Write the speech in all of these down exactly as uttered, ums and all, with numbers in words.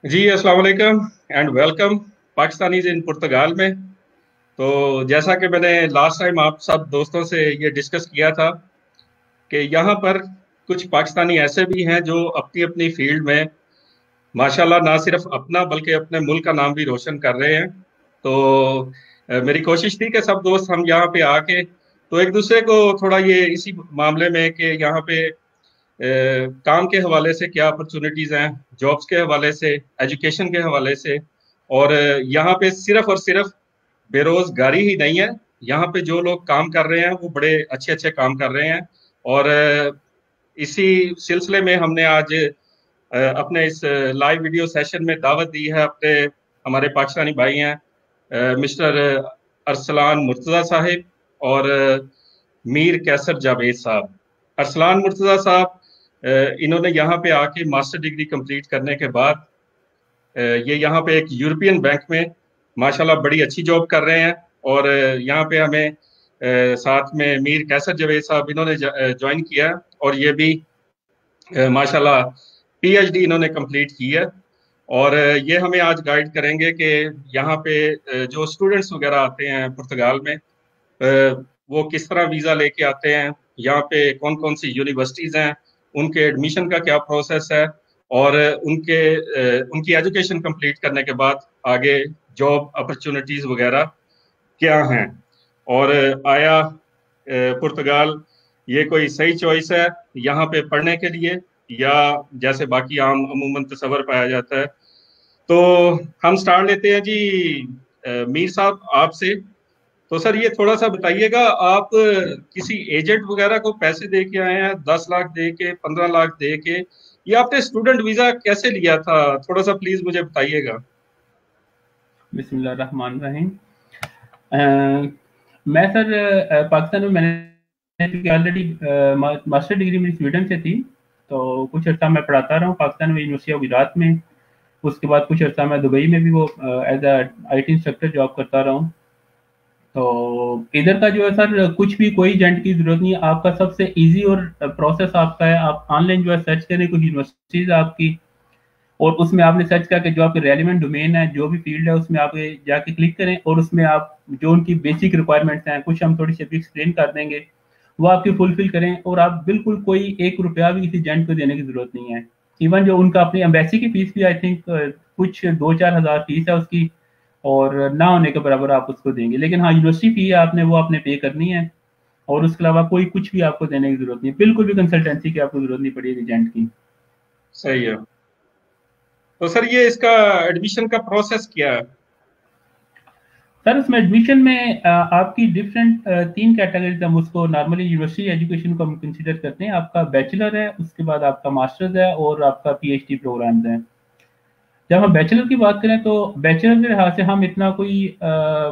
जी अस्सलाम वालेकुम and welcome Pakistanis in Portugal में। तो जैसा कि मैंने लास्ट टाइम आप सब दोस्तों से ये डिस्कस किया था कि यहाँ पर कुछ पाकिस्तानी ऐसे भी हैं जो अपनी अपनी फील्ड में माशाल्लाह ना सिर्फ अपना बल्कि अपने मुल्क का नाम भी रोशन कर रहे हैं। तो अ, मेरी कोशिश थी कि सब दोस्त हम यहाँ पे आके तो एक दूसरे को थोड़ा ये इसी मामले में कि यहाँ पे अ, काम के हवाले से क्या अपॉर्चुनिटीज हैं, जॉब्स के हवाले से, एजुकेशन के हवाले से, और अ, यहाँ पे सिर्फ और सिर्फ बेरोजगारी ही नहीं है। यहाँ पे जो लोग काम कर रहे हैं वो बड़े अच्छे अच्छे काम कर रहे हैं। और अ, इसी सिलसिले में हमने आज अ, अपने इस लाइव वीडियो सेशन में दावत दी है अपने हमारे पाकिस्तानी भाई हैं अ, मिस्टर अरसलान मुर्तजा साहिब और अ, मीर कैसर जावेद साहब। अरसलान मुर्तजा साहब अ, इन्होंने यहाँ पे आके मास्टर डिग्री कंप्लीट करने के बाद अ, ये यहाँ पे एक यूरोपियन बैंक में माशाल्लाह बड़ी अच्छी जॉब कर रहे हैं। और अ, यहाँ पे हमें अ, साथ में मीर कैसर जावेद साहब इन्होंने ज्वाइन किया है और ये भी अ, माशाल्लाह पीएचडी इन्होंने कंप्लीट की है। और अ, ये हमें आज गाइड करेंगे कि यहाँ पे अ, जो स्टूडेंट्स वगैरह आते हैं पुर्तगाल में अ, वो किस तरह वीजा लेके आते हैं, यहाँ पे कौन कौन सी यूनिवर्सिटीज हैं, उनके एडमिशन का क्या प्रोसेस है, और अ, उनके अ, उनकी एजुकेशन कंप्लीट करने के बाद आगे जॉब अपॉर्चुनिटीज वगैरह क्या हैं। और अ, आया अ, पुर्तगाल ये कोई सही चॉइस है यहाँ पे पढ़ने के लिए, या जैसे बाकी आम अमूमन तस्वर पाया जाता है। तो हम स्टार्ट लेते हैं जी अ, मीर साहब आपसे। तो सर ये थोड़ा सा बताइएगा, आप किसी एजेंट वगैरह को पैसे दे के आए हैं, दस लाख दे के, पंद्रह लाख दे के, या आपने स्टूडेंट वीजा कैसे लिया था? थोड़ा सा प्लीज मुझे बताइएगा। बिस्मिल्लाहिर्रहमानिर्रहीम। अ, मैं सर अ, पाकिस्तान में मैंने ऑलरेडी मास्टर डिग्री मेरी स्वीडन से थी, तो कुछ अर्सा मैं पढ़ाता रहा हूँ पाकिस्तान में यूनिवर्सिटी ऑफ गुजरात में। उसके बाद कुछ अर्सा मैं दुबई में भी वो as a I T instructor job करता रहा हूँ। तो इधर का जो है सर, कुछ भी कोई एजेंट की जरूरत नहीं है। आपका सबसे इजी और प्रोसेस आपका है, आप ऑनलाइन जो है सर्च करें कुछ यूनिवर्सिटीज आपकी, और उसमें आपने सर्च करके जो आपके रेलिवेंट डोमेन है, जो भी फील्ड है, उसमें आप जाके क्लिक करें और उसमें आप जो उनकी बेसिक रिक्वायरमेंट्स हैं, कुछ हम थोड़ी सी अभी एक्सप्लेन कर देंगे, वो आपकी फुलफिल करें। और आप बिल्कुल कोई एक रुपया भी किसी एजेंट को देने की जरूरत नहीं है। इवन जो उनका अपनी एम्बेसी की फीस भी आई थिंक कुछ दो चार हजार फीस है उसकी, और ना होने के बराबर आप उसको देंगे। लेकिन हाँ, यूनिवर्सिटी फी है आपने वो आपने पे करनी है, और उसके अलावा कोई कुछ भी आपको देने की जरूरत नहीं है। बिल्कुल भी कंसल्टेंसी की आपको जरूरत नहीं पड़ेगी एजेंट की। सही है। तो सर ये इसका एडमिशन का प्रोसेस क्या है? सर उसमें एडमिशन में अ, आपकी डिफरेंट तीन कैटेगरीज हम उसको नॉर्मली यूनिवर्सिटी एजुकेशन को हम कंसिडर करते हैं। आपका बैचलर है, उसके बाद आपका मास्टर्स है, और आपका पीएचडी प्रोग्राम्स हैं। जब हम बैचलर की बात करें तो बैचलर के लिहाज से हम इतना कोई अ,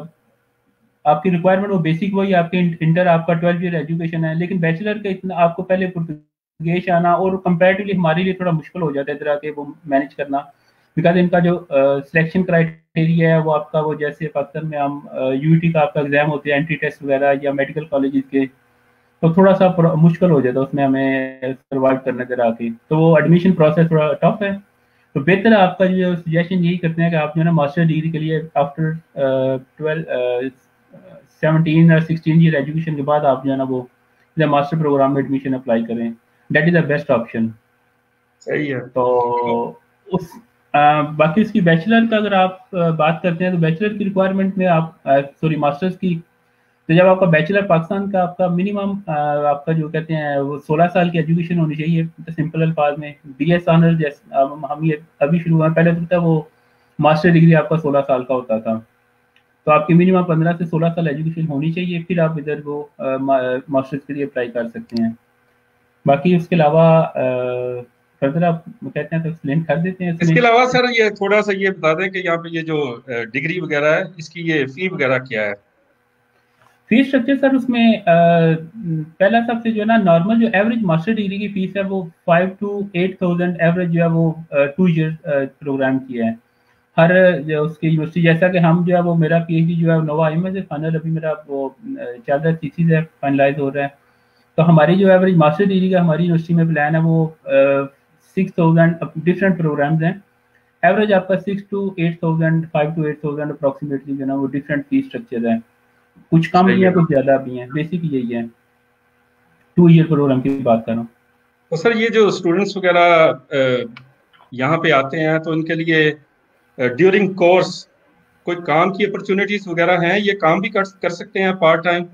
आपकी रिक्वायरमेंट वो बेसिक वही आपके इंटर आपका ट्वेल्व ईयर एजुकेशन है। लेकिन बैचलर का इतना आपको पहले पुर्तगेज आना और कंपैरेटिवली हमारे लिए थोड़ा मुश्किल हो जाता है इधर आके वो मैनेज करना। बिकॉज इनका जो सिलेक्शन क्राइटेरिया है वो आपका वो जैसे पाकिस्तान में हम यूईटी का आपका एग्जाम होते हैं, एंट्री टेस्ट वगैरह या मेडिकल कॉलेजेस के, तो थोड़ा सा प्र- मुश्किल हो जाता है उसमें हमें सर्वाइव करने इधर आके। तो वो एडमिशन प्रोसेस थोड़ा टफ है। तो बेहतर है आपका जो सजेशन यही करते हैं कि आप जो है ना मास्टर डिग्री के लिए आफ्टर ट्वेल्व सेवनटीन और सिक्सटीन ईयर एजुकेशन के बाद आप जो है ना वो मास्टर प्रोग्राम में एडमिशन अप्लाई करें। That is the best option. सही है। तो उस अ, बाकी उसकी बैचलर का अगर आप अ, बात करते हैं तो बैचलर की रिक्वायरमेंट में आप सॉरी मास्टर्स की, तो जब आपका बैचलर पाकिस्तान का आपका मिनिमम आपका जो कहते हैं वो सोलह साल की एजुकेशन होनी चाहिए। सिंपल अल्फाज में बीएस ऑनर्स जैसे हम हम ये अभी शुरू हुआ, पहले तो था वो मास्टर डिग्री आपका सोलह साल का होता था। तो आपकी मिनिमम पंद्रह से सोलह साल एजुकेशन होनी चाहिए, फिर आप इधर वो मास्टर्स के लिए अप्लाई कर सकते हैं। बाकी उसके अलावा फर्दर आप कहते हैं तो एक्सप्लेन कर देते हैं इसके इसमें। अलावा सर ये थोड़ा सा ये बता दें कि यहाँ पे ये जो डिग्री वगैरह है इसकी ये फी वगैरह क्या है? फीस स्ट्रक्चर सर उसमें अ, पहला सबसे जो है ना नॉर्मल जो एवरेज मास्टर डिग्री की फीस है वो five to eight thousand average जो है वो टू ईयर प्रोग्राम की है। हर जो उसकी यूनिवर्सिटी, जैसा कि हम जो है वो मेरा पीएचडी जो है नोवा आई में से फाइनल अभी मेरा वो अ, चल रहा है, थीसिस है, फाइनलाइज हो रहा है। तो हमारी जो एवरेज मास्टर डिग्री का हमारी यूनिवर्सिटी में प्लान है वो सिक्स थाउजेंड डिफरेंट प्रोग्राम्स हैं। एवरेज आपका six to eight thousand five to eight thousand approximately जो ना वो डिफरेंट फीस स्ट्रक्चर है, कुछ कम भी है कुछ ज़्यादा भी है, बेसिक यही है। टू ईयर प्रोग्राम की बात कर रहा हूँ। तो सर ये जो स्टूडेंट्स वगैरह यहाँ पे आते हैं तो उनके लिए ड्यूरिंग कोर्स कोई काम की अपॉर्चुनिटीज वगैरह हैं, ये काम भी कर कर सकते हैं पार्ट टाइम?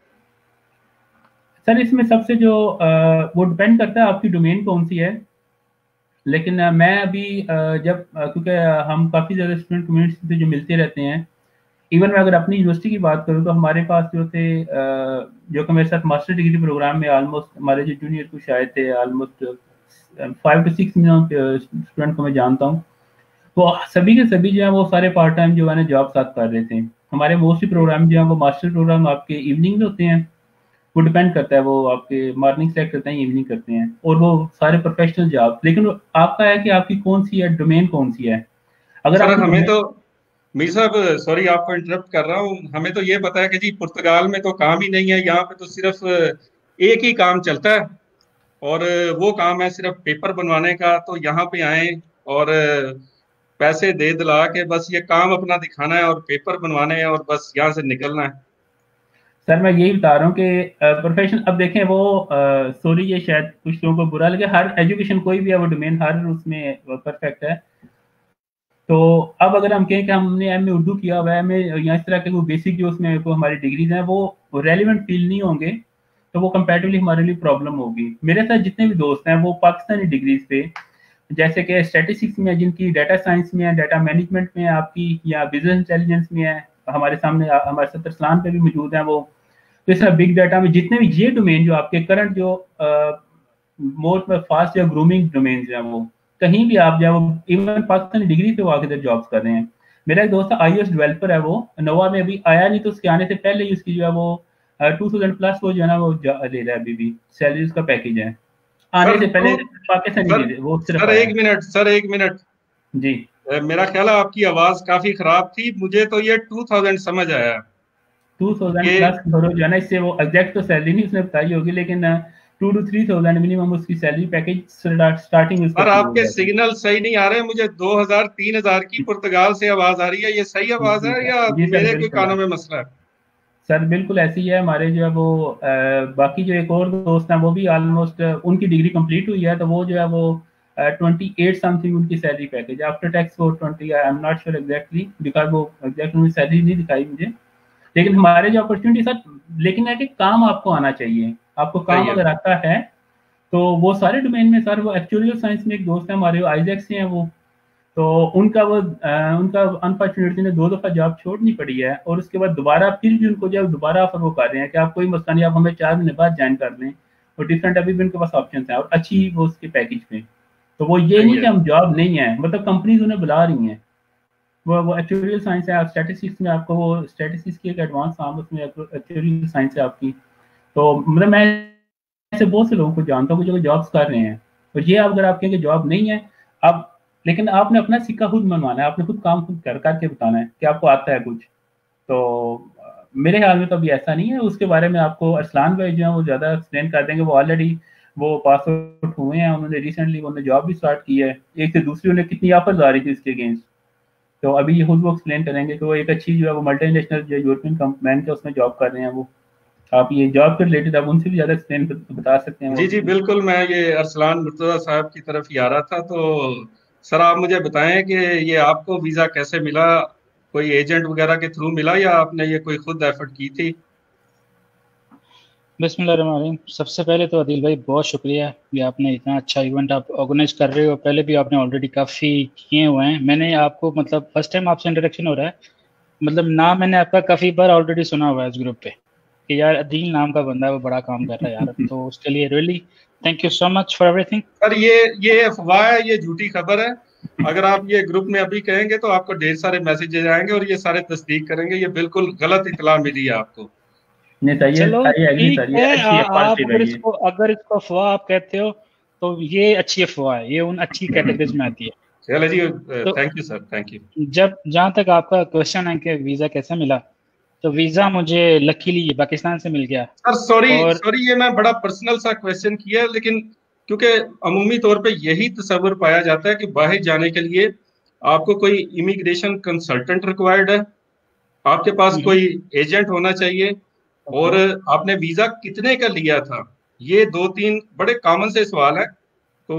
सर इसमें सबसे जो आ, वो डिपेंड करता है आपकी डोमेन कौन सी है, लेकिन आ, मैं अभी आ, जब क्योंकि हम काफ़ी ज़्यादा स्टूडेंट कम्युनिटी से जो मिलते रहते हैं, इवन मैं अगर अपनी यूनिवर्सिटी की बात करूँ तो हमारे पास जो थे जो कि मेरे साथ मास्टर डिग्री प्रोग्राम में ऑलमोस्ट हमारे जो जूनियर कुछ आए थे, almost five to six million student को मैं जानता हूँ। तो सभी के सभी जो है वो सारे पार्ट टाइम जो है ना जॉब साथ कर रहे थे। हमारे मोस्टली प्रोग्राम जो है वो मास्टर प्रोग्राम आपके इवनिंग में होते हैं, वो डिपेंड करता है, वो आपके मॉर्निंग सेलेक्ट करते हैं, इवनिंग करते हैं, और वो सारे प्रोफेशनल जॉब। लेकिन आपका है कि आपकी कौन सी है डोमेन, कौन सी है। अगर सर हमें तो मीर साहब सॉरी आपको इंटरप्ट कर रहा हूँ, हमें तो ये पता है कि जी पुर्तगाल में तो काम ही नहीं है, यहाँ पे तो सिर्फ एक ही काम चलता है और वो काम है सिर्फ पेपर बनवाने का। तो यहाँ पे आए और पैसे दे दिला के बस ये काम अपना दिखाना है और पेपर बनवाने हैं और बस यहाँ से निकलना है। सर मैं यही बता रहा हूँ कि प्रोफेशन, अब देखें वो सॉरी ये शायद कुछ लोगों को बुरा लगे, हर एजुकेशन कोई भी है वो डोमेन हर उसमें परफेक्ट है। तो अब अगर हम कहें कि हमने एम ए उर्दू किया हुआ है, एम ए या इस तरह के वो बेसिक जो उसमें को हमारी डिग्रीज हैं वो रेलिवेंट फील नहीं होंगे, तो वो कंपैरेटिवली हमारे लिए प्रॉब्लम होगी। मेरे साथ जितने भी दोस्त हैं वो पाकिस्तानी डिग्रीज पे, जैसे कि स्टैटिस्टिक्स में जिनकी डाटा साइंस में है, डाटा मैनेजमेंट में है आपकी, या बिजनेस इंटेलिजेंस में है, हमारे सामने हमारे साथ अरसलान पे भी मौजूद हैं वो। तो इस तरह बिग डाटा में जितने भी ये डोमेन जो आपके करंट जो मोस्ट फास्ट या ग्रूमिंग डोमेन जो है वो कहीं भी आप जाओ, इवन पाकिस्तानी डिग्री पे वो आके जॉब्स कर रहे हैं। मेरा एक दोस्त आईओएस डेवलपर है, वो नोवा में अभी आया नहीं, तो उसके आने से पहले ही उसकी जो है वो टू थाउजेंड प्लस वो जो है ना वो ले रहा है, अभी भी सैलरी उसका पैकेज है आने से पहले पाकिस्तानी वो सिर्फ। सर एक मिनट सर एक मिनट जी, मेरा ख्याल है आपकी आवाज काफी खराब थी, मुझे तो ये टू थाउजेंड समझ आया। टू थाउजेंड प्लस जो है ना, इससे वो एग्जैक्ट तो सैलरी नहीं उसने बताई होगी, लेकिन two to three thousand minimum उसकी सैलरी पैकेज स्टार्टिंग। सर आपके सिग्नल सही नहीं आ रहे, मुझे दो हजार तीन हजार की पुर्तगाल से आवाज आ रही है, ये सही आवाज है या मेरे कोई कानों में मसला है? सर बिल्कुल ऐसी है। हमारे जो है वो आ, बाकी जो एक और दोस्त हैं वो भी ऑलमोस्ट उनकी डिग्री कंप्लीट हुई है, तो वो जो है वो ट्वेंटी एट समथिंग उनकी सैलरी पैकेज आफ्टर टैक्स वो twenty, I am not sure exactly because वो एग्जैक्ट उन्होंने सैलरी नहीं दिखाई मुझे। लेकिन हमारे जो अपॉर्चुनिटी सर, लेकिन है कि काम आपको आना चाहिए, आपको काम अगर आता है तो वो सारे डोमेन में सर, वो एक्चुअली साइंस में एक दोस्त है हमारे आइजैक से हैं वो, तो उनका वो आ, उनका अनफॉर्चुनेटली ने दो दफा जॉब छोड़नी पड़ी है, और उसके बाद दोबारा फिर भी उनको जब दोबारा ऑफर वो कर रहे हैं कि आप कोई मसला नहीं, आप हमें चार महीने बाद ज्वाइन कर लें, और डिफरेंट अभी भी उनके पास ऑप्शन है और अच्छी वो उसके पैकेज पे। तो वो ये नहीं कि हम जॉब नहीं है, मतलब कंपनीज उन्हें बुला रही हैं। वो वो एक्चुअल साइंस है, आप स्टैटिस्टिक्स में आपको वो स्टैटिस्टिक्स की एक एडवांस फॉर्म उसमें एक्चुअल साइंस है आपकी। तो मतलब मैं ऐसे बहुत से लोगों को जानता हूँ जो जॉब्स कर रहे हैं, और ये अगर आप कहेंगे जॉब नहीं है अब, लेकिन आपने अपना सिक्का खुद मनवाना है, आपने खुद काम खुद कर करके बताना है कि आपको आता है कुछ। तो मेरे ख्याल में तो अभी ऐसा नहीं है, उसके बारे में आपको अरसलान भाई जो है वो ज़्यादा एक्सप्लेन कर देंगे, वो ऑलरेडी वो पास आउट हुए हैं, उन्होंने रिसेंटली उन्होंने जॉब भी स्टार्ट की है, एक से दूसरी उन्हें कितनी ऑफर्स आ रही थी इसके अगेंस्ट। तो अभी ये खुद वो एक्सप्लेन करेंगे कि वो एक अच्छी जो है वो मल्टी नेशनल जो यूरोपियन कंपनी के उसमें जॉब कर रहे हैं वो। आप ये जॉब के रिलेटेड आप उनसे भी ज़्यादा एक्सप्लेन बता सकते हैं। जी जी बिल्कुल, मैं ये अरसलान मुर्तज़ा साहब की तरफ ही आ रहा था। तो सर आप मुझे बताएं कि ये आपको वीज़ा कैसे मिला, कोई एजेंट वगैरह के थ्रू मिला या आपने ये कोई खुद एफर्ट की थी? बिस्मिल्लाहिर्रहमानिर्रहीम। सबसे पहले तो आदिल भाई बहुत शुक्रिया कि आपने इतना अच्छा इवेंट आप ऑर्गेनाइज कर रहे हो, पहले भी आपने ऑलरेडी काफ़ी किए हुए हैं। मैंने आपको मतलब फर्स्ट टाइम आपसे इंट्रोडक्शन हो रहा है, मतलब नाम मैंने आपका काफ़ी बार ऑलरेडी सुना हुआ है इस ग्रुप पे कि यार अदील नाम का बंदा है वो बड़ा काम कर रहा है यार, तो उसके लिए really thank you so much for everything. Sir ये ये अफवाह है, ये झूठी खबर है। अगर आप ये ग्रुप में अभी कहेंगे तो आपको ढेर सारे मैसेजेस आएंगे और ये सारे तस्दीक करेंगे, ये बिल्कुल गलत इतला मिली है आपको। चलो ठीक है, आप अगर इसको अगर इसको अफवाह आप कहते हो तो ये अच्छी अफवाह है, ये उन अच्छी कैटेगरीज में आती है। चलो जी, thank you sir, thank you. जब जहाँ तक आपका क्वेश्चन है कि वीज़ा कैसे मिला, तो वीज़ा मुझे लकीली पाकिस्तान से मिल गया। सर सॉरी सॉरी ये मैं बड़ा पर्सनल सा क्वेश्चन किया, लेकिन क्योंकि अमूमी तौर पे यही तस्वर पाया जाता है कि बाहर जाने के लिए आपको कोई इमिग्रेशन कंसल्टेंट रिक्वायर्ड है, आपके पास कोई एजेंट होना चाहिए, और आपने वीजा कितने का लिया था। ये दो तीन बड़े कॉमन से सवाल है। तो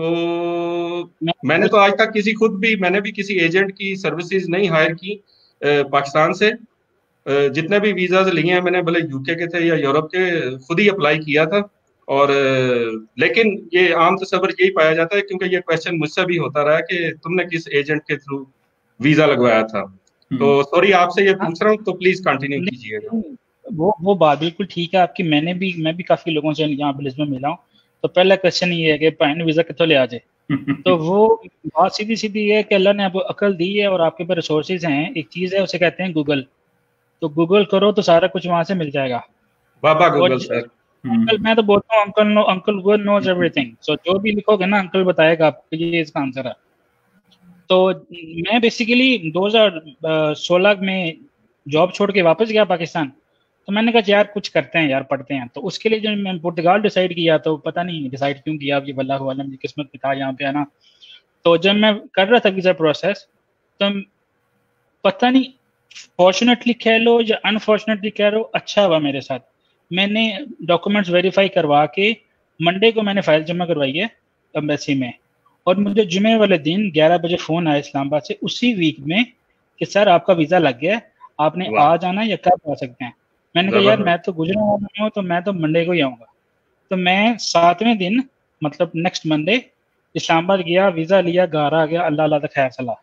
मैंने तो आज तक किसी खुद भी मैंने भी किसी एजेंट की सर्विसेज नहीं हायर की पाकिस्तान से। जितने भी वीजाज लिए हैं मैंने, भले यूके के थे या यूरोप के, खुद ही अप्लाई किया था। और लेकिन ये आम तस्वर यही पाया जाता है, क्योंकि ये क्वेश्चन मुझसे भी होता रहा कि तुमने किस एजेंट के थ्रू वीजा लगवाया था। तो सॉरी आपसे ये पूछ रहा हूँ, तो प्लीज कंटिन्यू कीजिएगा। वो वो बात बिल्कुल ठीक है आपकी। मैंने भी मैं भी काफी लोगों से यहाँ पे लिस्ट में मिला हूँ। तो पहला क्वेश्चन ये है कि पाइन वीजा कितों ले आ जाए। तो वो बात सीधी सीधी है कि अल्लाह ने आपको अकल दी है और आपके पास रिसोर्सेज हैं। एक चीज है, उसे कहते हैं गूगल। तो गूगल करो तो सारा कुछ वहां से मिल जाएगा। बाबा गूगल सर। अंकल मैं तो बोलता हूँ uncle no uncle Google knows everything. So जो भी लिखोगे ना अंकल बताएगा आपको ये इसका आंसर है। तो मैं बेसिकली दो हज़ार सोलह में जॉब छोड़ के वापस गया पाकिस्तान। तो मैंने कहा यार कुछ करते हैं यार, पढ़ते हैं। तो उसके लिए जब मैं पुर्तगाल डिसाइड किया, तो पता नहीं डिसाइड क्यों किया, अब ये वल्लाह वाला मेरी किस्मत में था यहाँ पे आना। तो जब मैं कर रहा था वीज़ा प्रोसेस, तो पता नहीं फॉर्चुनेटली कह लो या अनफॉर्चुनेटली कह लो, अच्छा हुआ मेरे साथ। मैंने डॉक्यूमेंट्स वेरीफाई करवा के मंडे को मैंने फाइल जमा करवाई है एम्बेसी में, और मुझे जुमे वाले दिन ग्यारह बजे फ़ोन आया इस्लामाबाद से उसी वीक में कि सर आपका वीज़ा लग गया है, आपने आज आना या कब आ सकते हैं। मैंने कहा यार मैं तो गुजरा वाला हूँ, तो मैं तो मंडे को ही आऊँगा। तो मैं सातवें दिन मतलब नेक्स्ट मंडे इस्लामाबाद गया, वीज़ा लिया, घर आ गया, अल्लाह अल्लाह तक खैर सलाह।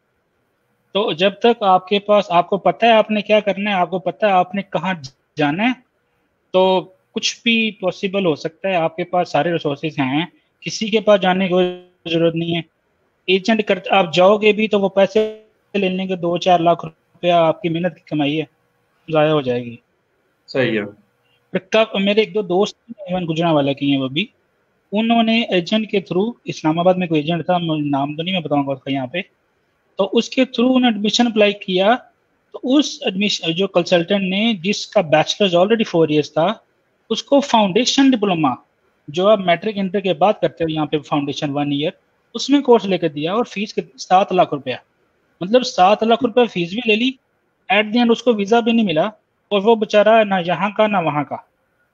तो जब तक आपके पास आपको पता है आपने क्या करना है, आपको पता है आपने कहाँ जाना है, तो कुछ भी पॉसिबल हो सकता है। आपके पास सारे रिसोर्सेज हैं, किसी के पास जाने की जरूरत नहीं है। एजेंट कर आप जाओगे भी तो वो पैसे ले लेंगे, दो चार लाख रुपया आपकी मेहनत की कमाई है, ज़ाया हो जाएगी। सही है। कब मेरे एक दो दोस्त इवन गुजरांवाला की हैं, वो भी उन्होंने एजेंट के थ्रू, इस्लामाबाद में कोई एजेंट था, नाम तो नहीं मैं बताऊंगा उसका यहाँ पे, तो उसके थ्रू उन्होंने एडमिशन अप्लाई किया। तो उस एडमिशन जो कंसल्टेंट ने, जिसका बैचलर्स ऑलरेडी फोर इयर्स था, उसको फाउंडेशन डिप्लोमा जो आप मैट्रिक इंटर के बाद करते हो यहाँ पे फाउंडेशन वन ईयर, उसमें कोर्स लेकर दिया, और फीस सात लाख रुपया, मतलब सात लाख रुपया फीस भी ले ली। एट द एंड उसको वीजा भी नहीं मिला, और वो बेचारा ना यहाँ का ना वहाँ का।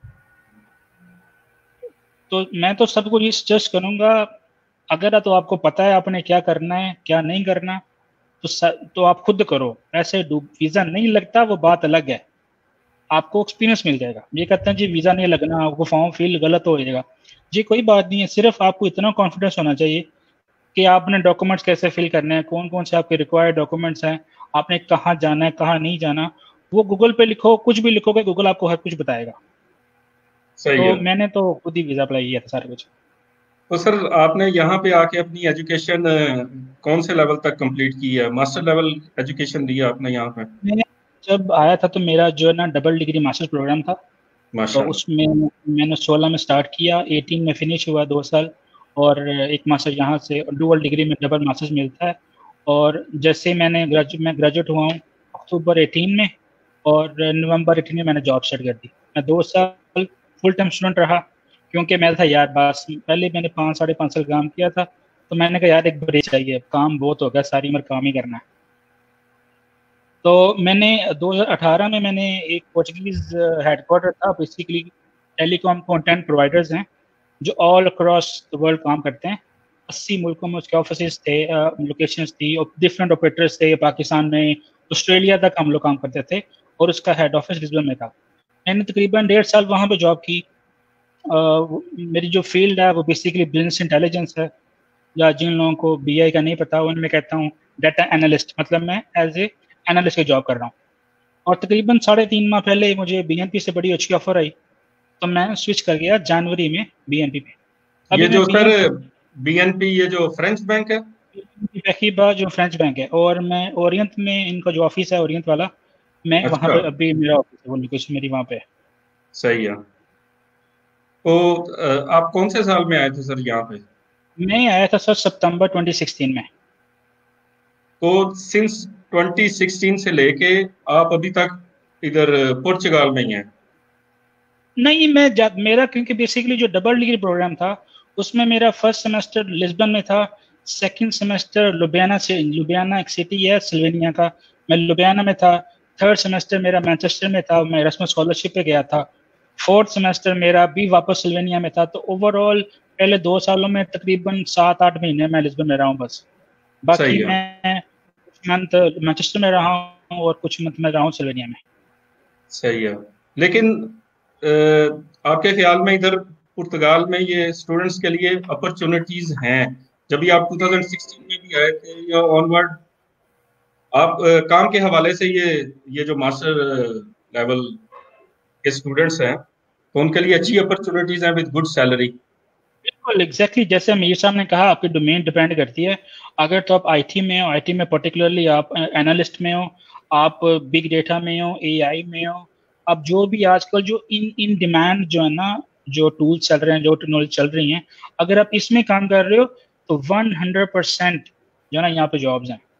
तो मैं तो सबको ये सजेस्ट करूँगा, अगर तो आपको पता है आपने क्या करना है क्या नहीं करना, तो स, तो आप खुद करो। ऐसे वीज़ा नहीं लगता वो बात अलग है, आपको एक्सपीरियंस मिल जाएगा। ये कहते हैं जी वीज़ा नहीं लगना, आपको फॉर्म फिल गलत हो जाएगा, जी कोई बात नहीं है। सिर्फ आपको इतना कॉन्फिडेंस होना चाहिए कि आपने डॉक्यूमेंट्स कैसे फिल करने हैं, कौन कौन से आपके रिक्वायर्ड डॉक्यूमेंट्स हैं, आपने कहाँ जाना है कहाँ नहीं जाना, वो गूगल पे लिखो, कुछ भी लिखोगे गूगल आपको हर कुछ बताएगा। सही तो है। मैंने तो खुद ही वीज़ा अप्लाई किया था सारा कुछ। तो सर आपने यहाँ पे आके अपनी एजुकेशन कौन से लेवल तक कंप्लीट की है? मास्टर लेवल एजुकेशन दी है आपने यहाँ पे? मैंने जब आया था तो मेरा जो है ना डबल डिग्री मास्टर्स प्रोग्राम था, तो उसमें मैंने सोलह में स्टार्ट किया, अठारह में फिनिश हुआ दो साल, और एक मास्टर यहाँ से डुअल डिग्री में डबल मास्टर्स मिलता है। और जैसे मैंने ग्रेजुएट मैं ग्रेजुएट हुआ हूँ अक्टूबर अठारह में, और नवंबर अठारह में मैंने जॉब स्टार्ट कर दी। मैं दो साल फुल टाइम स्टूडेंट रहा, क्योंकि मैं था यार बस पहले मैंने पाँच साढ़े पाँच साल काम किया था, तो मैंने कहा यार एक ब्रेक चाहिए, काम बहुत हो गया, सारी उम्र काम ही करना है। तो मैंने दो हज़ार अठारह में मैंने एक पोर्चुगीज हेडक्वार्टर था, बेसिकली टेलीकॉम कंटेंट प्रोवाइडर्स हैं जो ऑल अक्रॉस द वर्ल्ड काम करते हैं। अस्सी मुल्कों में उसके ऑफिस थे, लोकेशंस थी, और डिफरेंट ऑपरेटर्स थे। पाकिस्तान में, ऑस्ट्रेलिया तक हम लोग काम करते थे, और उसका हेड ऑफिस लिस्बन में था। मैंने तकरीबन डेढ़ साल वहाँ पे जॉब की। uh, मेरी जो फील्ड है वो बेसिकली बिजनेस इंटेलिजेंस है, या जिन लोगों को बी आई का नहीं पता उन्हें मैं कहता हूँ डाटा एनालिस्ट, मतलब मैं एज ए एनालिस्ट की जॉब कर रहा हूँ। और तकरीबन साढ़े तीन माह पहले मुझे बी एन पी से बड़ी अच्छी ऑफर आई, तो मैं स्विच कर गया जनवरी में बी एन पी पे। अभी ये जो सर बी एन पी ये जो फ्रेंच बैंक है, तकरीबा जो फ्रेंच बैंक है, और मैं ओरियंट में इनका जो ऑफिस है ओरियंट वाला, मैं अच्छा। वहाँ पे अभी मेरा ऑफिस है, वो लोकेशन मेरी वहाँ पे। सही है। तो आप कौन से साल में आए थे सर यहाँ पे? मैं आया था सर सितंबर दो हज़ार सोलह में। तो सिंस दो हज़ार सोलह से लेके आप अभी तक इधर पुर्तगाल में ही हैं? नहीं, मैं मेरा क्योंकि बेसिकली जो डबल डिग्री प्रोग्राम था उसमें मेरा फर्स्ट सेमेस्टर लिस्बन में था, सेकंड सेमेस्टर लुबियाना से, लुबियाना एक सिटी है स्लोवेनिया का, मैं लुबियाना में था। थर्ड सेमेस्टर मेरा मैनचेस्टर में था, मैं एरास्मस स्कॉलरशिप पे गया था। फोर्थ सेमेस्टर मेरा भी वापस स्लोवेनिया में था। तो ओवरऑल पहले दो सालों में तकरीबन सात आठ महीने मैं लिस्बन में रहा हूँ बस। सही बाकी है। मैं कुछ मंथ मैनचेस्टर में रहा हूँ और कुछ मंथ में रहा हूँ स्लोवेनिया में। सही है। लेकिन अ, आपके ख्याल में इधर पुर्तगाल में ये स्टूडेंट्स के लिए अपॉर्चुनिटीज हैं? जब भी आप ट्वेंटी सिक्सटीन में भी आए थे या ऑनवर्ड, आप अ, काम के हवाले से ये ये जो मास्टर लेवल के स्टूडेंट्स हैं, तो उनके लिए अच्छी अपॉर्चुनिटीज हैं विद गुड सैलरी। बिल्कुल एग्जैक्टली exactly, जैसे मीर साहब ने कहा आपकी डोमेन डिपेंड करती है। अगर तो आप आईटी में हो, आईटी में पर्टिकुलरली आप एनालिस्ट में हो, आप बिग डेटा में हो, एआई में हो, अब जो भी आजकल जो इन इन डिमांड जो है ना, जो टूल्स चल रहे हैं, जो टेक्नोलॉजी चल रही हैं, अगर आप इसमें काम कर रहे हो तो वन हंड्रेड परसेंट जो है ना यहाँ पे जॉब्स हैं।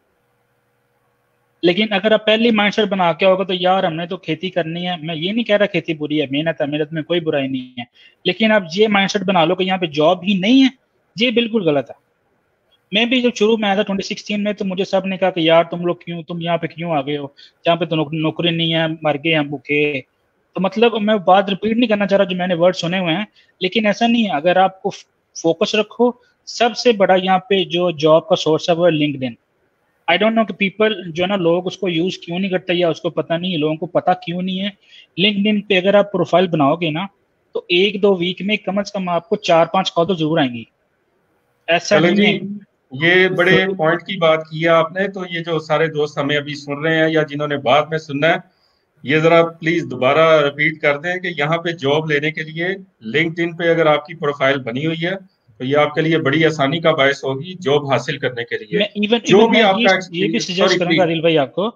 लेकिन अगर आप पहले माइंडसेट बना के होगा तो यार हमने तो खेती करनी है, मैं ये नहीं कह रहा खेती बुरी है, मेहनत है, मेहनत में कोई बुराई नहीं है, लेकिन आप ये माइंडसेट बना लो कि यहाँ पे जॉब ही नहीं है, ये बिल्कुल गलत है। मैं भी जब शुरू में आया था ट्वेंटी सिक्सटीन में, तो मुझे सब ने कहा कि यार तुम लोग क्यों, तुम यहाँ पे क्यों आ गए हो, जहाँ पे तो नौक, नौकरी नहीं है, मर गए हम भूखे। तो मतलब मैं बात रिपीट नहीं करना चाह रहा जो मैंने वर्ड सुने हुए हैं, लेकिन ऐसा नहीं है। अगर आपको फोकस रखो, सबसे बड़ा यहाँ पे जो जॉब का सोर्स है वो है लिंक्डइन। आई डोंट नो कि पीपल जो है ना, लोग उसको यूज क्यों नहीं करते या उसको पता नहीं है, लोगों को पता क्यों नहीं है। लिंक्डइन पे अगर आप प्रोफाइल बनाओगे ना, तो एक दो वीक में कम से कम आपको चार पांच कॉल तो जरूर आएंगी। ऐसा चलें नहीं जी, है। ये बड़े तो पॉइंट की बात की है आपने। तो ये जो सारे दोस्त हमें अभी सुन रहे हैं या जिन्होंने बाद में सुनना है, ये जरा प्लीज दोबारा रिपीट कर दें कि यहाँ पे जॉब लेने के लिए लिंक्डइन पे अगर आपकी प्रोफाइल बनी हुई है तो ये आपके लिए बड़ी आसानी का बायस होगी जॉब हासिल करने के लिए। मैं इवन जो इवन भी मैं ये आपका ये भी एक्सपीरियंस, सजेस्ट सॉरी करूंगा प्लीज। आदिल भाई आपको,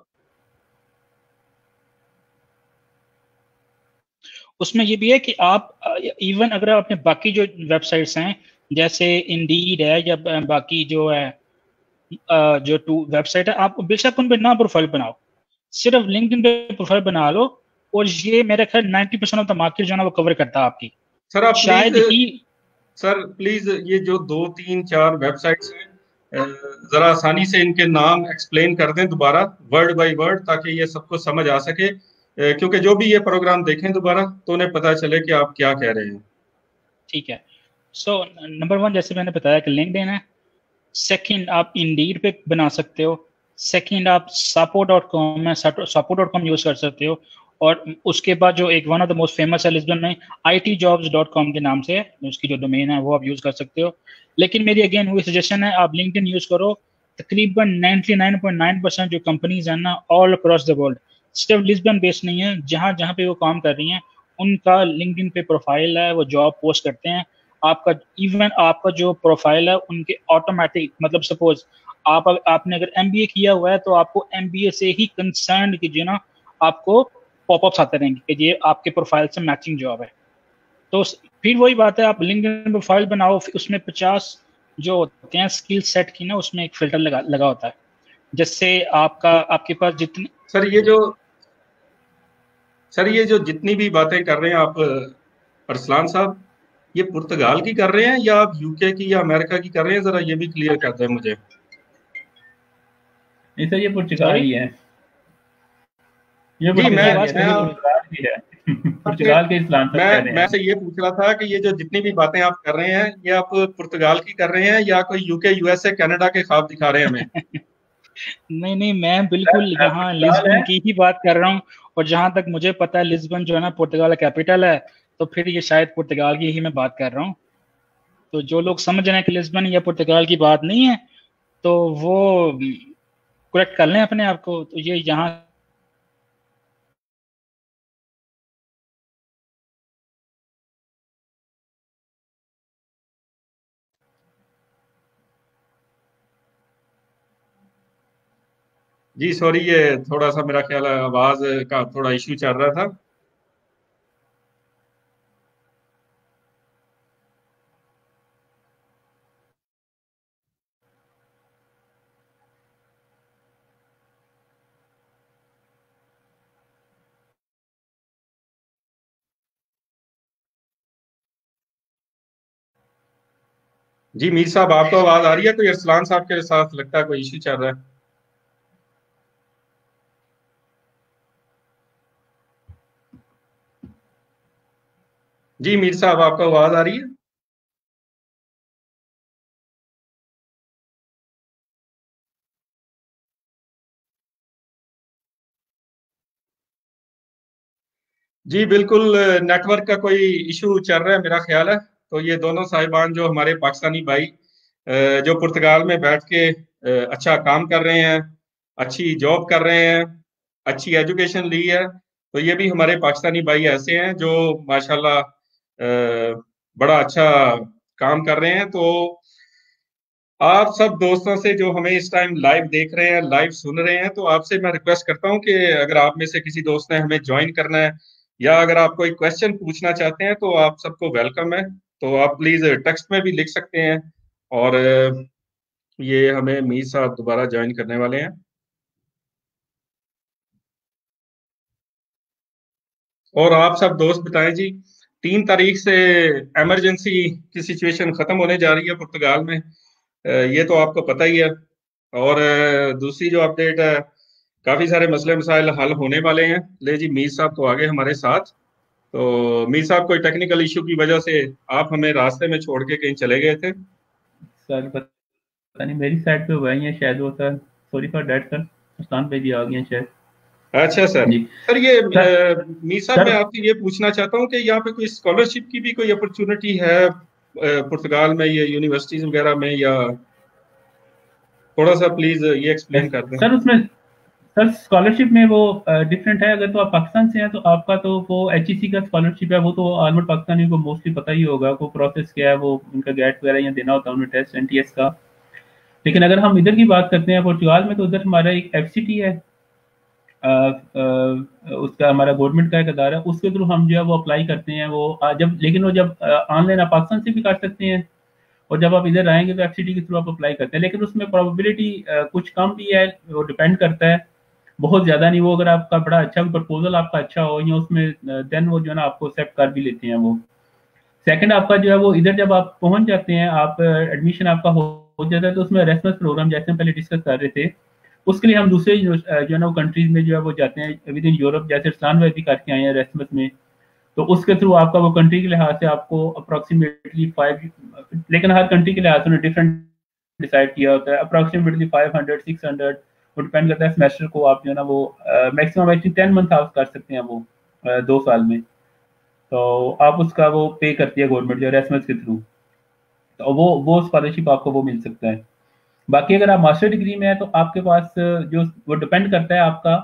उसमें ये भी है कि आप इवन अगर आपने बाकी जो वेबसाइट्स हैं, जैसे इंडीड है या ब- बाकी जो है अ, जो टू वेबसाइट है, आप बेशक उन पे ना प्रोफाइल बनाओ, सिर्फ लिंक्डइन पे प्रोफाइल बना लो, और ये मेरे ख्याल ninety percent of the market जो है ना वो कवर करता है आपकी। सर आप प्लीज, शायद ही सर प्लीज ये जो दो तीन चार वेबसाइट्स हैं, अ, जरा आसानी से इनके नाम एक्सप्लेन कर दें दोबारा, वर्ड बाय वर्ड, ताकि ये सबको समझ आ सके। अ, क्योंकि जो भी ये प्रोग्राम देखें दोबारा तो उन्हें पता चले कि आप क्या कह रहे हैं। ठीक है। सो नंबर वन जैसे मैंने बताया कि लिंक्डइन है। सेकंड आप इंडीड पे बना सकते हो। सेकंड आप सापो डॉट कॉम है, सापो डॉट कॉम यूज कर सकते हो। और उसके बाद जो एक one of the most famous है लिस्बन में, I T jobs dot com के नाम से है, उसकी जो डोमेन है वो आप यूज कर सकते हो। लेकिन मेरी अगेन वही सजेशन है, आप लिंक्डइन यूज करो। तकरीबन ninety nine point nine percent जो कंपनीज हैं ना ऑल अक्रॉस द वर्ल्ड, सिर्फ लिस्बन बेस्ड नहीं है, जहाँ जहाँ पे वो काम कर रही हैं उनका लिंक्डइन पे प्रोफाइल है, वो जॉब पोस्ट करते हैं। आपका इवन आपका जो प्रोफाइल है उनके ऑटोमेटिक, मतलब सपोज आप आपने अगर एमबीए किया हुआ है तो आपको एमबीए से ही कंसर्न कीजिए ना, आपको पॉपअप्स आते रहेंगे कि ये आपके प्रोफाइल से मैचिंग जॉब है। तो फिर वही बात है, आप लिंक्डइन प्रोफाइल बनाओ, फिर उसमें पचास जो होते हैं स्किल सेट की ना, उसमें एक फिल्टर लगा लगा होता है, जिससे आपका आपके पास जितने सर ये जो सर ये जो जितनी भी बातें कर रहे हैं आप, अ, अरसलान साहब, ये पुर्तगाल की कर रहे हैं या आप यूके की या अमेरिका की कर रहे हैं? जरा ये भी क्लियर कर दें मुझे। नहीं सर, ये पुर्तगाल सॉरी ही है, ये जी, मैं पुर्तगाल ही है आपकी सर, आवाज ये मैं पुर्तगाल ही है। आपके पुर्तगाल के इस्लाम साहब कह मैं रहे मैं हैं। से ये पूछ रहा था कि ये जो जितनी भी बातें आप कर रहे हैं, ये आप पुर्तगाल की कर रहे हैं या कोई यूके यूएसए कनाडा के ख्वाब दिखा रहे हैं हमें? नहीं नहीं, मैं बिल्कुल यहाँ पुर्तगाल है। लिस्बन की ही बात कर रहा हूँ। और जहां तक मुझे पता है लिस्बन जो है ना पुर्तगाल का कैपिटल है, तो फिर ये शायद पुर्तगाल की ही मैं बात कर रहा हूँ। तो जो लोग समझ रहे हैं कि लिस्बन या पुर्तगाल की बात नहीं है, तो वो करेक्ट कर लें अपने आप को। तो ये यहाँ जी सॉरी, ये थोड़ा सा मेरा ख्याल है आवाज का थोड़ा इश्यू चल रहा था। जी मीर साहब, आपको आवाज आ रही है? कोई अरसलान साहब के साथ लगता है कोई इश्यू चल रहा है। जी मीर साहब, आपको आवाज आ रही है? जी बिल्कुल, नेटवर्क का कोई इशू चल रहा है मेरा ख्याल है। तो ये दोनों साहिबान जो हमारे पाकिस्तानी भाई जो पुर्तगाल में बैठ के अच्छा काम कर रहे हैं, अच्छी जॉब कर रहे हैं, अच्छी एजुकेशन ली है, तो ये भी हमारे पाकिस्तानी भाई ऐसे हैं जो माशाल्लाह बड़ा अच्छा काम कर रहे हैं। तो आप सब दोस्तों से जो हमें इस टाइम लाइव देख रहे हैं, लाइव सुन रहे हैं, तो आपसे मैं रिक्वेस्ट करता हूं कि अगर आप में से किसी दोस्त ने हमें ज्वाइन करना है या अगर आप कोई क्वेश्चन पूछना चाहते हैं तो आप सबको वेलकम है। तो आप प्लीज टेक्स्ट में भी लिख सकते हैं। और ये हमें मीर साहब दोबारा ज्वाइन करने वाले हैं। और आप सब दोस्त बताएं जी, तीन तारीख से इमरजेंसी की सिचुएशन खत्म होने जा रही है पुर्तगाल में, ये तो आपको पता ही है। और दूसरी जो अपडेट है, काफी सारे मसले मसाइल हल होने वाले हैं। ले जी, मीर साहब तो आगे हमारे साथ। तो मीर साहब, कोई टेक्निकल इशू की वजह से आप हमें रास्ते में छोड़ के कहीं चले गए थे? सर पता नहीं, मेरी साइड पे हुआ ही है शायद वो sir. Sorry for date sir, Arsalan भाई भी आ गए हैं शायद। अच्छा सर। जी सर ये सर, मीर साहब, मैं आपसे ये पूछना चाहता हूँ कि यहाँ पे कोई स्कॉलरशिप की भी कोई अपॉर्चुनिटी है पुर्तगाल में, या यूनिवर्सिटीज वगैरह में, या थोड़ा सा प्लीज ये एक्सप्लेन कर दें। सर उसमें सर स्कॉलरशिप में वो डिफरेंट है। अगर तो आप पाकिस्तान से हैं तो आपका तो वो एच ई सी का स्कॉलरशिप है, वो तो आलमोस्ट पाकिस्तानियों को मोस्टली पता ही होगा वो प्रोसेस क्या है, वो उनका गेट वगैरह यहाँ देना होता है उन्हें, टेस्ट एन टी एस का। लेकिन अगर हम इधर की बात करते हैं पुर्तगाल में, तो उधर हमारा एक एफ सी टी है, आ, आ, उसका हमारा गवर्नमेंट का एक अदारा है, उसके थ्रू हम जो है वो अप्लाई करते हैं वो आ, जब लेकिन वो जब ऑनलाइन आप पाकिस्तान से भी कर सकते हैं, और जब आप इधर आएंगे तो एफ सी टी के थ्रू आप अप्लाई करते हैं। लेकिन उसमें प्रोबेबिलिटी कुछ कम भी है, वो डिपेंड करता है, बहुत ज्यादा नहीं। वो अगर आपका बड़ा अच्छा प्रपोजल आपका अच्छा हो या उसमें, देन वो जो है ना आपको एक्सेप्ट कर भी लेते हैं वो। सेकंड आपका जो है वो इधर जब आप पहुंच जाते हैं, आप एडमिशन आपका हो, हो जाता है, तो उसमें एरास्मस प्रोग्राम जैसे हम पहले डिस्कस कर रहे थे, उसके लिए हम दूसरे जो है ना वो कंट्रीज में जो है वो जाते हैं विद इन यूरोप, जैसे इस्लान में भी करके आए हैं एरास्मस में। तो उसके थ्रू आपका वो कंट्री के लिहाज से आपको अप्रोक्सीमेटली फाइव, लेकिन हर कंट्री के लिहाज से डिफरेंट डिसाइड किया होता है, approximately five hundred six hundred, वो डिपेंड करता है सेमेस्टर को। आप जो है ना वो maximum I think ten month आप कर सकते हैं वो uh, दो साल में। तो आप उसका वो पे करती है गवर्नमेंट जो एरास्मस के थ्रू, तो वो वो स्कॉलरशिप आपको वो मिल सकता है। बाकी अगर आप मास्टर डिग्री में है तो आपके पास जो वो डिपेंड करता है आपका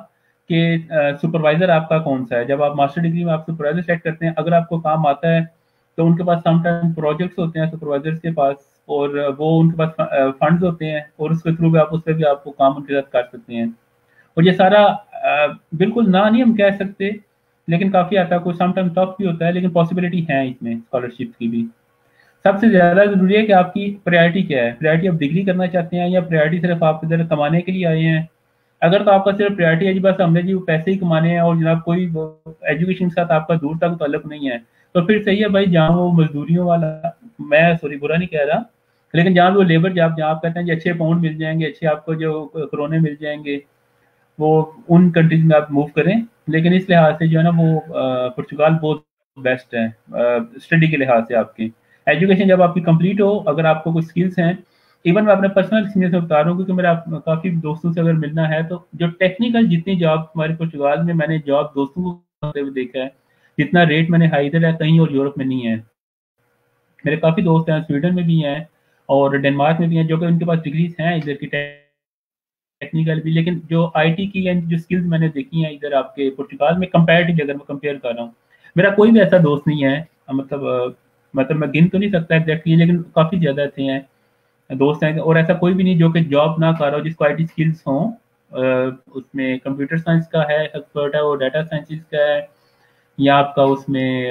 कि सुपरवाइजर आपका कौन सा है। जब आप मास्टर डिग्री में आप सुपरवाइजर सेलेक्ट करते हैं, अगर आपको काम आता है तो उनके पास समटाइम प्रोजेक्ट्स होते हैं सुपरवाइजर्स के पास, और वो उनके पास फंड्स होते हैं, और उसके थ्रू भी आप उससे भी आपको काम उनके साथ कर सकते हैं। और ये सारा बिल्कुल ना नहीं हम कह सकते, लेकिन काफ़ी आता है, कोई समटाइम टफ भी होता है, लेकिन पॉसिबिलिटी है इसमें स्कॉलरशिप की भी। सबसे ज़्यादा ज़रूरी है कि आपकी प्रायोरिटी क्या है, प्रायोरिटी आप डिग्री करना चाहते हैं या प्रायोरिटी सिर्फ आप इधर कमाने के लिए आए हैं। अगर तो आपका सिर्फ प्रायोरिटी है जी बस हमने जी वो पैसे ही कमाने हैं और जनाब कोई एजुकेशन के साथ आपका दूर तक ताल्लुक नहीं है, तो फिर सही है भाई, जहाँ वो मजदूरियों वाला, मैं सॉरी बुरा नहीं कह रहा, लेकिन जहाँ भी वो लेबर जॉब, जहाँ आप कहते हैं जी अच्छे पाउंड मिल जाएंगे, अच्छे आपको जो कोरोने मिल जाएंगे, वो उन कंट्रीज में आप मूव करें। लेकिन इस लिहाज से जो है ना वो पुर्तगाल बहुत बेस्ट है स्टडी के लिहाज से। आपकी एजुकेशन जब आपकी कंप्लीट हो, अगर आपको कुछ स्किल्स हैं, इवन मैं अपने पर्सनल एक्सपीरियंस में बता रहा हूँ क्योंकि मेरा काफ़ी दोस्तों से अगर मिलना है, तो जो टेक्निकल जितनी जॉब हमारे पुर्तगाल में मैंने जॉब दोस्तों को करते हुए देखा है, जितना रेट मैंने हाई इधर है कहीं और यूरोप में नहीं है। मेरे काफ़ी दोस्त हैं, स्वीडन में भी हैं और डेनमार्क में भी हैं, जो कि उनके पास डिग्रीज हैं इधर की टेक्निकल भी, लेकिन जो आईटी की एंड जो स्किल्स मैंने देखी हैं इधर आपके पुर्तगाल में कंपैरेटिवली, अगर मैं कंपेयर कर रहा हूँ, मेरा कोई भी ऐसा दोस्त नहीं है, मतलब मतलब मैं गिन तो नहीं सकता एग्जैक्टली, लेकिन काफ़ी ज़्यादा अच्छे हैं दोस्त हैं, और ऐसा कोई भी नहीं जो कि जॉब ना कर रहा हो जिसको आईटी स्किल्स हों। उसमें कंप्यूटर साइंस का है एक्सपर्ट है, वो डाटा साइंसिस का है, या आपका उसमें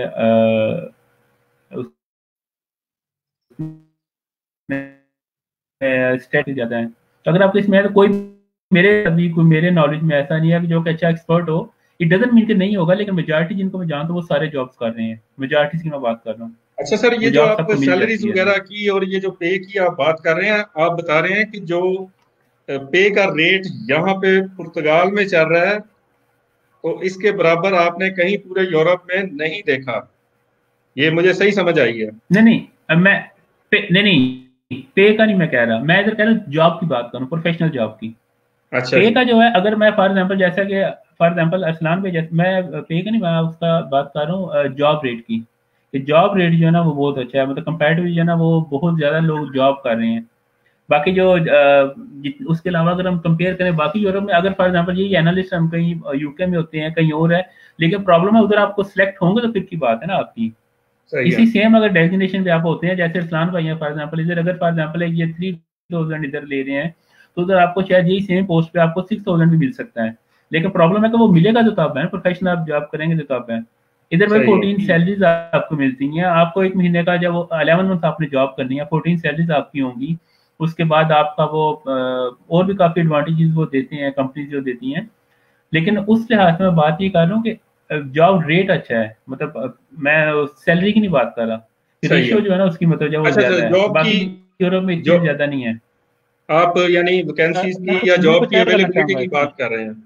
स्टेट ज़्यादा है। तो अगर आपको इसमें है तो कोई मेरे अभी कोई मेरे नॉलेज में ऐसा नहीं है कि जो कि अच्छा एक्सपर्ट हो। इट डजंट मीन कि नहीं होगा, लेकिन मेजॉरिटी जिनको मैं जानता हूँ वो सारे जॉब्स कर रहे हैं, मेजॉरिटी की मैं बात कर रहा हूँ। अच्छा सर, ये वो जो जॉब आप सबको मिल सैलरीज जाती है। वगैरह की और ये जो पे की आप बात कर रहे हैं, आप बता रहे हैं कि जो पे का रेट यहाँ पे पुर्तगाल में चल रहा है, तो इसके बराबर आपने कहीं पूरे यूरोप में नहीं देखा, ये मुझे सही समझ आई है? नहीं नहीं, अब मैं पे, नहीं नहीं, पे का नहीं मैं कह रहा, मैं इधर कह रहा हूँ जॉब की बात करूँ, प्रोफेशनल जॉब की। अच्छा पे जी। का जो है, अगर मैं फॉर एग्जांपल जैसा कि फॉर एग्जांपल असलान पे, जैसे मैं पे का नहीं, मैं उसका बात कर रहा हूँ जॉब रेट की, कि जॉब रेट जो है ना वो बहुत अच्छा है, मतलब कंपैरेटिवली जो है ना वो बहुत ज्यादा लोग जॉब कर रहे हैं। बाकी जो अ, जित- उसके अलावा अगर हम कंपेयर करें बाकी यूरोप में, अगर फॉर एग्जांपल यही एनालिस्ट हम कहीं यूके में होते हैं, कहीं और है, लेकिन प्रॉब्लम है उधर आपको सिलेक्ट होंगे तो फिर की बात है ना आपकी। सही है। इसी सेम अगर डेस्टिनेशन पे आप होते हैं, जैसे इस्लान भाई हैं फॉर एग्जांपल, इधर अगर फॉर एग्जांपल ये थ्री थाउजेंड इधर ले रहे हैं, तो उधर आपको शायद यही सेम पोस्ट पे आपको सिक्स थाउजेंड भी मिल सकता है। लेकिन प्रॉब्लम है कि वो मिलेगा तो तब है, प्रोफेशनल आप जॉब करेंगे तो तब है। इधर भाई सही है। फोर्टीन सैलरीज आपको मिलती हैं, आपको एक महीने का जब अलेवन मंथ आपने जॉब करनी है, फोर्टीन सैलरीज आपकी होंगी। उसके बाद आपका वो अ, और भी काफी एडवांटेजेस वो देते हैं कंपनी जो देती हैं। लेकिन उस लिहाज से मैं बात ये कर रहा हूँ कि जॉब रेट अच्छा है, मतलब अ, मैं सैलरी की नहीं बात कर रहा, सही है। रेशियो जो है ना उसकी मतलब जो वो अच्छा अच्छा, ज्यादा है, जॉब की, बाकी यूरोप में जो इतनी ज्यादा नहीं है। आप यानी मैं वैकेंसीज मैं की या कुछ मैं जॉब कुछ की ऐड करना अवेलेबिलिटी चाहूंगा की इसमें। बात कर रहे हैं?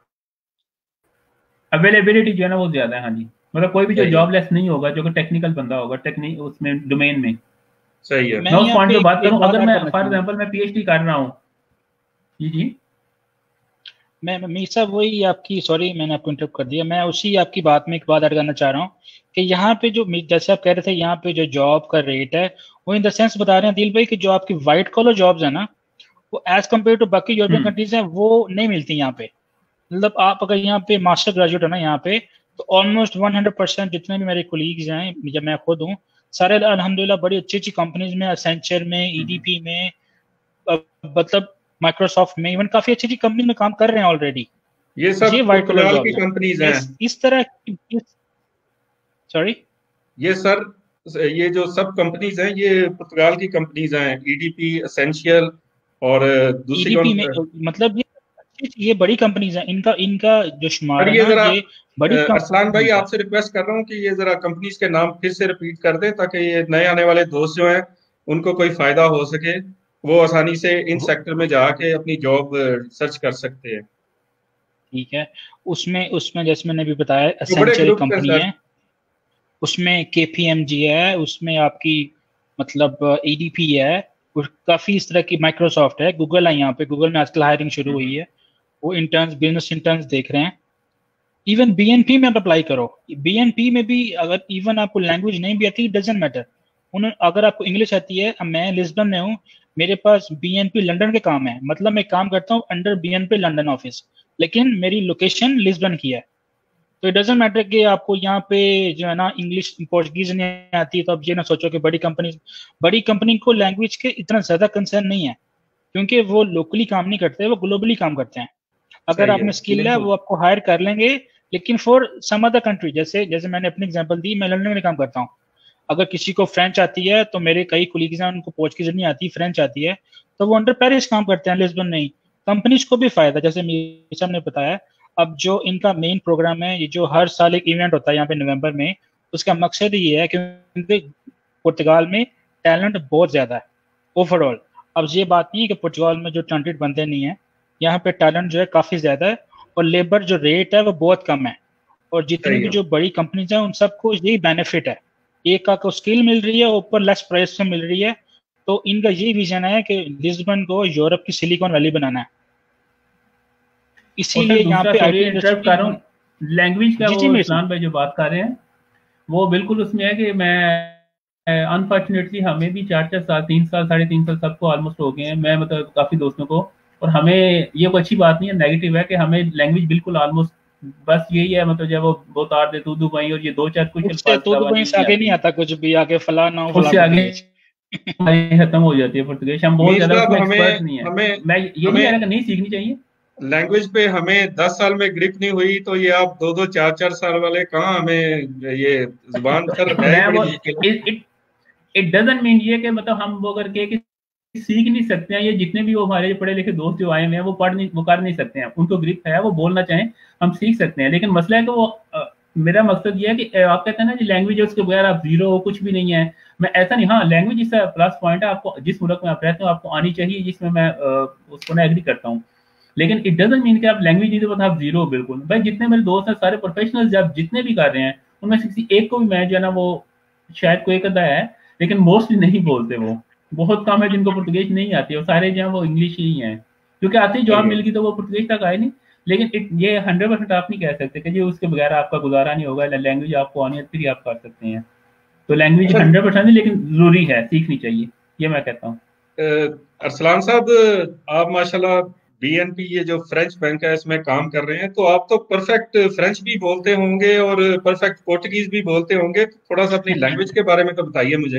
अवेलेबिलिटी जो है ना वो ज्यादा है, हाँ जी। मतलब कोई भी जो सही है। जॉबलेस नहीं होगा, जो कि टेक्निकल बंदा होगा, टेक्निक उसमें डोमेन में। सही है। मैं मैं उस यहाँ पॉइंट पे पे एक, बात एक करूं, बात अगर ऐड मैं करना फॉर चाहूंगा। एग्जांपल मैं पीएचडी कर रहा हूँ। जी जी। मैं मीसा वही आपकी, सॉरी मैंने आपको इंटरप्ट कर दिया, मैं उसी आपकी बात में एक बात ऐड करना चाह रहा हूँ कि यहाँ पे जो मी- जैसे आप कह रहे थे यहाँ पे जो जॉब का रेट है, वो इन द सेंस बता रहे हैं दिल भाई कि जो आपकी वाइट कॉलर जॉब्स है ना, वो एज कम्पेयर टू बाकी यूरोपियन हम्म। कंट्रीज हैं वो नहीं मिलती यहाँ पे। मतलब आप अगर यहाँ पे मास्टर ग्रेजुएट है ना यहाँ पे, तो ऑलमोस्ट वन हंड्रेड परसेंट जितने भी मेरे कोलीग्स हैं, जब मैं खुद हूँ, सारे अल्हम्दुलिल्लाह बड़ी अच्छी अच्छी कंपनीज में, एसेंचर में, हम्म। ईडीपी में, अ, मतलब माइक्रोसॉफ्ट में, इवन काफी अच्छी अच्छी कंपनी में काम कर रहे हैं ऑलरेडी। ये सब ये व्हाइट कॉलर पुर्तगाल की जॉब्स हैं। कंपनीज हैं? इस इस तरह की, सॉरी, ये सर, ये जो सब कंपनीज हैं ये पुर्तगाल की कंपनीज हैं, ईडीपी, एसेंशियल और अ, दूसरी ईडीपी कौन? में, मतलब ये अच्छी- ये बड़ी कंपनीज हैं, इनका इनका जो शुमार और है ये ना, जरा ये अ, बड़ी अरसलान भाई, कंपनीज है। आपसे रिक्वेस्ट कर रहा हूँ कि ये जरा कंपनीज के नाम फिर से रिपीट कर दें, ताकि ये नए आने वाले दोस्त जो हैं उनको कोई फायदा हो सके, वो आसानी से इन सेक्टर में जाके अपनी जॉब सर्च कर सकते हैं। ठीक है, उसमें उसमें जैसे मैंने भी बताया, जो बड़े एसेंचर एक ग्रुप्स हैं कंपनी सर। है, उसमें केपीएमजी है, उसमें आपकी मतलब ईडीपी है, और काफी इस तरह की, माइक्रोसॉफ्ट है, गूगल है, यहाँ पे गूगल में आजकल हायरिंग शुरू हुई हम्म। है, वो इंटर्न्स, बिजनेस इंटर्न्स देख रहे हैं। इवन बीएनपी में आप अप्लाई करो, बीएनपी में भी अगर इवन आपको लैंग्वेज नहीं भी आती, डजेंट मैटर, उन्हें अगर आपको इंग्लिश आती है, अब मैं लिस्बन में हूँ, मेरे पास बीएनपी लंदन के काम है, मतलब मैं काम करता हूँ अंडर बीएनपी लंदन ऑफिस, लेकिन मेरी लोकेशन लिस्बन की है। तो इट डजेंट मैटर कि आपको यहाँ पे जो है ना इंग्लिश पोर्चुगीज नहीं आती, तो अब ये ना सोचो कि बड़ी कंपनी, बड़ी कंपनी को लैंग्वेज के इतना ज्यादा कंसर्न नहीं है, क्योंकि वो लोकली काम नहीं करते, वो ग्लोबली काम करते हैं। अगर सही आप है, में स्किल है बिल्कुल। वो आपको हायर कर लेंगे। लेकिन फॉर सम अदर कंट्री, जैसे जैसे मैंने अपनी एग्जांपल दी, मैं लंदन में काम करता हूँ, अगर किसी को फ्रेंच आती है, तो मेरे कई कोलीग्स हैं उनको पोर्चुगीज नहीं आती, फ्रेंच आती है, तो वो अंडर पेरिस काम करते हैं, लिस्बन नहीं। कंपनीज को भी फायदा, जैसे मीसा ने बताया, अब जो इनका मेन प्रोग्राम है, ये जो हर साल एक इवेंट होता है यहाँ पे नवंबर में, उसका मकसद ये है कि पुर्तगाल में टैलेंट बहुत ज्यादा है ओवरऑल। अब ये बात नहीं है कि पुर्तगाल में जो टैलेंटेड बंदे नहीं है, यहाँ पे टैलेंट जो है काफी ज्यादा है, और लेबर जो रेट है वो बहुत कम है, और जितनी सही भी है। जो बड़ी कंपनीज हैं उन सबको यही बेनिफिट है, एक का को स्किल मिल रही है, ऊपर लेस प्राइस से मिल रही है। तो इनका यही विजन है कि लिस्बन को यूरोप की सिलिकॉन वैली बनाना है, और सर इसीलिए यहाँ दूसरा, पे सॉरी आईटी इंटरप्ट इंडस्ट्री। कर रहा हूँ, लैंग्वेज का जी जी वो मेरे से। इस्लाम भाई जो बात कर रहे हैं, वो बिल्कुल उसमें है कि मैं अनफॉर्चुनेटली हमें भी चार चार साल, तीन साल, साढ़े तीन साल सबको ऑलमोस्ट हो गए हैं, मैं मतलब काफी दोस्तों को। और हमें ये कोई अच्छी बात नहीं है, नेगेटिव है कि हमें लैंग्वेज बिल्कुल ऑलमोस्ट, बस यही है मतलब जब वो बहुत आर दे तू दुबई और ये दो चार कुछ उससे अल्फाज के तो अलावा दुबई नहीं, से नहीं आगे नहीं आती हैं। आता कुछ भी, आगे फला ना हो फला उससे आगे पुर्तगेज। हमारी खत्म हो जाती है पुर्तगाली, हम बहुत मीर ज्यादा साहब, उसमें एक्सपर्ट हमें नहीं है। हमें मैं ये नहीं कह रहा हमें कि नहीं सीखनी चाहिए। लैंग्वेज पे हमें दस साल में ग्रिप नहीं हुई, तो ये आप दो दो चार चार साल वाले कहाँ, हमें ये जुबान सर है ही मैं बड़ी वो मुश्किल। It it it doesn't mean ये कि मतलब हम वो करके कि सीख नहीं सकते हैं, ये जितने भी वो हमारे पढ़े लिखे दोस्त जो आए हुए हैं वो पढ़ नहीं, वो कर नहीं सकते हैं, उनको ग्रिप है, वो बोलना चाहें हम सीख सकते हैं, लेकिन मसला है कि वो मेरा मकसद ये है कि आप कहते हैं ना कि लैंग्वेज है उसके बगैर आप जीरो हो, कुछ भी नहीं है। मैं ऐसा नहीं, हाँ लैंग्वेज इसका प्लस पॉइंट है, आपको जिस मुल्क में आप रहते हो आपको आनी चाहिए, जिसमें मैं उसको ना एग्री करता हूँ। लेकिन इट डजंट मीन कि आप लैंग्वेज नहीं तो आप जीरो हो बिल्कुल। भाई जितने मेरे दोस्त हैं सारे प्रोफेशनल्स जब जितने भी कर रहे हैं उनमें से किसी एक को भी मैं जो है ना वो शायद कोई एक अदा है, लेकिन मोस्टली नहीं बोलते। वो बहुत कम है जिनको पुर्तगीज नहीं आती है, वो सारे जो है वो इंग्लिश ही हैं, क्योंकि आती जॉब मिल गई तो वो पुर्तगीज तक आए नहीं। लेकिन इट ये हंड्रेड परसेंट आप नहीं कह सकते कि जी उसके बगैर आपका गुजारा नहीं होगा, लैंग्वेज आपको आनी है फिर ही आप कर सकते हैं। तो लैंग्वेज हंड्रेड परसेंट नहीं, लेकिन जरूरी है, सीखनी चाहिए, ये मैं कहता हूँ। अरसलान साहब, आप माशाल्लाह बीएनपी ये जो फ्रेंच बैंक है इसमें काम कर रहे हैं, तो आप तो परफेक्ट फ्रेंच भी बोलते होंगे और परफेक्ट पोर्टुगीज भी बोलते होंगे। थोड़ा सा अपनी लैंग्वेज के बारे में तो बताइए मुझे।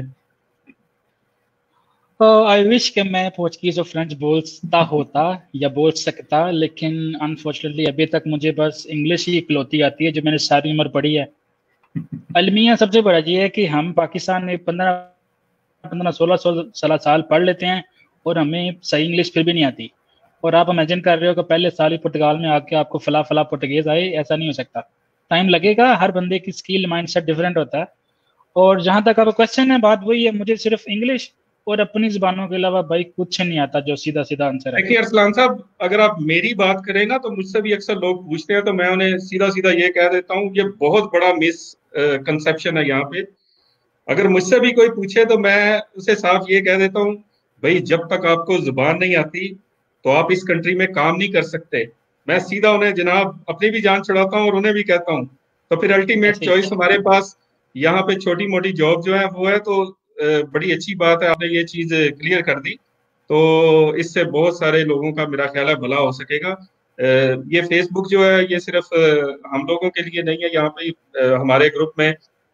आई विश कि मैं पोर्चुगीज और फ्रेंच बोलता होता या बोल सकता, लेकिन अनफॉर्चुनेटली अभी तक मुझे बस इंग्लिश ही इकलौती आती है जो मैंने सारी उम्र पढ़ी है। अलमिया सबसे बड़ा ये है कि हम पाकिस्तान में पंद्रह पंद्रह सोलह सोलह साल पढ़ लेते हैं और हमें सही इंग्लिश फिर भी नहीं आती। और आप इमेजिन कर रहे हो कि पहले साल ही पुर्तगाल में आके आपको फला फला पुर्तगीज आए, ऐसा नहीं हो सकता। टाइम लगेगा, हर बंदे की स्किल माइंडसेट डिफरेंट होता है। और जहां तक आपका क्वेश्चन है, बात वही है, मुझे सिर्फ इंग्लिश और अपनी जुबानों के अलावा भाई कुछ नहीं आता, जो सीधा सीधा आंसर है। देखिए अरसलान साहब, अगर आप मेरी बात करें ना तो मुझसे भी अक्सर लोग पूछते हैं, तो मैं उन्हें सीधा सीधा ये कह देता हूँ, ये बहुत बड़ा मिस कंसेप्शन है यहाँ पे। अगर मुझसे भी कोई पूछे तो मैं उसे साफ ये कह देता हूँ, भाई जब तक आपको जुबान नहीं आती तो आप इस कंट्री में काम नहीं कर सकते। मैं सीधा उन्हें जनाब अपनी भी जान छुड़ाता हूँ और उन्हें भी कहता हूँ। तो फिर अल्टीमेट चॉइस हमारे पास यहाँ पे छोटी मोटी जॉब जो है वो है। तो बड़ी अच्छी बात है, आपने ये चीज क्लियर कर दी, तो इससे बहुत सारे लोगों का मेरा ख्याल है भला हो सकेगा। ये फेसबुक जो है ये सिर्फ हम लोगों के लिए नहीं है, यहाँ पे हमारे ग्रुप में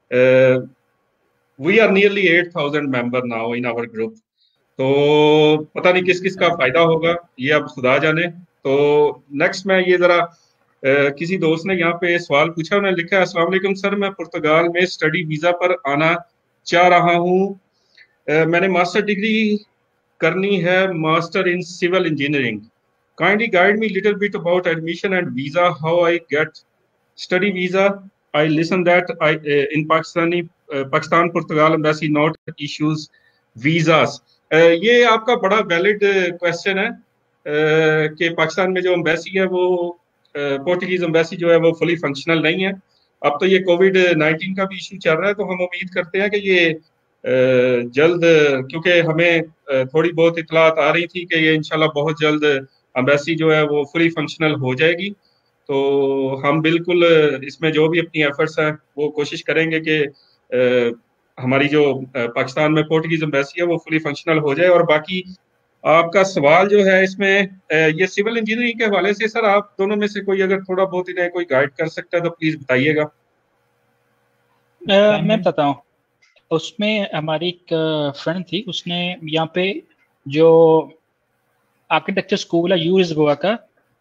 we are nearly eight thousand member now in our group. तो पता नहीं किस किस का फायदा होगा, ये अब खुदा जाने। तो नेक्स्ट मैं ये जरा किसी दोस्त ने यहाँ पे सवाल पूछा, उन्होंने लिखा है, अस्सलाम वालेकुम सर, मैं पुर्तगाल में स्टडी वीजा पर आना चाह रहा हूँ। मैंने मास्टर डिग्री करनी है, master in civil engineering. Kindly guide me little bit about admission and visa, how I get study visa. I listen that I in Pakistani Pakistan Portugal embassy not issues visas. ये आपका बड़ा वैलिड क्वेश्चन है कि पाकिस्तान में जो embassy है वो Portuguese embassy जो है वो फुली फंक्शनल नहीं है। अब तो ये कोविड नाइनटीन का भी इशू चल रहा है, तो हम उम्मीद करते हैं कि ये जल्द, क्योंकि हमें थोड़ी बहुत इतलात आ रही थी कि ये इंशाल्लाह बहुत जल्द एम्बेसी जो है वो फुली फंक्शनल हो जाएगी। तो हम बिल्कुल इसमें जो भी अपनी एफर्ट्स हैं वो कोशिश करेंगे कि हमारी जो पाकिस्तान में पोर्टुगीज एम्बेसी है वो फुली फंक्शनल हो जाए। और बाकी आपका सवाल जो है इसमें ये सिविल इंजीनियरिंग के हवाले से, सर आप दोनों में से कोई अगर थोड़ा बहुत इन्हें कोई गाइड कर सकता है तो प्लीज बताइएगा। मैं बताता हूँ। उसमें हमारी एक फ्रेंड थी, उसने यहाँ पे जो आर्किटेक्चर स्कूल है यू लिस्बोआ का,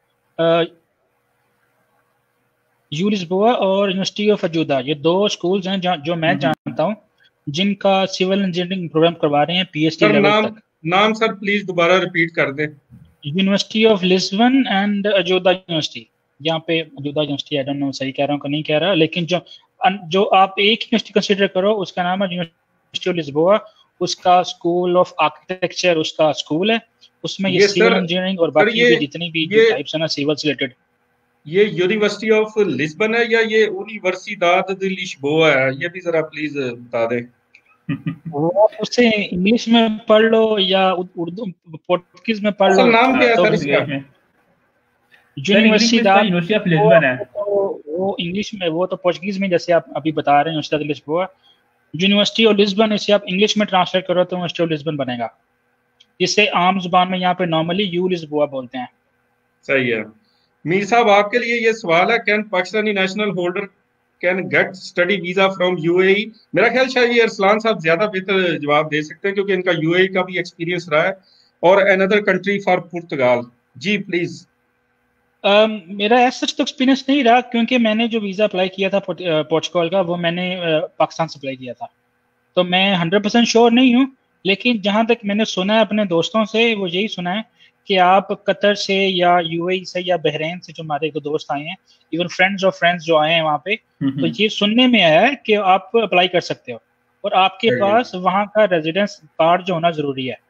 यू लिस्बोआ और यूनिवर्सिटी ऑफ अजूदा, ये दो स्कूल्स हैं जो मैं जानता हूँ जिनका सिविल इंजीनियरिंग प्रोग्राम करवा रहे हैं पीएचडी लेवल नाम, तक। नाम सर प्लीज दोबारा रिपीट कर दें। University of Lisbon and Ajuda university, यहाँ पे Ajuda university, I don't know सही कह रहा हूँ कि नहीं कह रहा, लेकिन जो जो आप एक यूनिवर्सिटी कंसीडर करो उसका नाम है यूनिवर्सिटी ऑफ लिस्बोआ। उसका स्कूल ऑफ आर्किटेक्चर उसका स्कूल है, उसमें ये, ये सिविल इंजीनियरिंग और बाकी ये, जितनी भी टाइप्स है ना सिविल से रिलेटेड। ये यूनिवर्सिटी ऑफ लिस्बन है या ये यूनिवर्सिदाद दे लिस्बोआ है, ये भी जरा प्लीज बता दें। वो उसे इंग्लिश में पढ़ लो या उर्दू पोर्टुगीज में पढ़ लो। नाम क्या है सर इसका? यूनिवर्सिदाद यूनिवर्सिटी ऑफ लिस्बन है वो इंग्लिश में, वो तो पोर्टुगीज में जैसे आप अभी बता रहे हैं university of Lisboa. University of Lisbon इसे आप इंग्लिश में ट्रांसलेट करो तो यूनिवर्सिटी ऑफ लिस्बन बनेगा, जिसे आम जुबान में यहाँ पे नॉर्मली यू लिस्बोआ बोलते हैं। सही है। मीर साहब आपके लिए ये सवाल है, can Pakistani national holder can get study visa from UAE? मेरा ख्याल शायद ये अरसलान साहब ज्यादा बेहतर जवाब दे सकते हैं क्योंकि इनका यूएई का भी एक्सपीरियंस रहा है। और अनदर कंट्री फॉर पुर्तगाल, जी प्लीज। Uh, मेरा ऐसा तो एक्सपीरियंस नहीं रहा, क्योंकि मैंने जो वीज़ा अप्लाई किया था पोर्चुगल का वो मैंने uh, पाकिस्तान से अप्लाई किया था, तो मैं हंड्रेड परसेंट श्योर नहीं हूँ। लेकिन जहाँ तक मैंने सुना है अपने दोस्तों से, वो यही सुना है कि आप कतर से या यूएई से या बहरीन से जो हमारे दो दोस्त आए हैं, इवन फ्रेंड्स और फ्रेंड्स जो आए हैं वहाँ पे, तो ये सुनने में आया है कि आप अप्लाई कर सकते हो और आपके पास वहाँ का रेजिडेंस कार्ड जो होना जरूरी है।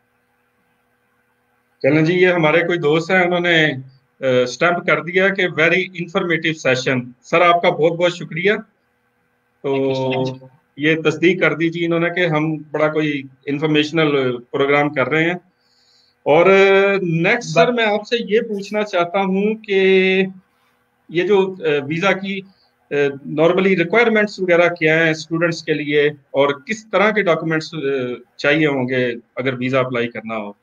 चलें जी, ये हमारे कोई दोस्त हैं, उन्होंने स्टैम्प कर दिया कि वेरी इंफॉर्मेटिव सेशन। सर आपका बहुत बहुत शुक्रिया। तो ये तस्दीक कर दीजिए इन्होंने कि हम बड़ा कोई इंफॉर्मेशनल प्रोग्राम कर रहे हैं। और नेक्स्ट सर मैं आपसे ये पूछना चाहता हूँ कि ये जो वीज़ा की नॉर्मली रिक्वायरमेंट्स वगैरह क्या हैं स्टूडेंट्स के लिए, और किस तरह के डॉक्यूमेंट्स चाहिए होंगे अगर वीज़ा अप्लाई करना हो?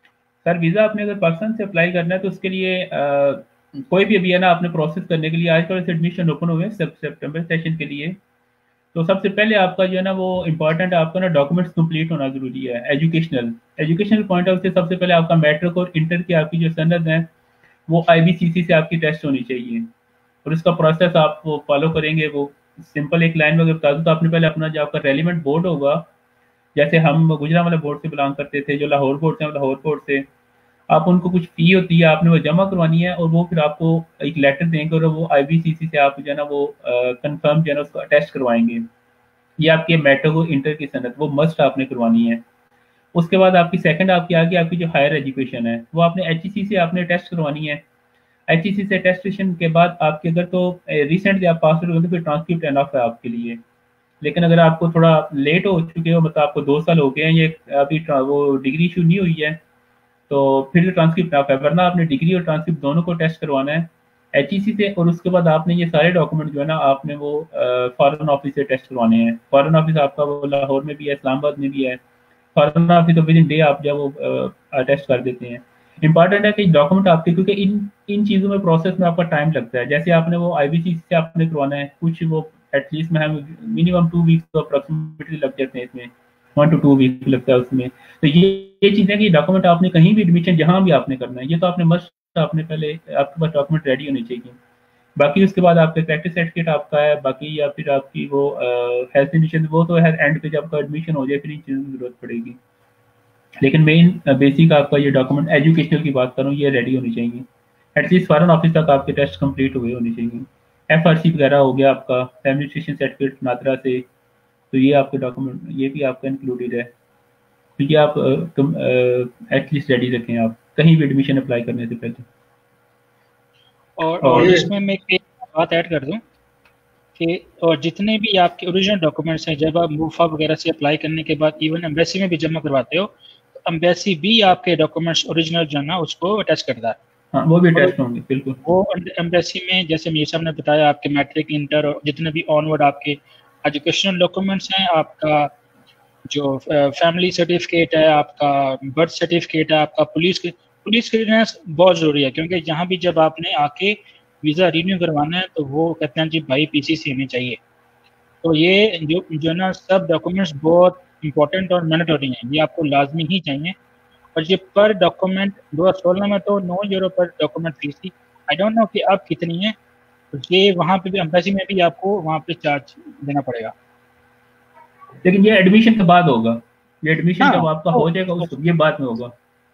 सर वीज़ा आपने अगर पाकिस्तान से अप्लाई करना है तो उसके लिए आ, कोई भी अभी है ना आपने प्रोसेस करने के लिए आजकल से एडमिशन ओपन हुए हैं सब सितंबर सेशन के लिए। तो सबसे पहले आपका जो है ना वो इम्पोर्टेंट आपका ना डॉक्यूमेंट्स कंप्लीट होना जरूरी है। एजुकेशनल एजुकेशनल पॉइंट ऑफ से सबसे पहले आपका मैट्रिक और इंटर की आपकी जो सनद है वो आईबीसीसी से आपकी टेस्ट होनी चाहिए, और इसका प्रोसेस आप वो फॉलो करेंगे। वो सिंपल एक लाइन में अगर बता दूँ तो आपने पहले अपना जो आपका रेलिवेंट बोर्ड होगा, जैसे हम गुजरांवाला बोर्ड से बिलोंग करते थे, जो लाहौर बोर्ड से लाहौर बोर्ड से आप उनको कुछ फी होती है आपने वो जमा करवानी है, और वो फिर आपको एक लेटर देंगे और वो आईबीसीसी से आप जो है ना वो कंफर्म जो है ना उसको अटेस्ट करवाएंगे। ये आपके मैट्रिक और इंटर की सनद वो मस्ट आपने करवानी है। उसके बाद आपकी सेकंड आपकी आगे आपकी जो हायर एजुकेशन है वो आपने एचईसी से आपने टेस्ट करवानी है। एचईसी से टेस्टेशन के बाद आपके अगर तो रिसेंटली आप पास हो गए तो फिर ट्रांसक्रिप्ट एनफ है आपके लिए। लेकिन अगर आपको थोड़ा लेट हो चुके हो, मतलब आपको दो साल हो गए हैं, ये अभी वो डिग्री इशू नहीं हुई है, तो फिर तो ट्रांसक्रिप्ट आप है, वरना आपने डिग्री और ट्रांसक्रिप्ट दोनों को टेस्ट करवाना है एचईसी से। और उसके बाद आपने ये सारे डॉक्यूमेंट जो है ना आपने वो फॉरेन ऑफिस से टेस्ट करवाने हैं। फॉरेन ऑफिस आपका वो लाहौर में भी है, इस्लामाबाद में भी है। फॉरेन ऑफिस तो विद इन डे आप जब वो टेस्ट कर देते हैं। इंपॉर्टेंट है कि डॉक्यूमेंट आपके, क्योंकि इन इन चीज़ों में प्रोसेस में आपका टाइम लगता है। जैसे आपने वो आईबीसीसी से आपने करवाना है, कुछ वो एटलीस्ट में मिनिमम टू वीक्स तो अप्रोक्सीमेटली लग जाते हैं, इसमें वन टू टू वीक लगता है उसमें। तो ये ये चीज़ें कि डॉक्यूमेंट आपने कहीं भी एडमिशन जहाँ भी आपने करना है, ये तो आपने मस्ट आपने पहले आपके पास डॉक्यूमेंट रेडी होने चाहिए। बाकी उसके बाद आपके प्रैक्टिस सर्टिफिकेट आपका है बाकी, या फिर आपकी वो हेल्थ इंश्योरेंस वो तो है एंड पे जब आपका एडमिशन हो जाए फिर इन चीज़ों की जरूरत पड़ेगी। लेकिन मेन बेसिक आपका ये डॉक्यूमेंट एजुकेशनल की बात करूँ ये रेडी होनी चाहिए। एटलीस्ट फॉरेन ऑफिस तक आपके टेस्ट कंप्लीट हुए होने चाहिए। एफ आर सी वगैरह हो गया आपका, फैमिली रजिस्ट्रेशन सर्टिफिकेट नादरा से, तो ये आपके डॉक्यूमेंट ये भी आपका इंक्लूडेड है। तो ये आप एटलीस्ट रेडी रखें आप कहीं भी एडमिशन अप्लाई करने से पहले। और, और इसमें मैं एक बात ऐड कर दूं कि और जितने भी आपके ओरिजिनल डॉक्यूमेंट्स हैं जब आप मूफा वगैरह से अप्लाई करने के बाद इवन एम्बेसी में भी जमा करवाते हो तो एम्बेसी भी आपके डॉक्यूमेंट्स ओरिजिनल जो है ना उसको अटैच करता है। हाँ, वो भी टेस्ट होंगे बिल्कुल। वो एम्बेसी में जैसे मीर साहब ने बताया आपके मैट्रिक इंटर और जितने भी ऑनवर्ड आपके एजुकेशनल डॉक्यूमेंट्स हैं, आपका जो फैमिली सर्टिफिकेट है, आपका बर्थ सर्टिफिकेट है, आपका पुलिस के पुलिस क्लियरेंस बहुत ज़रूरी है, क्योंकि यहाँ भी जब आपने आके वीज़ा रिन्यू करवाना है तो वो कहते हैं जी भाई पीसीसी हमें चाहिए। तो ये जो जो ना सब डॉक्यूमेंट्स बहुत इंपॉर्टेंट और मैंडेटरी हैं, ये आपको लाजमी ही चाहिए। और ये पर डॉक्यूमेंट दो हज़ार सोलह में तो नौ यूरो पर डॉक्यूमेंट फीस थी, आई डोंट नो कि अब कितनी है। तो ये वहाँ पे भी एम्बेसी में भी आपको वहाँ पे चार्ज देना पड़ेगा, लेकिन ये एडमिशन के बाद होगा। ये एडमिशन हाँ, जब आपका हो जाएगा उस ये बाद में होगा।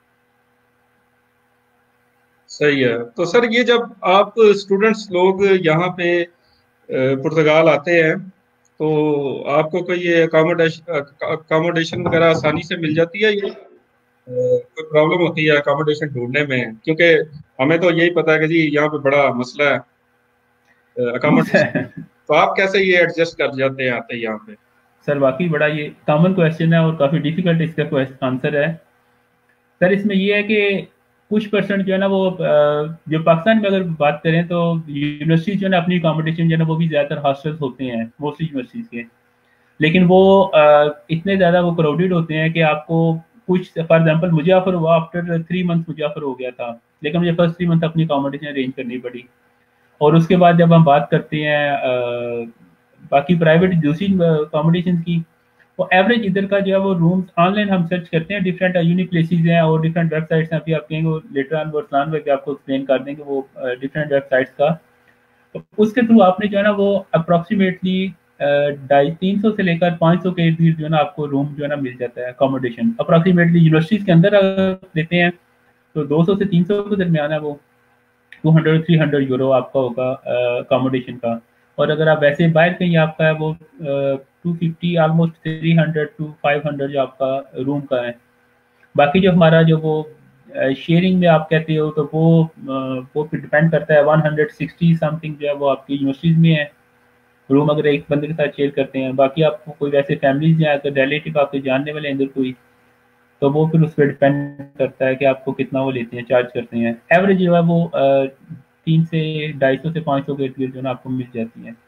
सही है। तो सर ये जब आप स्टूडेंट्स लोग यहाँ पे पुर्तगाल आते हैं तो आपको कोई अकोमोडेशन अकोमोडेशन वगैरह आसानी से मिल जाती है, ये कोई प्रॉब्लम होती है अकोमोडेशन ढूंढने में? क्योंकि हमें तो यही पता है कि जी यहाँ पे बड़ा मसला है अकोमोडेशन। तो आप कैसे ये एडजस्ट कर जाते हैं आते यहाँ पे? सर वाकई बड़ा ये कॉमन क्वेश्चन है और काफ़ी डिफिकल्ट इसका आंसर है। सर इसमें ये है कि कुछ परसेंट जो है ना वो जो पाकिस्तान में अगर बात करें तो यूनिवर्सिटी जो है ना अपनी अकोमोडेशन जो है ना वो भी ज़्यादातर हॉस्टल्स होते हैं मोस्टली यूनिवर्सिटीज़ के, लेकिन वो इतने ज़्यादा वो क्राउडेड होते हैं कि आपको कुछ फॉर एग्जांपल मुझे ऑफर हुआ आफ्टर थ्री मंथ मुझे ऑफर हो गया था, लेकिन मुझे फर्स्ट थ्री मंथ अपनी अकोमोडेशन अरेंज करनी पड़ी। और उसके बाद जब हम बात करते हैं बाकी प्राइवेट दूसरी अकोमोडेशन की, वो एवरेज इधर का जो है वो रूम्स ऑनलाइन हम सर्च करते हैं, डिफरेंट यूनिक प्लेसेस हैं और डिफरेंट वेबसाइट्स हैं। अभी आप कहेंगे वो लेटर ऑन वर्सलान में भी आपको एक्सप्लेन कर देंगे वो डिफरेंट वेबसाइट्स का। तो उसके थ्रू आपने जो है ना वो अप्रॉक्सीमेटली ढाई तीन सौ से लेकर पाँच सौ के इर्द जो है ना आपको रूम जो है ना मिल जाता है अकोमोडेशन अप्रॉक्सीमेटली। यूनिवर्सिटीज़ के अंदर देते हैं तो दो सौ से तीन सौ के दरमियान है वो, two hundred three hundred euro आपका होगा अकोमोडेशन का। और अगर आप वैसे बाहर कहीं आपका है वो two fifty almost three hundred to five hundred जो आपका रूम का है। बाकी जो हमारा जो वो शेयरिंग में आप कहते हो तो वो वो पे डिपेंड करता है, वन हंड्रेड सिक्सटी समथिंग जो है वो आपकी यूनिवर्सिटीज़ में है रूम, अगर एक बंदे के साथ शेयर करते हैं। बाकी आपको कोई वैसे फैमिलीज या अगर रिलेटिव आपके जानने वाले अंदर कोई, तो वो फिर उस पर डिपेंड करता है कि आपको कितना वो लेते हैं, चार्ज करते हैं। एवरेज जो है वो तीन से ढाई सौ से पाँच सौ के इर्द जो है आपको मिल जाती है।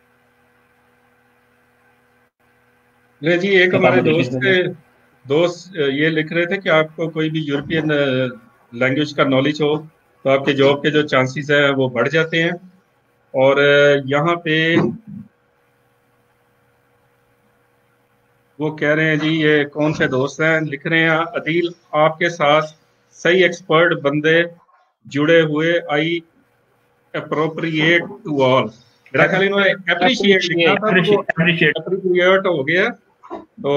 जी एक हमारे दोस्त थे दोस्त ये लिख रहे थे कि आपको कोई भी यूरोपियन लैंग्वेज का नॉलेज हो तो आपके जॉब के जो चांसेस हैं वो बढ़ जाते हैं। और यहाँ पे वो कह रहे हैं जी, ये कौन से दोस्त हैं, लिख रहे हैं अदील आपके साथ सही एक्सपर्ट बंदे जुड़े हुए, आई अप्रोप्रिएट टू ऑल। मेरा ख्याल इन्होंने अप्रिशिएट लिखा था, तो अप्रिशिएट हो गया। तो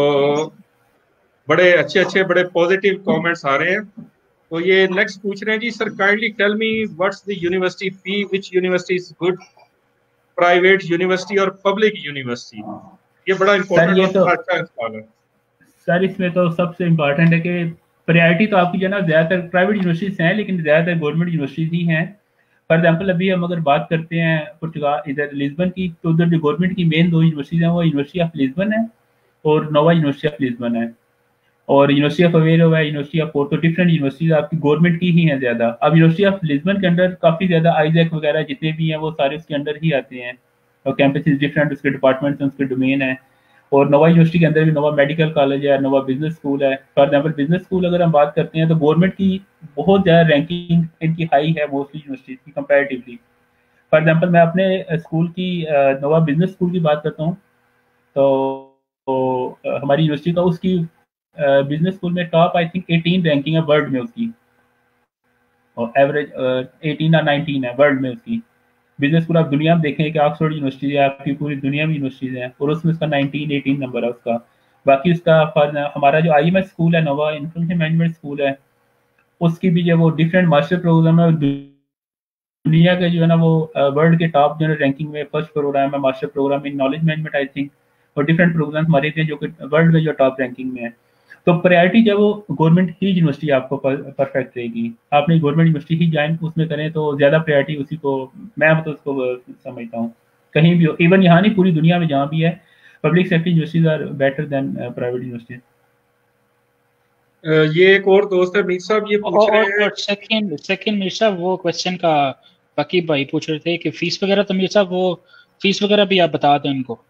बड़े अच्छे अच्छे बड़े पॉजिटिव कमेंट्स आ रहे हैं। तो ये नेक्स्ट पूछ रहे हैं जी, sir kindly tell me what's the university fee, which university is good, private university और पब्लिक यूनिवर्सिटी। ये बड़ा इंपॉर्टेंट तो, अच्छा सवाल है सर। इसमें तो सबसे इम्पोर्टेंट है कि प्रायोरिटी तो आपकी जो है ना ज़्यादातर प्राइवेट यूनिवर्सिटीज़ हैं, लेकिन ज़्यादातर गवर्नमेंट यूनिवर्सिटीज़ ही हैं। फॉर एग्जांपल अभी हम अगर बात करते हैं पुर्तगाल इधर लिस्बन की, तो उधर जो गवर्नमेंट की मेन दो यूनिवर्सिटीज़ हैं वो यूनिवर्सिटी ऑफ लिस्बन है और नोवा यूनिवर्सिटी ऑफ लिस्बन है, और यूनिवर्सिटी ऑफ अवेरो है, university of Porto. Different universities आपकी गवर्नमेंट की ही हैं ज़्यादा। अब यूनिवर्सिटी ऑफ लिस्बन के अंदर काफ़ी ज़्यादा आइजैक वगैरह जितने भी हैं वो सारे उसके अंदर ही आते हैं, और कैंपसेस डिफरेंट, उसके डिपार्टमेंट्स उसके डोमेन है। और नोवा यूनिवर्सिटी के अंदर भी नोवा मेडिकल कॉलेज है, नोवा बिजनेस स्कूल है। फॉर एग्जाम्पल बिजनेस स्कूल अगर हम बात करते हैं तो गवर्नमेंट की बहुत ज़्यादा रैंकिंग इनकी हाई है मोस्टली यूनिवर्सिटीज की कंपेरेटिवली। फॉर एग्जाम्पल मैं अपने स्कूल की नोवा बिजनेस स्कूल की बात करता हूँ, तो, तो हमारी यूनिवर्सिटी का उसकी बिजनेस स्कूल में top I think eighteen ranking है वर्ल्ड में उसकी, और एवरेज एटीन या नाइनटीन है वर्ल्ड में उसकी। बिजनेस स्कूल आप दुनिया में देखें कि ऑक्सफोर्ड यूनिवर्सिटी है, आपकी पूरी दुनिया में यूनिवर्सिटीज हैं, और उसमें उसका नाइनटीन एटीन नंबर है उसका। बाकी उसका हमारा जो आई एम एस स्कूल है, नोवा इंफॉर्मेशन मैनेजमेंट स्कूल है, उसकी भी जो वो डिफरेंट मास्टर प्रोग्राम है, दुनिया के जो है ना वो वर्ल्ड के टॉप जो है रैंकिंग में फर्स्ट प्रोग्राम है master program in knowledge management I think, और डिफरेंट प्रोग्राम हमारे थे जो कि वर्ल्ड में जो टॉप रैंकिंग में है। तो प्रायोरिटी जब वो गवर्नमेंट ही यूनिवर्सिटी आपको परफेक्ट रहेगी, आपने गवर्नमेंट यूनिवर्सिटी ही ज्वाइन उसमें करें तो ज़्यादा प्रायोरिटी उसी को मैं तो उसको समझता हूँ। कहीं भी हो, इवन यहाँ नहीं पूरी दुनिया में जहाँ भी है, public sector universities are better than private universities. ये एक और दोस्त है मीर साहब, ये पूछ रहे हैं। और सेकंड सेकंड मीर साहब वो क्वेश्चन का बाकी भाई पूछ रहे थे कि फीस वगैरह, तो मीर साहब वो फीस वगैरह भी आप बता दें उनको।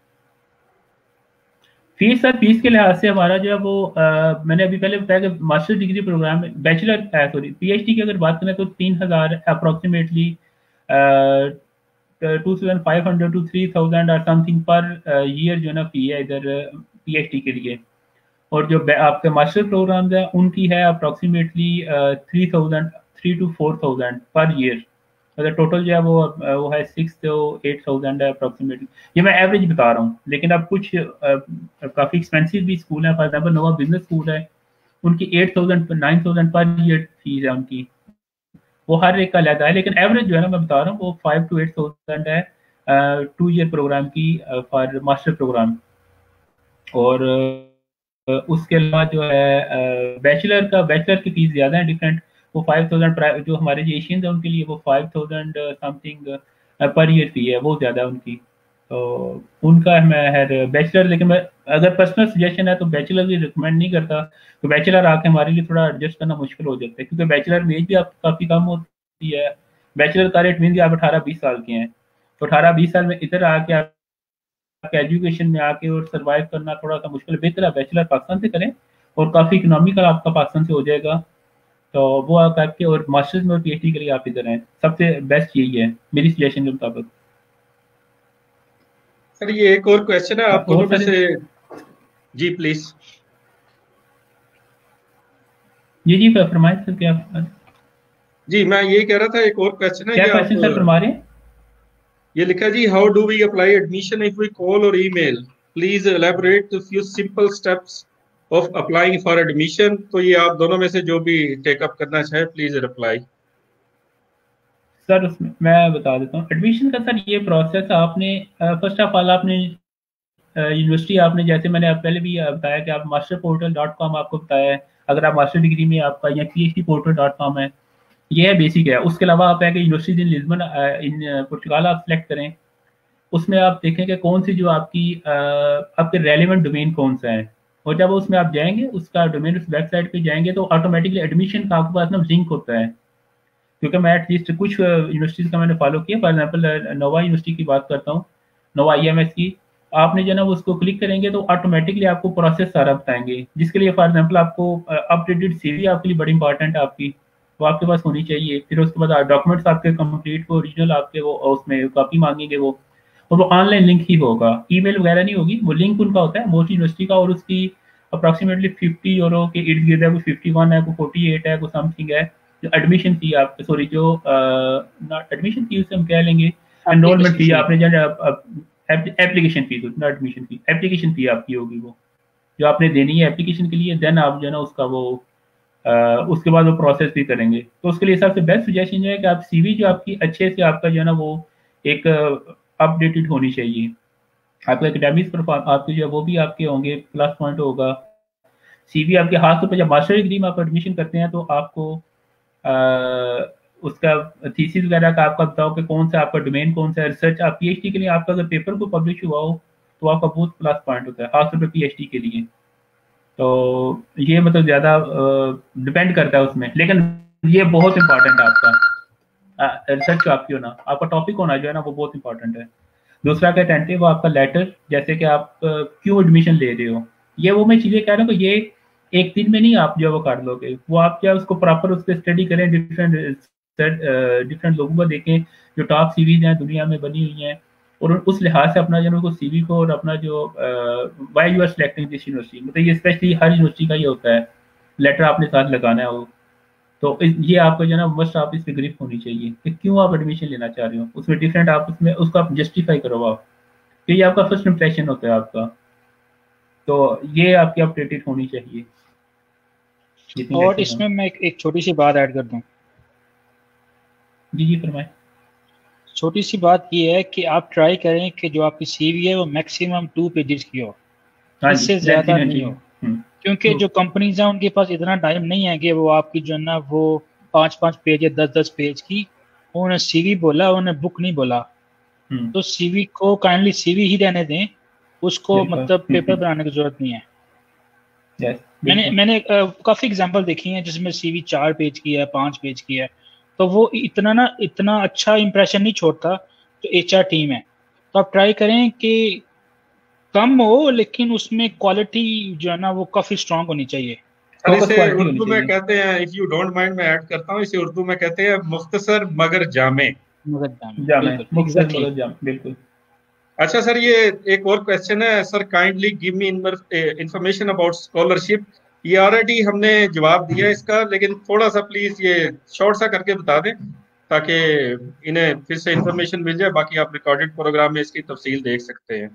फीस सर, फीस के लिहाज से हमारा जो है वो आ, मैंने अभी पहले बताया कि मास्टर डिग्री प्रोग्राम में बैचलर सॉरी पीएचडी की अगर बात करें तो तीन हज़ार approximately two thousand five hundred to three thousand और समथिंग पर ईयर जो है ना फी है इधर पीएचडी के लिए। और जो आपके मास्टर प्रोग्राम है उनकी है approximately three thousand three to four thousand per year. मतलब टोटल जो है वो वो है सिक्स तो एट थाउजेंड है अप्रोक्सीमेटली। ये मैं एवरेज बता रहा हूँ, लेकिन अब कुछ काफ़ी एक्सपेंसिव भी स्कूल है। For example Nova business school है, उनकी eight thousand nine thousand per year fee है उनकी, वो हर एक का अलग है। लेकिन एवरेज जो है ना मैं बता रहा हूँ वो फाइव टू एट थाउजेंड है टू ईयर प्रोग्राम की फॉर मास्टर प्रोग्राम। और उसके अलावा जो है बैचलर का बैचलर की फीस ज़्यादा है डिफरेंट, वो फाइव थाउजेंड जो हमारे जो एशियंस हैं उनके लिए वो five thousand something per year fee है, वो ज़्यादा है उनकी। तो उनका मैं है बैचलर, लेकिन मैं अगर पर्सनल सजेशन है तो बैचलर भी रिकमेंड नहीं करता, तो बैचलर आके हमारे लिए थोड़ा एडजस्ट करना मुश्किल हो जाता है, क्योंकि बैचलर में एज भी आप काफ़ी कम होती है। बैचलर का रेट मीन आप अठारह बीस साल के हैं, तो अठारह बीस साल में इधर आके आप एजुकेशन में आके और सर्वाइव करना थोड़ा सा मुश्किल है। बेहतर है बैचलर पाकिस्तान से करें और काफ़ी इकोनॉमिकल आपका पाकिस्तान से हो जाएगा, तो वो आप करके और मास्टर्स में और पीएचडी के लिए आप इधर हैं, सबसे बेस्ट यही है मेरी सजेशन के मुताबिक। सर ये एक और क्वेश्चन है आप दोनों में से, जी प्लीज। जी जी फरमाइए सर, क्या जी मैं ये कह रहा था एक और क्वेश्चन है, क्या क्वेश्चन सर फरमा रहे हैं? ये लिखा है जी, how do we apply admission if we call और email, please elaborate the few simple steps of applying for admission. तो ये आप दोनों में से जो भी टेकअप करना चाहे प्लीज रिप्लाई। सर उसमें मैं बता देता हूँ एडमिशन का। सर ये प्रोसेस आपने फर्स्ट ऑफ ऑल आपने यूनिवर्सिटी आपने जैसे मैंने आप पहले भी बताया कि आप मास्टर पोर्टल डॉट कॉम आपको बताया है, अगर आप मास्टर डिग्री में आपका या P H D portal dot com है, ये है बेसिक है। उसके अलावा आप है कि यूनिवर्सिटी इन लिस्बन इन पुर्तगाल आप सेलेक्ट करें, उसमें आप देखें कि कौन सी जो आपकी आपके रेलिवेंट डोमेन कौन सा है, और जब उसमें आप जाएंगे उसका डोमेन उस वेबसाइट पे जाएंगे तो ऑटोमेटिकली एडमिशन का आपके पास ना लिंक होता है। क्योंकि मैं एटलीस्ट कुछ यूनिवर्सिटीज़ का मैंने फॉलो किया, फॉर एग्जाम्पल नोवा यूनिवर्सिटी की बात करता हूँ, नोवा आई एम एस की, आपने जो ना उसको क्लिक करेंगे तो ऑटोमेटिकली आपको प्रोसेस सारा बताएंगे, जिसके लिए फॉर एग्जाम्पल आपको अपडेटेड सीवी आपके लिए बड़ी इंपॉर्टेंट है आपकी, वो आपके पास होनी चाहिए। फिर उसके बाद डॉक्यूमेंट्स आपके कंप्लीट को ओरिजिनल आपके वो उसमें कॉपी मांगेंगे वो, और वो ऑनलाइन लिंक ही होगा, ईमेल वगैरह नहीं होगी, वो लिंक उनका होता है मोस्ट यूनिवर्सिटी का, और उसकी अप्रॉक्सीमेटली फिफ्टी यूरो के इर्द गिर्द है, कोई फिफ्टी वन है, कोई फोर्टी एट है, कोई समथिंग है। जो एडमिशन फी आप सॉरी जो नॉट एडमिशन फी उसे हम कह लेंगे एनरोलमेंट फी, आपने जो application fee, not admission fee, application fee आपकी होगी वो जो आपने देनी है एप्लीकेशन के लिए, देन आप जो है ना उसका वो आ, उसके बाद वो प्रोसेस भी करेंगे। तो उसके लिए सबसे बेस्ट सजेशन है कि आप सीवी जो आपकी अच्छे से आपका जो है ना वो एक अपडेटेड होनी चाहिए, आपके एकेडमिक परफॉर्म आपके जो है वो भी आपके होंगे, प्लस पॉइंट होगा। सीवी आपके हाथ पर जब मास्टर डिग्री में आप एडमिशन करते हैं तो आपको आ, उसका थीसिस वगैरह का आपका बताओ कि कौन सा आपका डोमेन कौन सा है, रिसर्च आप पीएचडी के लिए आपका अगर पेपर को पब्लिश हुआ हो तो आपका बहुत प्लस पॉइंट होता है खासतौर पर पीएचडी के लिए। तो ये मतलब ज़्यादा डिपेंड करता है उसमें, लेकिन ये बहुत इंपॉर्टेंट है आपका रिसर्च आपकी होना, आपका टॉपिक होना जो है ना वो बहुत इंपॉर्टेंट है। दूसरा क्या टेंट है वो आपका लेटर, जैसे कि आप क्यों एडमिशन ले रहे हो, ये वो मैं चीज़ें कह रहा हूँ कि ये एक दिन में नहीं आप जो वो कर लोगे, वो आप क्या उसको प्रॉपर उस पर स्टडी करें, डिफरेंट डिफरेंट लोगों को देखें जो टॉप सीरीज हैं दुनिया में बनी हुई हैं, और उस लिहाज से अपना जो सीवी को और अपना जो why you are selecting this university, मतलब ये स्पेशली हर यूनिवर्सिटी का ये होता है, लेटर आपने साथ लगाना है वो। तो ये आपको जो है ना मस्ट आप इस पर ग्रिप होनी चाहिए कि क्यों आप एडमिशन लेना चाह रहे हो, उसमें डिफरेंट आप उसमें उसको आप जस्टिफाई करो आप, तो ये आपका फर्स्ट इंप्रेशन होता है आपका, तो ये आपकी अपडेटेड होनी चाहिए। और इसमें मैं एक, एक छोटी सी बात ऐड कर दूं। जी जी फरमाएं। छोटी सी बात ये है कि आप ट्राई करें कि जो आपकी सीवी है वो मैक्सिमम टू पेजेस की हो, इससे ज्यादा नहीं हो, क्योंकि जो कंपनीज हैं उनके पास इतना टाइम नहीं है कि वो आपकी जो है ना वो पाँच पाँच पेज या दस दस पेज की, उन्होंने सीवी बोला उन्होंने बुक नहीं बोला, तो सीवी को काइंडली सीवी ही रहने दें, उसको मतलब पेपर बनाने की जरूरत नहीं है। yes, मैंने मैंने uh, काफी एग्जांपल देखी हैं जिसमें सीवी चार पेज की है, पांच पेज की है, तो वो इतना ना इतना अच्छा इंप्रेशन नहीं छोड़ता जो एचआर टीम है। तो आप ट्राई करें कि कम हो लेकिन उसमें क्वालिटी जो है ना वो काफी स्ट्रांग होनी चाहिए। इसे उर्दू में कहते हैं, इफ यू डोंट माइंड मैं ऐड करता हूँ, इसे उर्दू में कहते हैं मुख्तसर मगर जामे। मगर जामे, जामे, मुख्तसर मगर जामे, बिल्कुल। अच्छा सर, ये एक और क्वेश्चन है sir, kindly give me information about scholarship. ये ऑलरेडी हमने जवाब दिया इसका, लेकिन थोड़ा सा प्लीज ये शॉर्ट सा करके बता दें ताकि इन्हें फिर से इंफॉर्मेशन मिल जाए। बाकी आप रिकॉर्डेड प्रोग्राम में इसकी तफसील देख सकते हैं।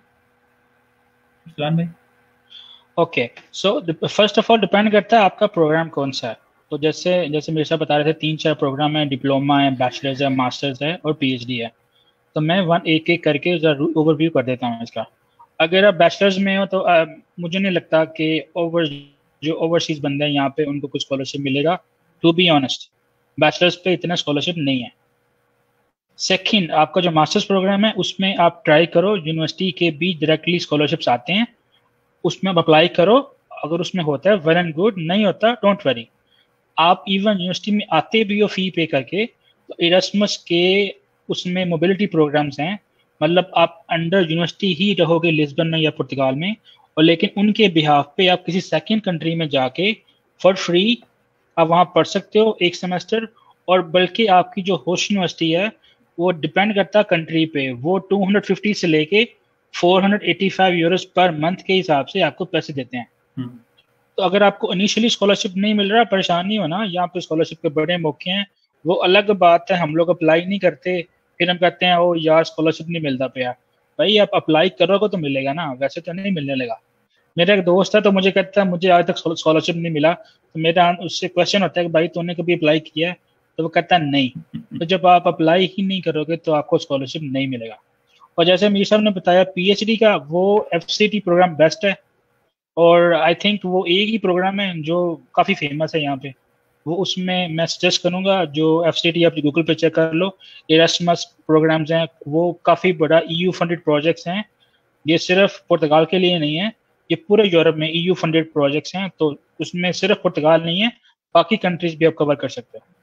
इस्लाम भाई। Okay, so first of all depend करता है आपका प्रोग्राम कौन सा है। तो जैसे जैसे मेरे साथ बता रहे थे तीन चार प्रोग्राम है, डिप्लोमा है, बैचलर्स है, मास्टर्स है और पीएचडी है। तो मैं वन एक एक करके ओवरव्यू कर देता हूँ इसका। अगर आप बैचलर्स में हो तो आ, मुझे नहीं लगता कि ओवर जो ओवरसीज बंदे हैं यहाँ पे उनको कुछ स्कॉलरशिप मिलेगा। टू बी ऑनेस्ट, बैचलर्स पे इतना स्कॉलरशिप नहीं है। सेकंड, आपका जो मास्टर्स प्रोग्राम है उसमें आप ट्राई करो, यूनिवर्सिटी के भी डायरेक्टली स्कॉलरशिप्स आते हैं, उसमें आप अप्लाई करो। अगर उसमें होता है वेल एंड गुड, नहीं होता डोंट वरी। आप इवन यूनिवर्सिटी में आते भी हो फी पे करके, तो इरास्मस के उसमें मोबिलिटी प्रोग्राम्स हैं, मतलब आप अंडर यूनिवर्सिटी ही रहोगे लिस्बन में या पुर्तगाल में, और लेकिन उनके बिहाफ पे आप किसी सेकंड कंट्री में जाके फॉर फ्री आप वहाँ पढ़ सकते हो एक सेमेस्टर। और बल्कि आपकी जो होस्ट यूनिवर्सिटी है वो डिपेंड करता है कंट्री पे, वो टू हंड्रेड फिफ्टी से लेके four hundred eighty five euros per month के हिसाब से आपको पैसे देते हैं। तो अगर आपको इनिशियली स्कॉलरशिप नहीं मिल रहा, परेशान नहीं होना, यहाँ पे स्कॉलरशिप के बड़े मौके हैं। वो अलग बात है हम लोग अप्लाई नहीं करते, फिर हम कहते हैं ओ यार स्कॉलरशिप नहीं मिलता पे यार। भाई आप अप्लाई करोगे तो मिलेगा ना, वैसे तो नहीं मिलने लगा। मेरा एक दोस्त है तो मुझे कहता है मुझे आज तक स्कॉलरशिप नहीं मिला, तो मेरा उससे क्वेश्चन होता है कि भाई तूने कभी अप्लाई किया है? तो वो कहता है नहीं। तो जब आप अप्लाई ही नहीं करोगे तो आपको स्कॉलरशिप नहीं मिलेगा। और जैसे मीर साहब ने बताया पीएचडी का वो एफसीटी प्रोग्राम बेस्ट है, और आई थिंक वो एक ही प्रोग्राम है जो काफ़ी फेमस है यहाँ पे। वो उसमें मैं सजेस्ट करूँगा, जो एफसीटी आप गूगल पे चेक कर लो, एरास्मस प्रोग्राम्स हैं, वो काफ़ी बड़ा ईयू फंडेड प्रोजेक्ट्स हैं। ये सिर्फ पुर्तगाल के लिए नहीं है, ये पूरे यूरोप में ईयू फंडेड प्रोजेक्ट्स हैं, तो उसमें सिर्फ पुर्तगाल नहीं है, बाकी कंट्रीज भी आप कवर कर सकते हो।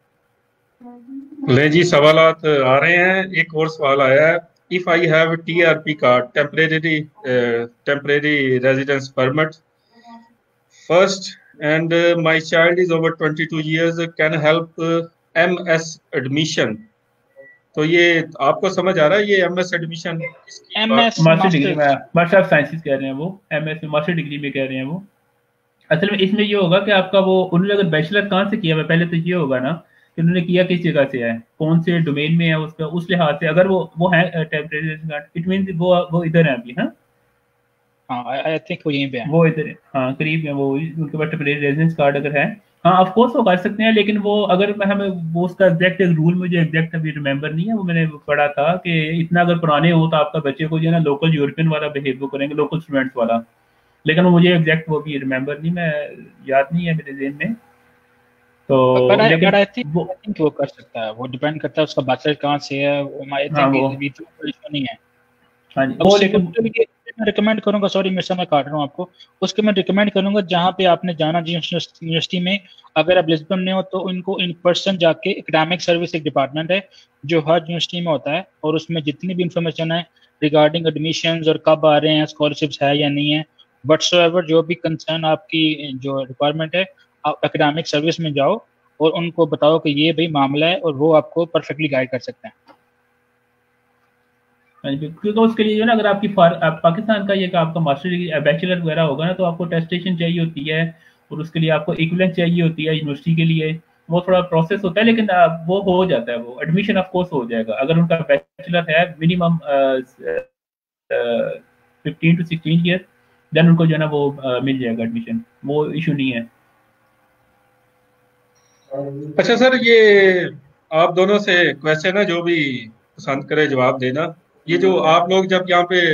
ले जी, सवालात आ रहे हैं। एक और सवाल आया है, if I have TRP card, temporary temporary residence permit first and my child is over twenty two years, can help MS admission. तो ये आपको समझ आ रहा है, ये MS admission MS master degree में, मास्टर ऑफ साइंसेस कह रहे हैं वो, एमएस में मास्टर डिग्री में कह रहे हैं वो। असल में इसमें ये होगा कि आपका वो, उन्होंने अगर बैचलर कहाँ से किया हुआ, पहले तो ये होगा ना कि उन्होंने किया किस जगह से है, कौन से डोमेन में है उसका, उस लिहाज से अगर वो वो है टेम्परेरी, इट मींस वो वो इधर है अभी। हाँ हाँ आई थिंक वो यहीं पे है, वो इधर है, हाँ करीब है वो, उनके पास टेम्परेरी रेजिडेंस कार्ड अगर है, हाँ ऑफ कोर्स वो कर सकते हैं। लेकिन वो अगर मैं हमें वो उसका एग्जैक्ट एक रूल मुझे एग्जैक्ट अभी रिमेंबर नहीं है, वो मैंने पढ़ा था कि इतना अगर पुराने हो तो आपका बच्चे को जो है ना लोकल यूरोपियन वाला बिहेव वो करेंगे, लोकल स्टूडेंट्स वाला। लेकिन वो मुझे एग्जैक्ट वो भी रिमेंबर नहीं, मैं याद नहीं है मेरे ज़हन में। तो पर लेकिन आई थिंक वो आई थिंक वो कर सकता है, वो डिपेंड करता है उसका बैचलर कहाँ से है। आई हाँ वो थिंक इजी तो इशू नहीं है। हाँ जी अब वो लेकिन सिक्योरिटी मैं रिकमेंड करूंगा, सॉरी मेरे से मैं काट रहा हूँ आपको, उसके मैं रिकमेंड करूंगा जहाँ पे आपने जाना जिस यूनिवर्सिटी में, अगर आप लिस्बन में हो तो इनको इन पर्सन जाके, एकेडमिक सर्विस एक डिपार्टमेंट है जो हर यूनिवर्सिटी में होता है, और उसमें जितनी भी इंफॉर्मेशन है रिगार्डिंग एडमिशंस और कब आ रहे हैं, स्कॉलरशिप्स है या नहीं है, व्हाट्सोएवर जो भी कंसर्न आपकी जो रिक्वायरमेंट है, आप एकेडमिक सर्विस में जाओ और उनको बताओ कि ये भाई मामला है, और वो आपको परफेक्टली गाइड कर सकते हैं। क्योंकि उसके लिए जो ना, अगर आपकी आप पाकिस्तान का ये कि आपका मास्टर डिग्री बैचलर वगैरह होगा ना, तो आपको टेस्टेशन चाहिए होती है, और उसके लिए आपको इक्विवेलेंस चाहिए होती है यूनिवर्सिटी के लिए, वो थोड़ा प्रोसेस होता है। लेकिन वो हो जाता है, वो एडमिशन ऑफ कोर्स हो जाएगा अगर उनका बैचलर है minimum fifteen to sixteen year, then उनको जो है ना वो आ, मिल जाएगा एडमिशन, वो इशू नहीं है। अच्छा सर, ये आप दोनों से क्वेश्चन है, जो भी पसंद करे जवाब देना। ये जो आप लोग जब यहाँ पे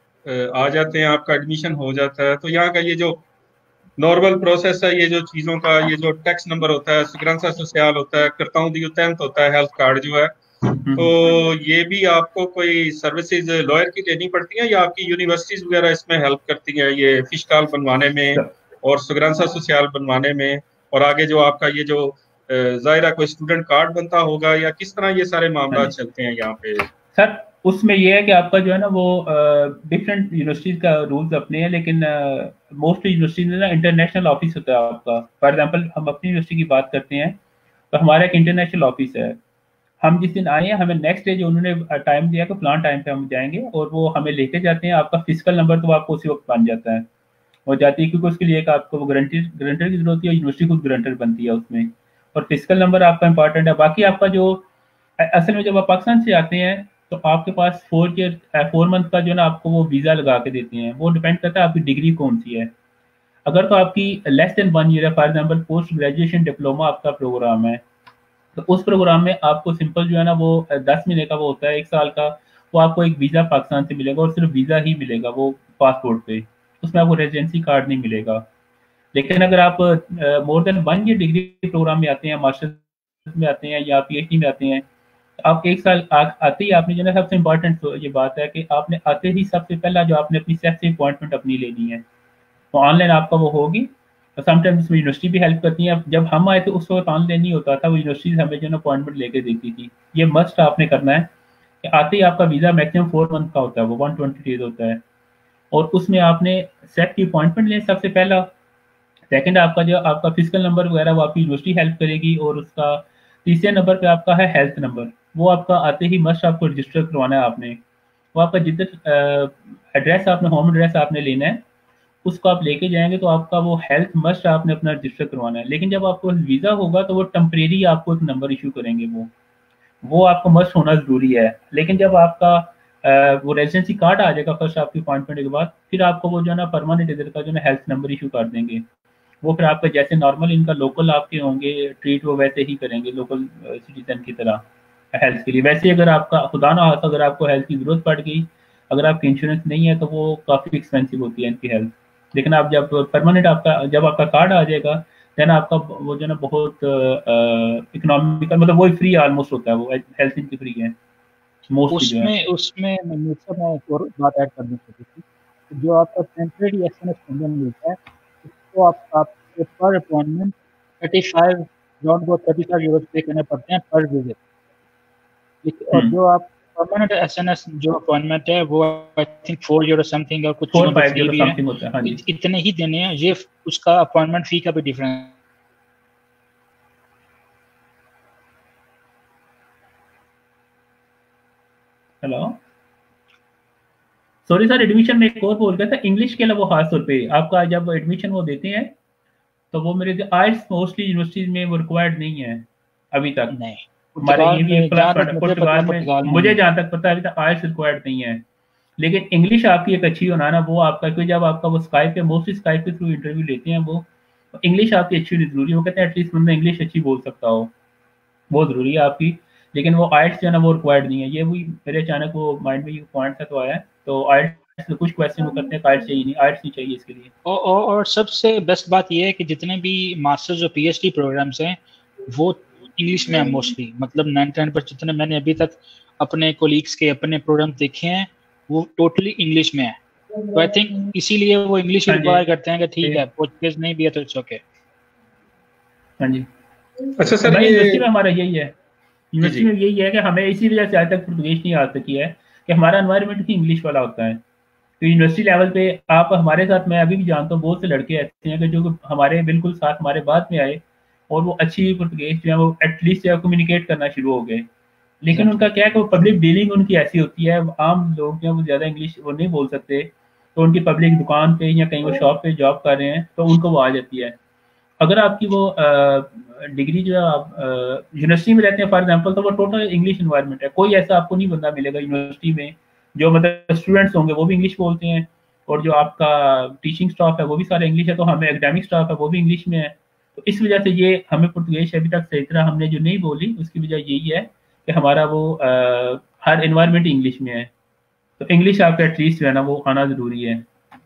आ जाते हैं, आपका एडमिशन हो जाता है, तो यहाँ का ये जो नॉर्मल प्रोसेस है, ये जो चीज़ों का, ये जो टैक्स नंबर होता है, सिग्रेंसा सोशल होता है, करताऊं दी टेंथ होता है, हेल्थ कार्ड जो है, तो ये भी आपको कोई सर्विसेज लॉयर की लेनी पड़ती है, या आपकी यूनिवर्सिटीज वगैरह इसमें हेल्प करती हैं, ये फिशकाल बनवाने में और सिग्रेंसा सोशल बनवाने में, और आगे जो आपका ये जो जाहिरा कोई स्टूडेंट कार्ड बनता होगा, या किस तरह ये सारे मामला चलते हैं यहाँ पे? सर उसमें ये है कि आपका जो है ना वो डिफरेंट यूनिवर्सिटीज का रूल्स अपने हैं, लेकिन मोस्ट यूनिवर्सिटीज में ना इंटरनेशनल ऑफिस होता है आपका। फॉर एग्जांपल हम अपनी यूनिवर्सिटी की बात करते हैं तो हमारा एक इंटरनेशनल ऑफिस है। हम जिस दिन आए हैं, हमें नेक्स्ट डे जो उन्होंने टाइम दिया कि प्लान टाइम पे हम जाएंगे, और वो हमें लेके जाते हैं। आपका फिजिकल नंबर तो आपको उसी वक्त बन जाता है, हो जाती है, क्योंकि उसके लिए एक आपको वो गारंटी गारंटर की जरूरत है, यूनिवर्सिटी खुद गारंटर बनती है उसमें, और फिजिकल नंबर आपका इंपॉर्टेंट है। बाकी आपका जो असल में जब आप पाकिस्तान से आते हैं तो आपके पास फोर ईयर फोर मंथ का जो ना आपको वो वीज़ा लगा के देते हैं। वो डिपेंड करता है आपकी डिग्री कौन सी है। अगर तो आपकी लेस देन वन ईयर है, for example post graduation diploma आपका प्रोग्राम है, तो उस प्रोग्राम में आपको सिंपल जो है ना वो दस महीने का वो होता है, एक साल का, वो आपको एक वीज़ा पाकिस्तान से मिलेगा, और सिर्फ वीज़ा ही मिलेगा वो पासपोर्ट पे, उसमें आपको रेजिडेंसी कार्ड नहीं मिलेगा। लेकिन अगर आप more than one year degree programme में आते हैं, मास्टर्स में आते हैं या पीएचडी में आते हैं, आप एक साल आ, आते ही आपने जो है सबसे इम्पोर्टेंट तो ये बात है कि आपने आते ही सबसे पहला जो आपने अपनी सेल्फ से अपॉइंटमेंट अपनी लेनी है, तो ऑनलाइन आपका वो होगी। तो समटाइम्स उसमें यूनिवर्सिटी भी हेल्प करती है। जब हम आए थे उस वक्त ऑनलाइन नहीं होता था, वो यूनिवर्सिटीज हमें जो है अपॉइंटमेंट लेके देती थी। ये मस्ट आपने करना है कि आते ही आपका वीज़ा मैक्सिमम फोर मंथ का होता है, वो वन ट्वेंटी डेज होता है, और उसमें आपने सेट की अपॉइंटमेंट लें सबसे पहला। सेकंड आपका जो आपका फिजिकल नंबर वगैरह वो आपकी यूनिवर्सिटी हेल्प करेगी, और उसका तीसरे नंबर पे आपका है हेल्थ नंबर, वो आपका आते ही मस्ट आपको रजिस्टर करवाना है आपने। वो आपका जिधर एड्रेस आपने होम एड्रेस आपने लेना है, उसको आप लेके जाएंगे तो आपका वो हेल्थ मस्ट आपने अपना रजिस्टर करवाना है। लेकिन जब आपको वीज़ा होगा तो वो टेम्परेरी आपको एक नंबर इशू करेंगे, वो वो आपको मस्ट होना ज़रूरी है। लेकिन जब आपका वो रेजिडेंसी कार्ड आ जाएगा फर्स्ट आपकी अपॉइंटमेंट के बाद, फिर आपको वो जो है ना परमानेंट इधर का जो है हेल्थ नंबर इशू कर देंगे। वो फिर आपका जैसे नॉर्मल इनका लोकल आपके होंगे ट्रीट, वो वैसे ही करेंगे लोकल सिटीजन की तरह हेल्थ के लिए। वैसे अगर आपका खुदा ना खास्ता अगर आपको हेल्थ की जरूरत पड़ गई, अगर आपकी इंश्योरेंस नहीं है तो वो काफ़ी एक्सपेंसिव होती है इनकी हेल्थ। लेकिन आप जब परमानेंट आपका जब आपका कार्ड आ जाएगा देन आपका वो जो है ना बहुत इकोनॉमिकल, मतलब वो फ्री ऑलमोस्ट होता है, वो हेल्थ इनकी फ्री है मोस्टली जो है। उसमें उसमें मुझसे मैं एक और बात ऐड करनी चाहिए थी। जो आपका टेम्परेरी एसएनएस पेंशन मिलता है उसको आप आपको पर अपॉइंटमेंट थर्टी फाइव राउंड को थर्टी फाइव यूरो पे करने पड़ते हैं पर विजिट। और जो आप परमानेंट एसएनएस जो अपॉइंटमेंट है वो I think four euro something और कुछ चीजों पे फ्री भी है, होता है। हाँ जी। इतने ही देने हैं। ये उसका अपॉइंटमेंट फी का भी difference. Hello sorry sir, admission में एक और बोल गया था, इंग्लिश के अलावा खास तौर पे आपका जब एडमिशन वो देते हैं तो वो मेरे आइल्स मोस्टली यूनिवर्सिटीज में वो रिक्वायर्ड नहीं है अभी तक। नहीं, हमारे ये भी पुर्तगाल में मुझे जहाँ तक पता है अभी तक आइल्स रिक्वायर्ड नहीं है, लेकिन इंग्लिश आपकी एक अच्छी होना ना, वो आपका क्योंकि जब आपका वो स्काइप पे मोस्टली स्काइप के थ्रू इंटरव्यू लेते हैं वो इंग्लिश आपकी अच्छी होनी जरूरी है। वो कहते हैं एटलीस्ट बंदा इंग्लिश अच्छी बोल सकता हो, बहुत जरूरी है आपकी। लेकिन वो आइल्स जो है ना वो रिक्वायर्ड नहीं है। ये भी मेरे अचानक वो माइंड में ये पॉइंट था तो आया। तो आइल्स में कुछ क्वेश्चन वो करते हैं आइल्स चाहिए नहीं, आइल्स नहीं चाहिए इसके लिए। और, और, और सबसे बेस्ट बात ये है कि जितने भी मास्टर्स और पीएचडी प्रोग्राम्स हैं वो इंग्लिश में है मोस्टली। मतलब नाइन्टी नाइन परसेंट जितने मैंने अभी तक अपने कोलीग्स के अपने प्रोग्राम देखे हैं वो टोटली इंग्लिश में है। तो आई थिंक इसीलिए वो इंग्लिश रिक्वायर करते हैं कि ठीक है पोर्चुगीज नहीं भी है तो इट्स ओके। हाँ जी। अच्छा सर, ये यूनिवर्सिटी में हमारा यही है, यूनिवर्सिटी में यही है कि हमें इसी वजह से आज तक पुर्तगाली नहीं आ सकी है कि हमारा एनवायरनमेंट ही इंग्लिश वाला होता है। तो यूनिवर्सिटी लेवल पे आप हमारे साथ, मैं अभी भी जानता हूँ बहुत से लड़के ऐसे हैं कि जो हमारे बिल्कुल साथ हमारे बाद में आए और वो अच्छी पुर्तगाली जो है वो एटलीस्ट कम्युनिकेट करना शुरू हो गए। लेकिन उनका क्या है कि वो पब्लिक डीलिंग उनकी ऐसी होती है, आम लोग जो वो ज़्यादा इंग्लिश वो नहीं बोल सकते, तो उनकी पब्लिक दुकान पे या कहीं वो शॉप पे जॉब कर रहे हैं तो उनको वो आ जाती है। अगर आपकी वो डिग्री जो है आप यूनिवर्सिटी में रहते हैं फॉर एग्जांपल, तो वो टोटल इंग्लिश एनवायरनमेंट है। कोई ऐसा आपको नहीं बंदा मिलेगा यूनिवर्सिटी में जो मतलब स्टूडेंट्स होंगे वो भी इंग्लिश बोलते हैं और जो आपका टीचिंग स्टाफ है वो भी सारा इंग्लिश है, तो हमें एकेडमिक स्टाफ है वो भी इंग्लिश में है। तो इस वजह से ये हमें पुर्तगाली अभी तक सही तरह हमने जो नहीं बोली उसकी वजह यही है कि हमारा वो आ, हर एनवायरनमेंट इंग्लिश में है। तो इंग्लिश आपका एटलीस्ट जो है ना वो आना जरूरी है।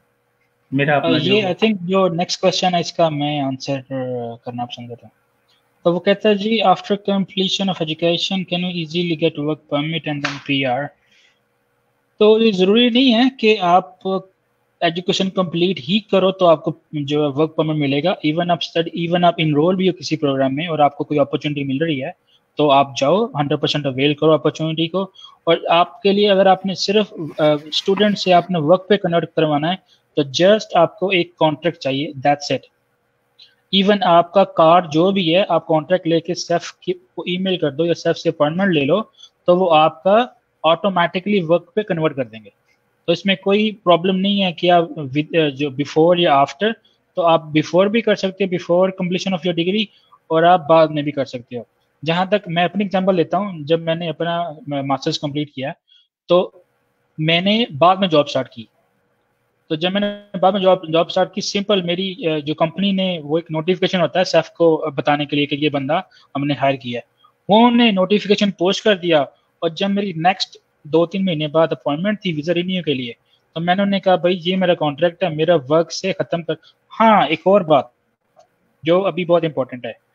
मेरा अपना ये आई थिंक जो नेक्स्ट क्वेश्चन है इसका मैं आंसर करना पसंद करता हूँ। तो वो कहता है जी after completion of education can you easily get work permit and then PR. तो ये ज़रूरी नहीं है कि आप एजुकेशन कंप्लीट ही करो तो आपको जो है वर्क परमिट मिलेगा। इवन आप स्टडी इवन आप इनरोल भी हो किसी प्रोग्राम में और आपको कोई अपॉर्चुनिटी मिल रही है तो आप जाओ हंड्रेड परसेंट अवेल करो अपॉर्चुनिटी को। और आपके लिए अगर आपने सिर्फ स्टूडेंट से आपने वर्क पे कन्वर्ट करवाना है तो जस्ट आपको एक कॉन्ट्रैक्ट चाहिए, दैट्स इट। इवन आपका कार्ड जो भी है आप कॉन्ट्रैक्ट लेके सेफ को ईमेल कर दो या सेफ से अपॉइंटमेंट ले लो तो वो आपका ऑटोमेटिकली वर्क पे कन्वर्ट कर देंगे। तो इसमें कोई प्रॉब्लम नहीं है कि आप जो बिफोर या आफ्टर, तो आप बिफोर भी कर सकते हो before completion of your degree और आप बाद में भी कर सकते हो। जहाँ तक मैं अपनी एग्जांपल लेता हूँ, जब मैंने अपना मास्टर्स कंप्लीट किया तो मैंने बाद में जॉब स्टार्ट की। तो जब मैंने बाद में जॉब जॉब स्टार्ट की, सिंपल मेरी जो कंपनी ने वो एक नोटिफिकेशन होता है सेफ को बताने के लिए कि ये बंदा हमने हायर किया है, वो उन्होंने नोटिफिकेशन पोस्ट कर दिया। और जब मेरी नेक्स्ट दो तीन महीने बाद अपॉइंटमेंट थी वीजा रिन्यू के लिए तो मैंने उन्हें कहा भाई ये मेरा कॉन्ट्रैक्ट है, मेरा वर्क से खत्म कर। हाँ, एक और बात जो अभी बहुत इंपॉर्टेंट है,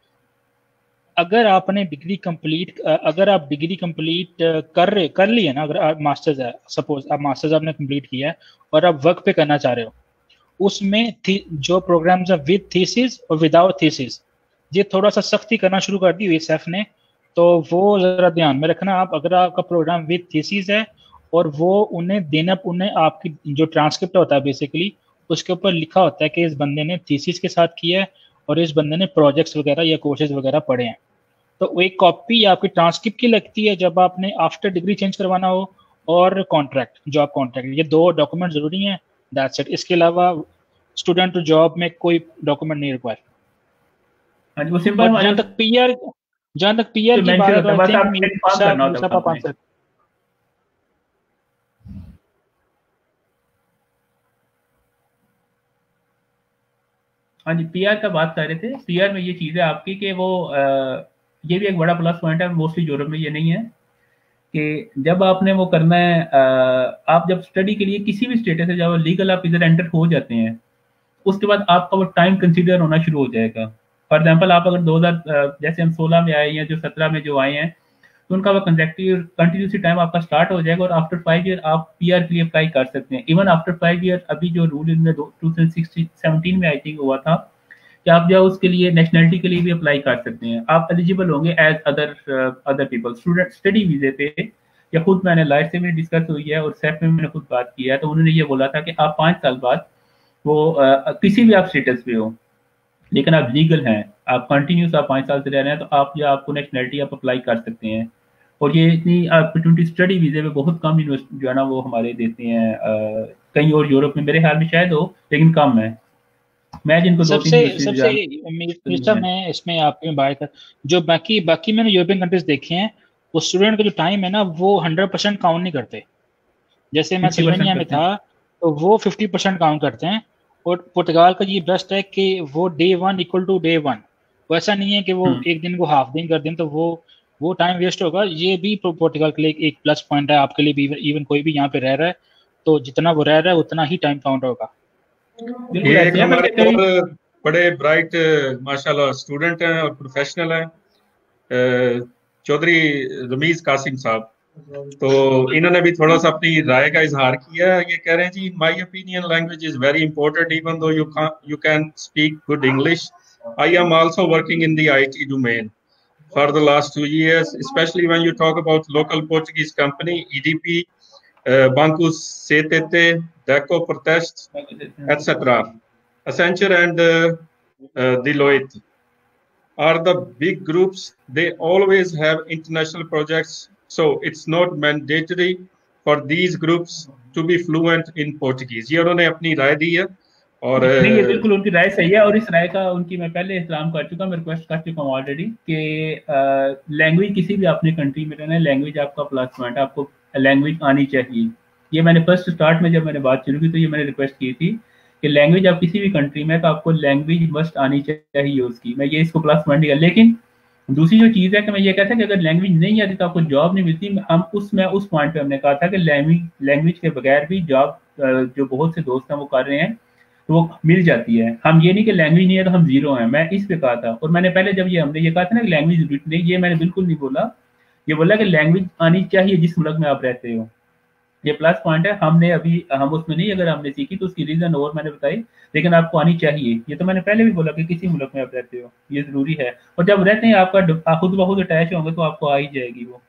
अगर आपने डिग्री कंप्लीट अगर आप डिग्री कंप्लीट कर रहे कर ली है ना, अगर आप मास्टर्स है, सपोज आप मास्टर्स आपने कंप्लीट किया है और आप वर्क पे करना चाह रहे हो, उसमें जो प्रोग्राम्स है विद थीसिस और विदाउट थीसिस, ये थोड़ा सा सख्ती करना शुरू कर दी हुई सेफ ने, तो वो जरा ध्यान में रखना आप। अगर आपका प्रोग्राम विद थीसिस है और वो उन्हें देना, उन्हें आपकी जो ट्रांसक्रिप्ट होता है बेसिकली उसके ऊपर लिखा होता है कि इस बंदे ने थीसिस के साथ किया है और इस बंदे ने प्रोजेक्ट्स वगैरह या कोर्सेज वगैरह पढ़े हैं, तो एक कॉपी आपकी ट्रांसक्रिप्ट की लगती है जब आपने आफ्टर डिग्री चेंज करवाना हो, और कॉन्ट्रैक्ट, जो आप कॉन्ट्रैक्ट, ये दो डॉक्यूमेंट जरूरी हैं, दैट्स इट। इसके अलावा स्टूडेंट टू जॉब में कोई डॉक्यूमेंट नहीं रिक्वायर। हाँ जी, वो सिंपल। जहाँ तक पीआर जहाँ तक पीआर की बात है तो आई थिंक हाँ जी, पीआर का बात कर रहे थे। पीआर में ये चीज़ है आपकी कि वो आ, ये भी एक बड़ा प्लस पॉइंट है, मोस्टली यूरोप में ये नहीं है कि जब आपने वो करना है, आ, आप जब स्टडी के लिए किसी भी स्टेटस से जब लीगल आप इधर एंटर हो जाते हैं, उसके बाद आपका वो टाइम कंसीडर होना शुरू हो जाएगा। फॉर एग्जांपल आप अगर दो हज़ार जैसे हम सोलह में आए या जो सत्रह में जो आए हैं, तो उनका वो कंसेक्टिव कंटिन्यूसली टाइम आपका स्टार्ट हो जाएगा और आफ्टर फाइव ईयर आप पीआर के लिए अप्लाई कर सकते हैं। इवन आफ्टर फाइव ईयर अभी जो रूल इनमें टू थाउजेंड सेवनटीन में आई थिंक हुआ था कि आप जो उसके लिए नेशनलिटी के लिए भी अप्लाई कर सकते हैं, आप एलिजिबल होंगे as other other people student study वीजे पे। या खुद मैंने लाइफ से भी डिस्कस हुई है और सेफ में मैंने खुद बात की है, तो उन्होंने ये बोला था कि आप पाँच साल बाद वो uh, किसी भी आप स्टेटस पे हो लेकिन आप लीगल हैं, आप कंटिन्यूस आप पाँच साल से रह रहे हैं, तो आप या आपको नेशनलिटी आप अप्लाई कर सकते हैं। और ये इतनी अपॉर्चुनिटी स्टडी वीजे पे बहुत कम यूनिवर्सिटी जो है ना वो हमारे देते हैं, uh, कहीं और यूरोप में मेरे ख्याल में शायद हो लेकिन कम है। मैं जिनको दो सबसे सबसे मिर्जा मैं इसमें आपके बात कर जो बाकी बाकी मैंने यूरोपियन कंट्रीज देखे हैं, वो स्टूडेंट का जो टाइम है ना वो हंड्रेड परसेंट काउंट नहीं करते। जैसे मैं स्लोवेनिया में था तो वो फिफ्टी परसेंट काउंट करते हैं। और पुर्तगाल का ये बेस्ट है कि वो day one equal to day one, वैसा नहीं है कि वो एक दिन को हाफ दिन कर दें तो वो वो टाइम वेस्ट होगा। ये भी पुर्तगाल के लिए एक प्लस पॉइंट है, आपके लिए भी। इवन कोई भी यहाँ पे रह रहा है तो जितना वो रह रहा है उतना ही टाइम काउंट होगा। ये एक हमारे और बड़े ब्राइट माशाल्लाह स्टूडेंट हैं और प्रोफेशनल हैं, चौधरी रमीज कासिम साहब, तो इन्होंने भी थोड़ा सा अपनी राय का इजहार किया। ये कह रहे हैं जी, my opinion language is very important even though you you can speak good English. I am also working in the IT domain for the last two years, specially when you talk about local Portuguese company EDP, Banco C T T, Deco Protest, et cetera. Accenture and uh, uh, Deloitte are the big groups. They always have international projects, so it's not mandatory for these groups to be fluent in Portuguese. ये उन्होंने अपनी राय दी है और नहीं, ये बिल्कुल उनकी राय सही है और इस राय का उनकी मैं पहले एहतराम कर चुका, मैं रिक्वेस्ट कर चुका हूँ ऑलरेडी कि लैंग्वेज किसी भी अपने कंट्री में रहना है, लैंग्वेज आपका प्लस पॉइंट, आपको लैंग्वेज आनी चाहिए। ये मैंने फर्स्ट स्टार्ट में जब मैंने बात शुरू की तो ये मैंने रिक्वेस्ट की थी कि लैंग्वेज आप किसी भी कंट्री में तो आपको लैंग्वेज मस्ट आनी चाहिए उसकी, मैं ये इसको प्लस पॉइंट दिया। लेकिन दूसरी जो चीज़ है कि मैं ये कहता कि अगर लैंग्वेज नहीं आती तो आपको जॉब नहीं मिलती। हम उसमें उस पॉइंट पे हमने कहा था कि लैंग्वेज लैंग्वेज के बगैर भी जॉब जो बहुत से दोस्त हैं वो कर रहे हैं तो वो मिल जाती है। हम ये नहीं कि लैंग्वेज नहीं है तो हम जीरो हैं, मैं इस पे कहा था। और मैंने पहले जब ये हमने ये कहा था ना कि लैंग्वेज जरूरी नहीं, ये मैंने बिल्कुल नहीं बोला। ये बोला कि लैंग्वेज आनी चाहिए जिस मुल्क में आप रहते हो, ये प्लस पॉइंट है। हमने अभी हम उसमें नहीं, अगर हमने सीखी तो उसकी रीजन और मैंने बताई, लेकिन आपको आनी चाहिए। ये तो मैंने पहले भी बोला कि किसी मुल्क में आप रहते हो ये जरूरी है, और जब रहते हैं आपका खुद ब खुद अटैच होंगे तो आपको आ ही जाएगी वो।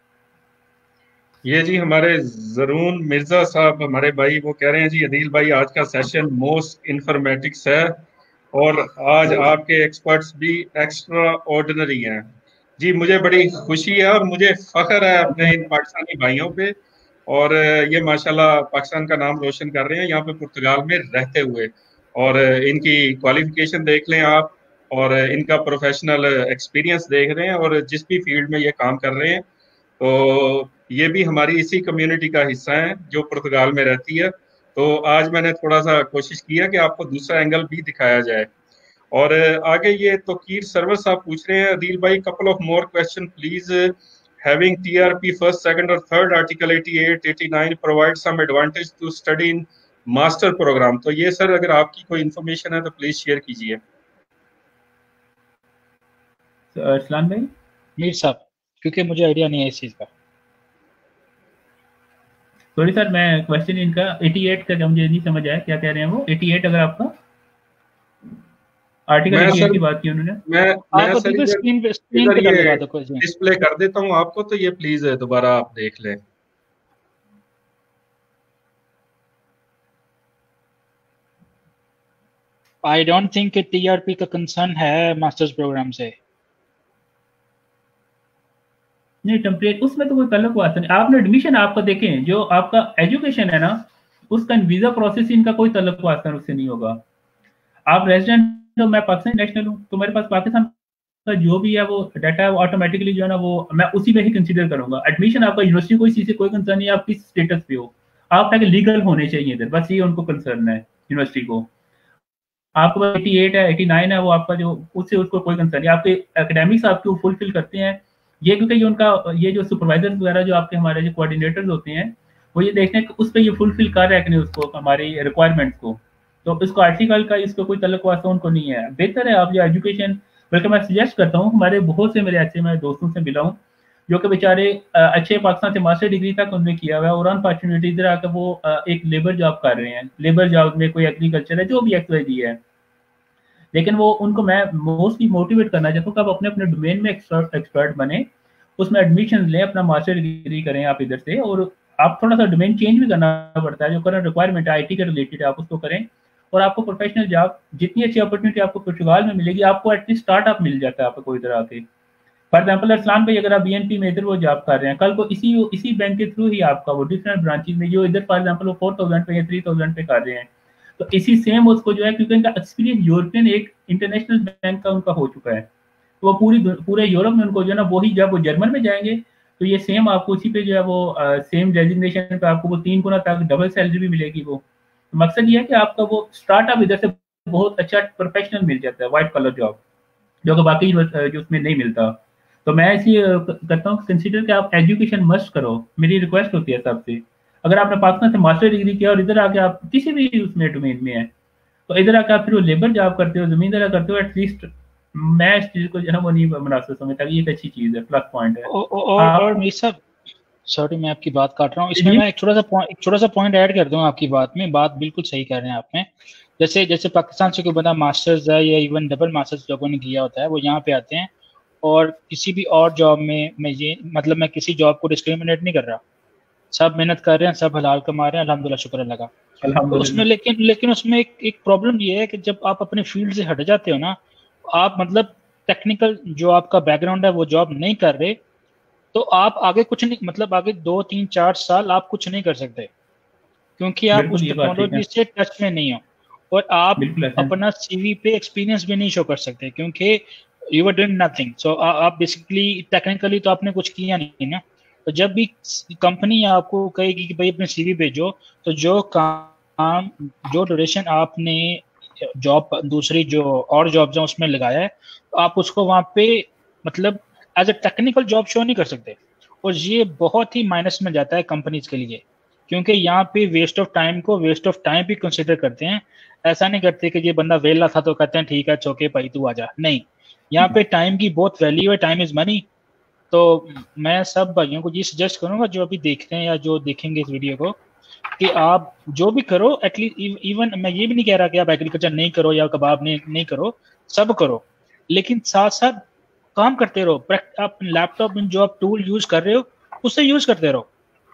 ये जी हमारे जरून मिर्जा साहब हमारे भाई वो कह रहे हैं जी, अदील भाई आज का सेशन मोस्ट इंफॉर्मेटिक्स है और आज आपके एक्सपर्ट्स भी एक्स्ट्रा ऑर्डिनरी हैं। जी मुझे बड़ी खुशी है और मुझे फख्र है अपने इन पाकिस्तानी भाइयों पे, और ये माशाल्लाह पाकिस्तान का नाम रोशन कर रहे हैं यहाँ पे पुर्तगाल में रहते हुए। और इनकी क्वालिफिकेशन देख लें आप और इनका प्रोफेशनल एक्सपीरियंस देख रहे हैं और जिस भी फील्ड में ये काम कर रहे हैं, तो ये भी हमारी इसी कम्युनिटी का हिस्सा है जो पुर्तगाल में रहती है। तो आज मैंने थोड़ा सा कोशिश किया कि आपको दूसरा एंगल भी दिखाया जाए। और आगे ये तोकीर सर्वर साहब पूछ रहे हैं, अदील भाई couple of more question please, having T R P first, second or third article eighty-eight, eighty-nine provide some advantage to study in master program। तो ये सर अगर आपकी कोई इंफॉर्मेशन है तो प्लीज शेयर कीजिए। अरसलान भाई मीर साहब, क्योंकि मुझे आइडिया नहीं है इस चीज का। सॉरी सर, मैं क्वेश्चन इनका अठासी का मुझे नहीं समझ आया क्या कह रहे हैं वो। अठासी अगर आपका आर्टिकल अठासी की बात की उन्होंने, मैं आपको तो स्क्रीन पे स्क्रीन पे लगा दो, कोई डिस्प्ले कर देता हूं आपको, तो ये प्लीज दोबारा आप देख लें। आई डोंट थिंक कि टीआरपी का कंसर्न है मास्टर्स प्रोग्राम से। नहीं, टेम्परेट उसमें तो कोई कलर को आता नहीं। आपने एडमिशन आपका देखें, जो आपका एजुकेशन है ना उसका वीजा प्रोसेस इनका कोई तलब को आता उससे नहीं होगा। आप रेजिडेंट तो मैं पाकिस्तानी नेशनल हूँ, तो मेरे पास पाकिस्तान का जो भी है वो डाटा है वो ऑटोमेटिकली जो है ना वो मैं उसी में ही कंसीडर करूंगा। एडमिशन आपका यूनिवर्सिटी कोई चीज से कोई कंसर्न नहीं है, आप किस स्टेटस पे हो, आप ताकि लीगल होने चाहिए इधर, बस ये उनको कंसर्न है यूनिवर्सिटी को। आपको अठासी है, नवासी है, वो आपका जो उससे उसको कोई कंसर्न नहीं, आपके एकेडमिक्स आपको फुलफिल करते हैं ये, क्योंकि ये उनका ये जो सुपरवाइजर वगैरह जो आपके हमारे जो कोऑर्डिनेटर्स होते हैं वो ये देखते हैं कि उस पर ये फुलफिल कर रहे हैं कि नहीं उसको, हमारी रिक्वायरमेंट्स को। तो इसको आर्टिकल का इसको कोई तल्लुक वास्ता उनको नहीं है। बेहतर है आप जो एजुकेशन, बल्कि मैं सजेस्ट करता हूँ, हमारे बहुत से मेरे ऐसे मैं दोस्तों से मिला हूँ जो कि बेचारे अच्छे पाकिस्तान से मास्टर डिग्री तक उन्होंने किया हुआ है और अनफॉर्चुनेटली इधर आकर वो एक लेबर जॉब कर रहे हैं, लेबर जॉब में कोई एग्रीकल्चर है जो भी एक्सवाइजी है, लेकिन वो उनको मैं मोस्टली मोटिवेट करना चाहता हूँ कि आप अपने अपने डोमेन में एक्सपर्ट एक्सपर्ट बने, उसमें एडमिशन लें, अपना मास्टर डिग्री करें आप इधर से, और आप थोड़ा सा डोमेन चेंज भी करना पड़ता है, जो करंट रिक्वायरमेंट है आईटी के रिलेटेड आप उसको करें, और आपको प्रोफेशनल जॉब जितनी अच्छी अपॉर्चुनिटी आपको पुर्तगाल में मिलेगी, आपको एटलीस्ट स्टार्टअप मिल जाता है आपको इधर आके। फॉर एग्जाम्पल अरसलान भाई अगर आप बीएनपी में इधर वो जॉब कर रहे हैं, कल को इसी इसी बैंक के थ्रू ही आपका वो डिफरेंट ब्रांचेज में जो इधर फॉर एग्जाम्पल वो फोर थाउजेंड पे या थ्री थाउजेंड पे कर रहे हैं, तो इसी सेम उसको जो है, क्योंकि इनका एक्सपीरियंस यूरोपियन एक इंटरनेशनल बैंक का उनका हो चुका है, तो वो पूरी पूरे यूरोप में उनको जो है ना, वही जब वो जर्मन में जाएंगे तो ये सेम आपको उसी पे जो है वो सेम डेजिग्नेशन पे आपको वो तीन गुना तक डबल सैलरी भी मिलेगी। वो तो मकसद ये है कि आपका वो स्टार्टअप इधर से बहुत अच्छा प्रोफेशनल मिल जाता है, व्हाइट कलर जॉब, जो कि बाकी जो उसमें नहीं मिलता। तो मैं इसलिए करता हूँ कंसिडर कि आप एजुकेशन मस्ट करो, मेरी रिक्वेस्ट होती है सबसे। अगर आपने पाकिस्तान से मास्टर डिग्री किया और इधर आके आप किसी भी उसमें डोमेन में है, तो इधर आके आप फिर वो लेबर जॉब करते हो, जमींदारा करते हो, एटलीस्ट मैं इस चीज को जो है वो नहीं मुनासिब समझता, ये एक अच्छी चीज है, प्लस पॉइंट है। और मेरी सब सॉरी मैं आपकी बात काट रहा हूँ, इसमें मैं एक छोटा सा पॉइंट एक छोटा सा पॉइंट ऐड कर दूँ आपकी बात में। बात बिल्कुल सही कह रहे हैं आपने। जैसे जैसे पाकिस्तान से कोई बंदा मास्टर्स है या इवन डबल मास्टर्स लोगों ने किया होता है, वो यहाँ पे आते हैं और किसी भी और जॉब में, मैं ये मतलब मैं किसी जॉब को डिस्क्रिमिनेट नहीं कर रहा, सब मेहनत कर रहे हैं, सब हलाल कमा रहे हैं, अल्हम्दुलिल्लाह शुक्र अल्लाह का। तो उसमें लेकिन लेकिन उसमें एक एक प्रॉब्लम ये है कि जब आप अपने फील्ड से हट जाते हो ना, आप मतलब टेक्निकल जो आपका बैकग्राउंड है वो जॉब नहीं कर रहे, तो आप आगे कुछ नहीं, मतलब आगे दो तीन चार साल आप कुछ नहीं कर सकते, क्योंकि आप उस टेक्नोलॉजी से टच में नहीं हो, और आप अपना सीवी पे एक्सपीरियंस भी नहीं शो कर सकते, क्योंकि you are doing nothing. So आप बेसिकली टेक्निकली तो आपने कुछ किया नहीं ना। तो जब भी कंपनी आपको कहेगी कि भाई अपने सीवी भेजो, तो जो काम जो ड्यूरेशन आपने जॉब दूसरी जो और जॉब्स हैं उसमें लगाया है, तो आप उसको वहाँ पे मतलब as a technical job show नहीं कर सकते, और ये बहुत ही माइनस में जाता है कंपनीज के लिए, क्योंकि यहाँ पे वेस्ट ऑफ टाइम को वेस्ट ऑफ टाइम भी कंसिडर करते हैं। ऐसा नहीं करते कि ये बंदा वेला था तो कहते हैं ठीक है चौके भाई तू आजा, नहीं, यहाँ पे टाइम की बहुत वैल्यू है, टाइम इज मनी। तो मैं सब भाइयों को ये सजेस्ट करूंगा जो अभी देख रहे हैं या जो देखेंगे इस वीडियो को, कि आप जो भी करो एटलीस्ट, इवन मैं ये भी नहीं कह रहा कि आप एग्रीकल्चर नहीं करो या कबाब नहीं नहीं करो, सब करो, लेकिन साथ साथ काम करते रहो। आप लैपटॉप में जो आप टूल यूज कर रहे हो उससे यूज करते रहो,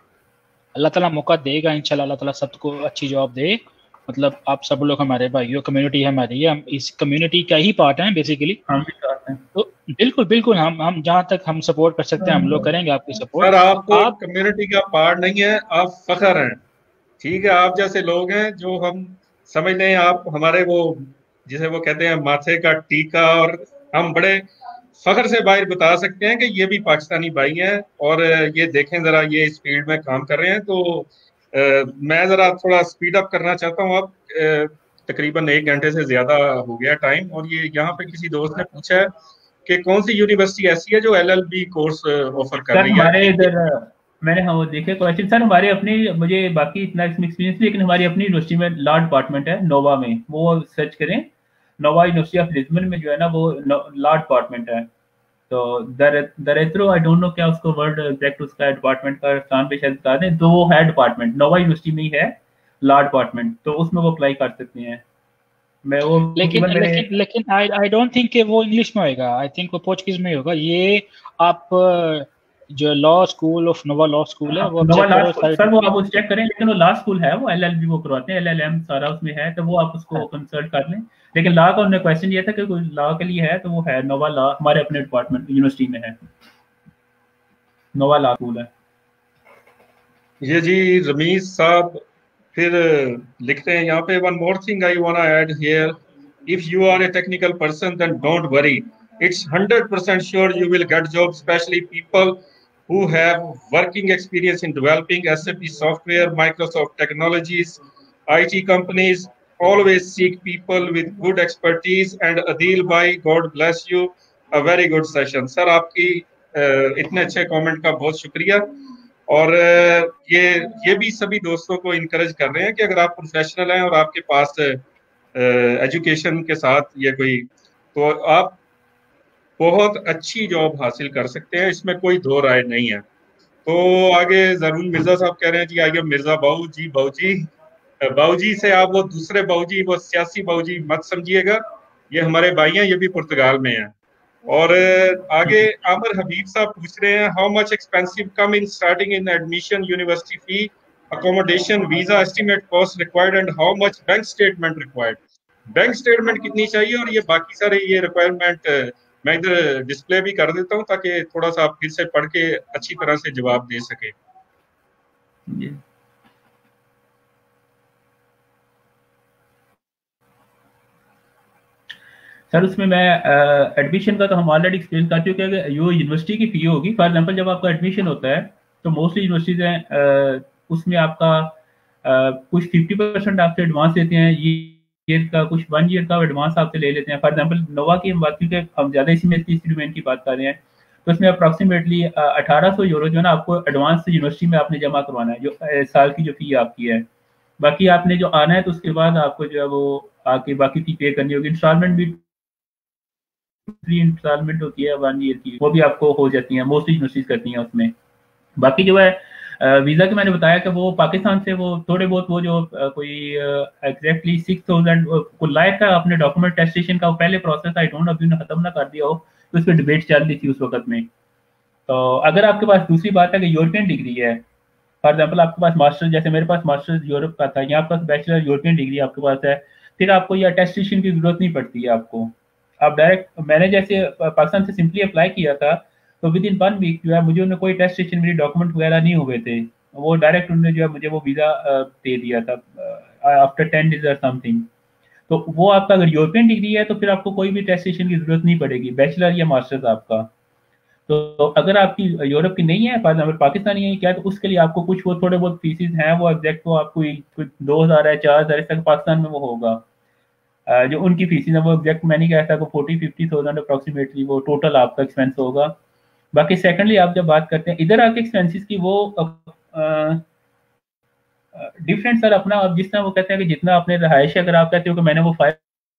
अल्लाह ताला मौका देगा इंशाल्लाह, अल्लाह ताला सबको अच्छी जॉब दे। मतलब आप सब लोग हमारे भाइयों, कम्युनिटी है हमारी, हम इस कम्युनिटी का ही पार्ट हैं बेसिकली, हम भी पार्ट हैं। तो बिल्कुल बिल्कुल हम हम जहाँ तक हम सपोर्ट कर सकते हैं हम लोग करेंगे आपकी सपोर्ट। सर आप तो आप कम्युनिटी का पार्ट नहीं है, आप फखर हैं, ठीक है, आप जैसे लोग हैं जो हम समझते हैं, आप हमारे वो जिसे वो कहते हैं माथे का टीका, और हम बड़े फखर से बाहर बता सकते हैं कि ये भी पाकिस्तानी भाई हैं, और ये देखें जरा ये इस फील्ड में काम कर रहे हैं। तो आ, मैं जरा थोड़ा स्पीड अप करना चाहता हूँ। अब तकरीबन एक घंटे से ज्यादा हो गया टाइम, और ये यहाँ पे किसी दोस्त ने पूछा है कि कौन सी यूनिवर्सिटी ऐसी है जो एलएलबी कोर्स ऑफर कर रही है। हमारे इधर मैंने हाँ वो देखे क्वेश्चन सर, हमारे अपनी, मुझे बाकी इतना इसमें एक्सपीरियंस नहीं, लेकिन हमारी अपनी यूनिवर्सिटी में लॉ डिपार्टमेंट है नोवा में, वो सर्च करें, नोवा यूनिवर्सिटी ऑफ लिस्बन में जो है ना वो लॉ डिपार्टमेंट है। तो दरेत्रो आई डोंट नो क्या उसको वर्ड एग्जैक्ट उसका डिपार्टमेंट का स्थान पे शायद बता दें, तो वो है डिपार्टमेंट नोवा यूनिवर्सिटी में ही है लॉ डिपार्टमेंट, तो उसमें वो अप्लाई कर सकते हैं। मैं वो लेकिन लेकिन लेकिन आई आई डोंट थिंक कि वो इंग्लिश में होगा, आई थिंक वो पोर्चुगीज में होगा। ये आप जो law school of Nova law school है वो नोवा लॉ स्कूल, सर वो आप उस चेक करें, लेकिन वो लॉ स्कूल है, वो एलएलबी वो करवाते हैं, एलएलएम सारा उसमें है, तो वो आप उसको कंसल्ट कर लें। लेकिन लॉ का उन्होंने क्वेश्चन दिया था कि लॉ के लिए है, तो वो है नोवा लॉ, हमारे अपने डिपार्टमेंट यूनिवर्सिटी में है, नोवा लॉ स्कूल है। ये जी रमीज साहब फिर लिखते हैं यहाँ पे, one more thing I want to add here, if you are a technical person then don't worry, it's one hundred percent sure you will get jobs, especially people who have working experience in developing S A P software, Microsoft technologies, I T companies, always seek people with good expertise. And Adil bhai, God bless you, a very good session. Sir आपकी इतने अच्छे comment का बहुत शुक्रिया। और ये ये भी सभी दोस्तों को इनकरेज कर रहे हैं कि अगर आप प्रोफेशनल हैं और आपके पास एजुकेशन के साथ ये कोई, तो आप बहुत अच्छी जॉब हासिल कर सकते हैं, इसमें कोई दो राय नहीं है। तो आगे जरूर मिर्जा साहब कह रहे हैं जी आगे मिर्जा बाऊ जी, बाऊ जी बाऊ जी से आप वो दूसरे बाऊ जी, वो सियासी बाऊ जी मत समझिएगा, ये हमारे भाई हैं, ये भी पुर्तगाल में हैं। और आगे आमिर हबीब साहब पूछ रहे हैं how much expensive come in starting in admission, university fee, accommodation, visa, estimate cost required and how much bank statement required. Bank statement कितनी चाहिए और ये बाकी सारे ये रिक्वायरमेंट मैं इधर डिस्प्ले भी कर देता हूँ ताकि थोड़ा सा आप फिर से पढ़ के अच्छी तरह से जवाब दे सके। सर उसमें मैं एडमिशन का तो हम ऑलरेडी एक्सप्लेन कर चुके हैं कि जो यूनिवर्सिटी की फी होगी, फॉर एग्जांपल जब आपका एडमिशन होता है तो मोस्टली यूनिवर्सिटीज हैं उसमें आपका आ, कुछ फिफ्टी परसेंट आपसे एडवांस देते हैं, ईयर का कुछ वन ईयर का एडवांस आपसे ले लेते हैं। फॉर एग्जांपल नोवा की हम बात क्योंकि हम ज़्यादा इसी में तीस डोमेन की बात कर रहे हैं, तो इसमें अप्रॉक्सीमेटली अठारह सौ यूरो जो है ना आपको एडवांस यूनिवर्सिटी में आपने जमा करवाना है, जो साल की जो फी आपकी है। बाकी आपने जो आना है तो उसके बाद आपको जो है वो आके बाकी फी पे करनी होगी। इंस्टॉलमेंट भी थ्री इंस्टॉलमेंट होती है वन ईयर की, वो भी आपको हो जाती है, मोस्टली यूनिवर्सिटीज करती हैं उसमें। बाकी जो है वीज़ा के मैंने बताया कि वो पाकिस्तान से वो थोड़े बहुत वो जो कोई एग्जैक्टली सिक्स थाउजेंड लाइक का अपने डॉक्यूमेंट टेस्टेशन का पहले प्रोसेस आई डोंट नो अभी खत्म ना कर दिया हो, तो उस पर डिबेट चल रही थी उस वक्त में। तो अगर आपके पास दूसरी बात है कि यूरोपियन डिग्री है, फॉर एग्जाम्पल आपके पास मास्टर, जैसे मेरे पास मास्टर्स यूरोप का था, यहाँ पास बैचलर यूरोपियन डिग्री आपके पास है, फिर आपको यह टेस्टेशन की जरूरत नहीं पड़ती है आपको। आप डायरेक्ट, मैंने जैसे पाकिस्तान से सिंपली अप्लाई किया था तो विद इन वन वीक जो है मुझे उन्हें कोई टेस्टेशन, मेरी डॉक्यूमेंट वगैरह नहीं हुए थे, वो डायरेक्ट उन्होंने जो है मुझे वो वीज़ा दे दिया था आफ्टर टेन डेज और समथिंग। तो वो आपका अगर यूरोपियन डिग्री है तो फिर आपको कोई भी टेस्टेशन की जरूरत नहीं पड़ेगी, बैचलर या मास्टर्स आपका। तो अगर आपकी यूरोप की नहीं है, फॉर एग्जाम्पल पाकिस्तानी है क्या, तो उसके लिए आपको कुछ वो थोड़े बहुत फीसिस हैं, वो एग्जैक्ट वो आपको दो हज़ार है, चार हज़ार तक पाकिस्तान में वो होगा जो उनकी फीसिस है, वो एग्जैक्ट मैं नहीं कह सकता, फोर्टी फिफ्टी थाउजेंड अप्रॉक्सीमेटली वो टोटल आपका एक्सपेंस होगा। बाकी सेकेंडली आप जब बात करते हैं इधर आपके एक्सपेंसेस की, वो डिफरेंट सर अपना, आप जिस तरह वो कहते हैं कि जितना आपने रहायश, अगर आप कहते हो कि मैंने वो फाइव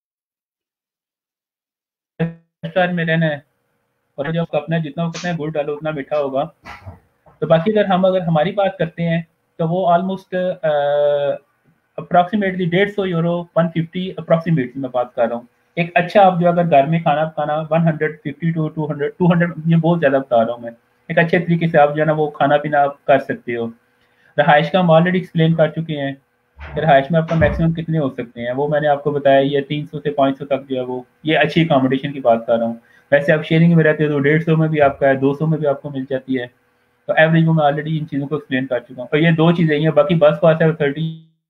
स्टार में रहना है और जब अपना जितना वो कहते हैं गुड़ डालो उतना मीठा होगा। तो बाकी अगर हम अगर हमारी बात करते हैं तो वो ऑलमोस्ट अप्रॉक्सीमेटली डेढ़ सौ यूरो वन फिफ्टी अप्रॉक्सीमेटली मैं बात कर रहा हूँ। एक अच्छा आप जो अगर घर में खाना खाना one hundred fifty to two hundred two hundred ये बहुत ज़्यादा बता रहा हूँ मैं, एक अच्छे तरीके से आप जो है ना वो खाना पीना आप कर सकते हो। रहायश का हम ऑलरेडी एक्सप्लेन कर चुके हैं कि रहायश में आपका मैक्सिमम कितने हो सकते हैं, वो मैंने आपको बताया, ये तीन सौ से पाँच सौ तक जो है वो, ये अच्छी अकोमोडेशन की बात कर रहा हूँ। वैसे आप शेयरिंग में रहते हो तो डेढ़ सौ में भी आपका है, दो सौ में भी आपको मिल जाती है। तो एवरेज में मैं ऑलरेडी इन चीज़ों को एक्सप्लेन कर चुका हूँ। और ये दो चीज़ें हैं, बाकी बस पास है थर्टी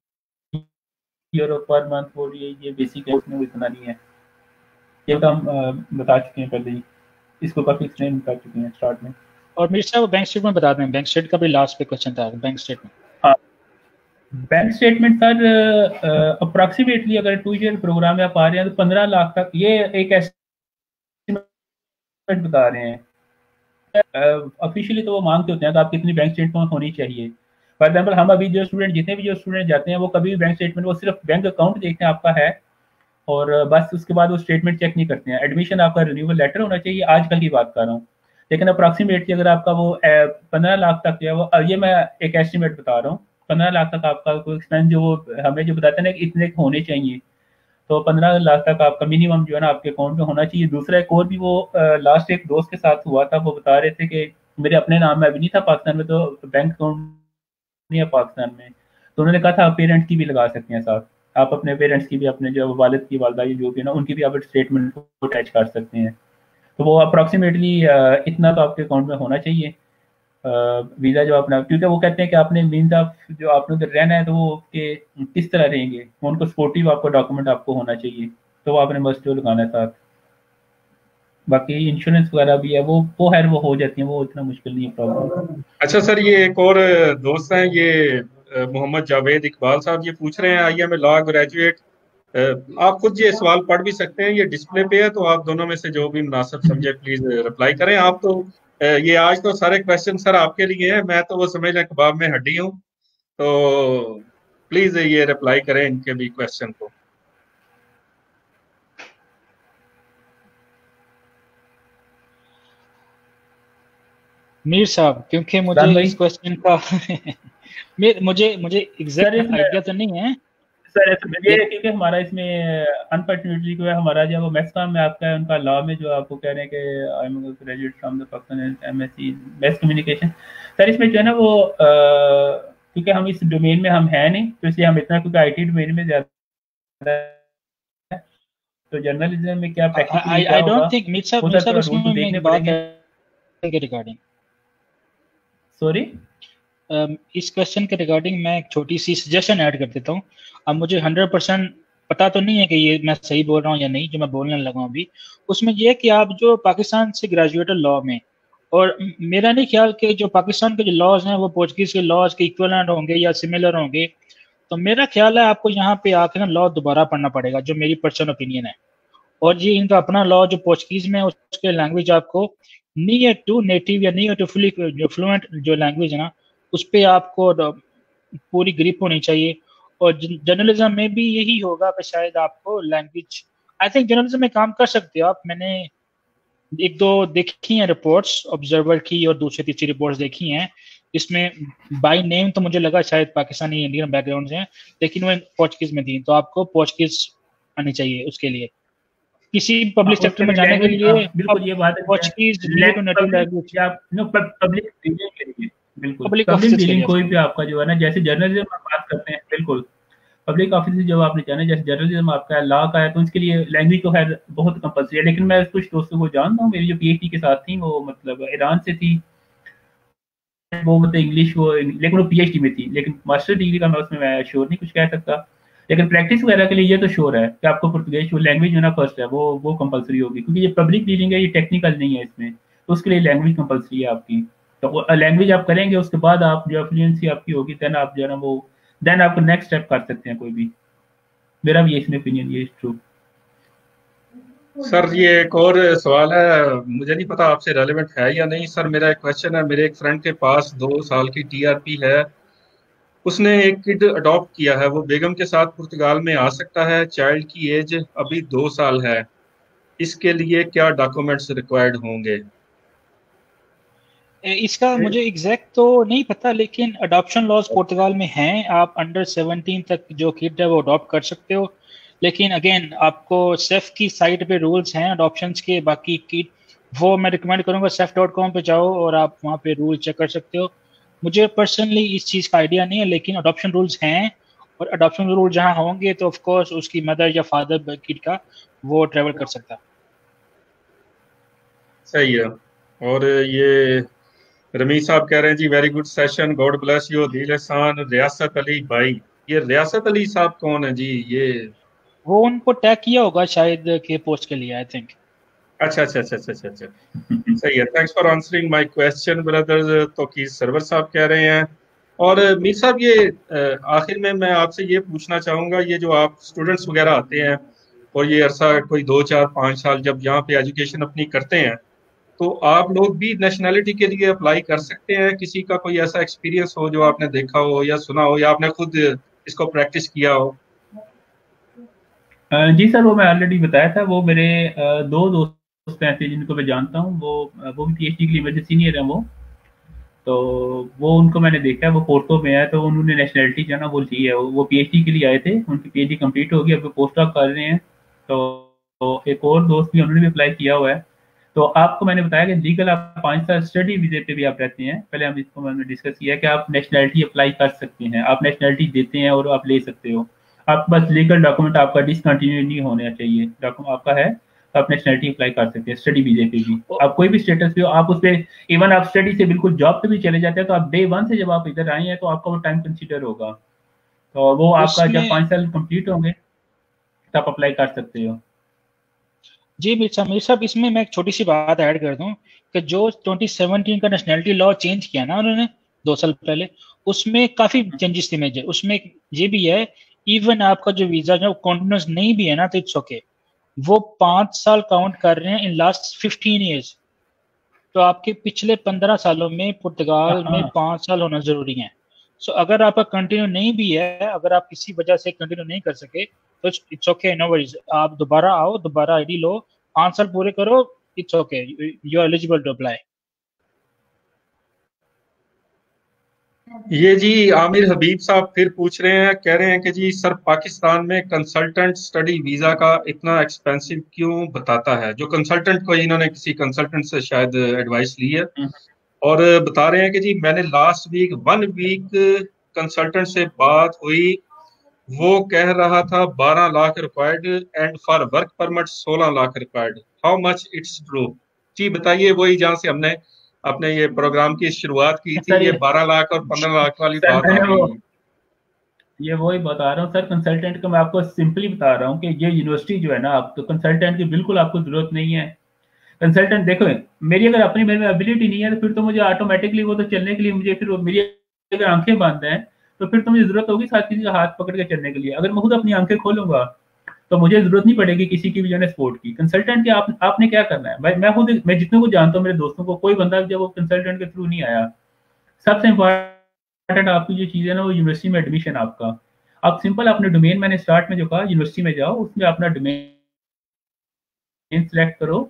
यूरो पर मंथ, वो ये ये बेसिक है, उसमें इतना नहीं है, ये तो हम बता चुके हैं पहले ही, इसको काफी एक्सप्लेन कर चुके हैं स्टार्ट में। और मेरे साहब बैंक स्टेटमेंट बता दें, बैंक स्टेट का भी लास्ट पे क्वेश्चन था, बैंक स्टेटमेंट। हाँ, बैंक स्टेटमेंट सर अप्रॉक्सीमेटली अगर टू ईयर प्रोग्राम में आप आ रहे हैं तो पंद्रह लाख तक, ये एक एस्टिमेट बता रहे हैं। ऑफिशियली तो वो मांगते होते हैं कि आपकी इतनी बैंक स्टेटमेंट होनी चाहिए। फॉर एग्जाम्पल हम अभी जो स्टूडेंट, जितने भी जो स्टूडेंट जाते हैं वो कभी भी बैंक स्टेटमेंट, वो सिर्फ बैंक अकाउंट देखते हैं आपका है और बस उसके बाद वो स्टेटमेंट चेक नहीं करते हैं। एडमिशन आपका रिन्यूअल लेटर होना चाहिए, आजकल की बात कर रहा हूँ। लेकिन अप्रॉक्सीमेटली अगर आपका वो पंद्रह लाख तक जो है वो, ये मैं एक एस्टिमेट बता रहा हूँ, पंद्रह लाख तक आपका कोई एक्सपेंस जो वो हमें जो बताते हैं ना कि इतने होने चाहिए, तो पंद्रह लाख तक आपका मिनिमम जो है ना आपके अकाउंट में होना चाहिए। दूसरा एक और भी वो लास्ट एक दोस्त के साथ हुआ था, वो बता रहे थे कि मेरे अपने नाम में अभी नहीं था पाकिस्तान में, तो बैंक अकाउंट नहीं है पाकिस्तान में, तो उन्होंने कहा था आप पेरेंट्स की भी लगा सकते हैं साथ, आप अपने पेरेंट्स की भी, अपने जो वालिद की वालदा जो भी है ना उनकी भी आप स्टेटमेंट को अटैच कर सकते हैं। तो वो अप्रॉक्सीमेटली इतना तो आपके अकाउंट में होना चाहिए वीज़ा जो अपना, क्योंकि वो कहते हैं कि आपने मीन्स ऑफ जो आपने उधर रहना है तो वो के किस तरह रहेंगे, उनको सपोर्टिव आपको डॉक्यूमेंट आपको होना चाहिए, तो वो आपने मस्ट जो लगाना है साथ। बाकी इंश्योरेंस वगैरह भी है, वो वो है वो हो जाती है, वो इतना मुश्किल नहीं है प्रॉब्लम। अच्छा सर, ये एक और दोस्त हैं, ये मोहम्मद जावेद इकबाल साहब, ये पूछ रहे हैं I am a law graduate आप खुद ये सवाल पढ़ भी सकते हैं, ये डिस्प्ले पे है, तो आप दोनों में से जो भी मुनासिब समझे प्लीज रिप्लाई करें। आप तो ये आज तो सारे क्वेश्चन सर आपके लिए हैं, मैं तो वो समझ लें कबाब में हड्डी हूँ, तो प्लीज ये रिप्लाई करें इनके भी क्वेश्चन को। मीर साहब, क्योंकि मुझे इस क्वेश्चन का मुझे मुझे एग्जैक्ट आइडिया तो नहीं है सर, ये क्योंकि हमारा इसमें अनफॉर्चुनेटली जो है हमारा जो वो मैथ्स में आपका है, उनका लॉ में जो आपको कह रहे हैं कि I am graduate from the Pakistan MSc math communication. Sir इसमें जो है ना वो क्योंकि हम इस डोमेन में हम हैं नहीं, तो इसलिए हम इतना क्योंकि आईटी डोमेन में ज्यादा, तो जर्नलिज्म में क्या practically I don't think Mir साहब मीर साहब इसमें मैं एक बात के रिगार्डिंग सॉरी Uh, इस क्वेश्चन के रिगार्डिंग मैं एक छोटी सी सजेशन ऐड कर देता हूँ। अब मुझे हंड्रेड परसेंट पता तो नहीं है कि ये मैं सही बोल रहा हूँ या नहीं, जो मैं बोलने लगा हूँ अभी, उसमें यह है कि आप जो पाकिस्तान से ग्रेजुएट लॉ में, और मेरा नहीं ख्याल कि जो पाकिस्तान के जो लॉज हैं वो पोर्चुगीज के लॉज के इक्वलेंट होंगे या सिमिलर होंगे, तो मेरा ख्याल है आपको यहाँ पे आके ना लॉ दोबारा पढ़ना पड़ेगा, जो मेरी पर्सनल ओपिनियन है। और ये इनका अपना लॉ जो पोर्चुगीज में है, उसके लैंग्वेज आपको नियर टू नेटिव या नियर टू फुली जो फ्लुएंट जो लैंग्वेज है ना, उस पर आपको पूरी ग्रिप होनी चाहिए। और जर्नलिज्म में भी यही होगा कि शायद आपको लैंग्वेज, आई थिंक जर्नलिज्म में काम कर सकते हो आप। मैंने एक दो देखी हैं रिपोर्ट्स, ऑब्जर्वर की और दूसरी तीसरी रिपोर्ट्स देखी हैं, इसमें बाय नेम तो मुझे लगा शायद पाकिस्तानी इंडियन बैकग्राउंड हैं, लेकिन वो पोर्चुगीज में थी, तो आपको पोर्चुगीज आनी चाहिए उसके लिए। किसी पब्लिक सेक्टर में जाने के लिए बिल्कुल ये बात है, पोर्चुगीज नेटिव लैंग्वेज आप नो पब्लिक डीलिंग के लिए, बिल्कुल पब्लिक डीलिंग कोई भी आपका जो है ना, जैसे जर्नलिज्म आप बात करते हैं, बिल्कुल पब्लिक ऑफिस जब आपने जाना, जैसे जर्नलिज्म आपका लॉ का है, तो उसके लिए लैंग्वेज तो खैर बहुत कंपल्सरी है। लेकिन मैं कुछ दोस्तों को जानता हूँ, मेरी जो पीएचडी के साथ थी वो मतलब ईरान से थी, वो मतलब इंग्लिश वो, लेकिन वो पीएचडी में थी, लेकिन मास्टर डिग्री का मैं उसमें मैं श्योर नहीं कुछ कह सकता। लेकिन प्रैक्टिस वगैरह के लिए ये तो श्योर है कि आपको पुर्तगाली वो लैंग्वेज जो ना फर्स्ट है वो वो कंपल्सरी होगी, क्योंकि ये पब्लिक डीलिंग है, ये टेक्निकल नहीं है इसमें, तो उसके लिए लैंग्वेज कंपल्सरी है आपकी। तो लैंग्वेज आप करेंगे, उसके बाद आप जो फ्लुएंसी आपकी होगी, देन आप जो है ना वो देन आप नेक्स्ट स्टेप कर सकते हैं कोई भी। मेरा भी इसमें ओपिनियन ये ट्रू। सर ये एक और सवाल है, मुझे नहीं पता आपसे रेलेवेंट है या नहीं। सर मेरा एक क्वेश्चन है, मेरे एक फ्रेंड के पास दो साल की टीआरपी है, उसने एक किड अडॉप्ट किया है, वो बेगम के साथ पुर्तगाल में आ सकता है, चाइल्ड की एज अभी दो साल है, इसके लिए क्या डॉक्यूमेंट्स रिक्वायर्ड होंगे? इसका मुझे एग्जैक्ट तो नहीं पता, लेकिन अडॉप्शन लॉज पुर्तगाल में हैं। आप अंडर सेवनटीन तक जो किड है वो अडॉप्ट कर सकते हो, लेकिन अगेन आपको सेफ की साइट पे रूल्स हैं अडॉप्शंस के। बाकी किड वो मैं रिकमेंड करूंगा सेफ डॉट कॉम पे जाओ और आप वहाँ पे रूल चेक कर सकते हो। मुझे पर्सनली इस चीज़ का आइडिया नहीं है, लेकिन अडॉप्शन रूल्स हैं, और अडॉप्शन रूल जहाँ होंगे तो ऑफ कोर्स उसकी मदर या फादर किड का वो ट्रेवल कर सकता है। सही है। और ये रमीज साहब कह रहे हैं जी very good session, God bless you. Dil Ehsan रियासत अली भाई, ये रियासत अली साहब कौन है जी? ये वो उनको टैग किया होगा शायद के पोस्ट के लिए, आई थिंक। अच्छा अच्छा अच्छा अच्छा अच्छा सही है। Thanks for answering my question brothers. तो की सर्वर साहब कह रहे हैं। और मीर साहब ये आखिर में मैं आपसे ये पूछना चाहूँगा, ये जो आप स्टूडेंट्स वगैरह आते हैं और ये अरसा कोई दो चार पाँच साल जब यहाँ पे एजुकेशन अपनी करते हैं, तो आप लोग भी नेशनैलिटी के लिए अप्लाई कर सकते हैं? किसी का कोई ऐसा एक्सपीरियंस हो जो आपने देखा हो या सुना हो, या आपने खुद इसको प्रैक्टिस किया हो? जी सर, वो मैं ऑलरेडी बताया था, वो मेरे दो दोस्त हैं जिनको मैं जानता हूँ, वो वो भी पीएचडी के लिए मेरे सीनियर हैं वो, तो वो उनको मैंने देखा है, वो पोर्टो में है, तो उन्होंने नेशनैलिटी जो है ना वो ली है। वो पीएचडी के लिए आए थे, उनकी पीएचडी कंप्लीट होगी, अब वो पोस्ट डॉक कर रहे हैं। तो, तो एक और दोस्त भी उन्होंने भी अप्लाई किया हुआ है। तो आपको मैंने बताया कि लीगल आप पाँच साल स्टडी वीजे पे भी आप रहते हैं, पहले हम इसको मैंने डिस्कस किया कि आप नेशनैलिटी अप्लाई कर सकते हैं, आप नेशनैलिटी देते हैं और आप ले सकते हो। आप बस लीगल डॉक्यूमेंट आपका डिसकंटिन्यू नहीं होना चाहिए, डॉक्यूमेंट आपका है तो आप नेशनैलिटी अप्लाई कर सकते हैं स्टडी वीजे पे भी। आप कोई भी स्टेटस पे हो, आप उस पर इवन आप स्टडी से बिल्कुल जॉब पे भी चले जाते हैं, तो आप डे वन से जब आप इधर आए हैं तो आपका वो टाइम कंसिडर होगा, तो वो आपका जब पाँच साल कंप्लीट होंगे तब आप अप्लाई कर सकते हो। जी मीर साहब, मीर साहब इसमें मैं एक छोटी सी बात ऐड कर दूं कि जो ट्वेंटी सेवनटीन का नेशनैलिटी लॉ चेंज किया ना उन्होंने दो साल पहले, उसमें काफ़ी चेंजेस थे मेजर। उसमें ये भी है इवन आपका जो वीजा जो कॉन्टिन्यूस नहीं भी है ना तो इट्स ओके, वो पांच साल काउंट कर रहे हैं इन लास्ट फिफ्टीन ईयर्स। तो आपके पिछले पंद्रह सालों में पुर्तगाल में पांच साल होना जरूरी है। सो so, अगर आपका कंटिन्यू नहीं भी है, अगर आप किसी वजह से कंटिन्यू नहीं कर सके तो इट्स ओके, नो वरीज, आप दोबारा आओ, दोबारा आईडी लो, पांच साल पूरे करो, it's okay, you are eligible to apply. ये जी आमिर हबीब साहब फिर पूछ रहे हैं, कह रहे हैं कि जी सर पाकिस्तान में कंसल्टेंट स्टडी वीजा का इतना एक्सपेंसिव क्यों बताता है। जो कंसल्टेंट को इन्होंने किसी कंसल्टेंट से शायद एडवाइस ली है और बता रहे हैं कि जी मैंने last week one week consultant से बात हुई, वो कह रहा था बारह lakh required and for work permit सोलह lakh required, how much it's true. जी बताइए, वही जहाँ से हमने अपने ये प्रोग्राम की शुरुआत की थी, ये बारह लाख और पंद्रह लाख वाली बात आ रही है। ये वही बता रहा हूँ सर, कंसल्टेंट का मैं आपको सिंपली बता रहा हूँ कि ये यूनिवर्सिटी जो है ना, आप तो कंसल्टेंट की बिल्कुल आपको जरूरत नहीं है। कंसल्टेंट देखो, मेरी अगर अपनी मेरे में एबिलिटी नहीं है तो फिर तो मुझे ऑटोमेटिकली वो तो चलने के लिए मुझे फिर मेरी अगर आंखें बंद हैं तो फिर तो मुझे जरूरत होगी साथ किसी का हाथ पकड़ के चलने के लिए। अगर मैं खुद अपनी आंखें खोलूंगा तो मुझे जरूरत नहीं पड़ेगी किसी की भी जो है सपोर्ट की। कंसल्टेंट के आप आपने क्या करना है भाई, मैं खुद मैं जितने को जानता हूँ मेरे दोस्तों को, कोई बंदा जब वो कंसल्टेंट के थ्रू नहीं आया। सबसे इंपॉर्टेंट आपकी जो चीज है ना वो यूनिवर्सिटी में एडमिशन आपका। आप सिंपल अपने डोमेन, मैंने स्टार्ट में जो कहा, यूनिवर्सिटी में जाओ, उसमें अपना डोमेन सिलेक्ट करो।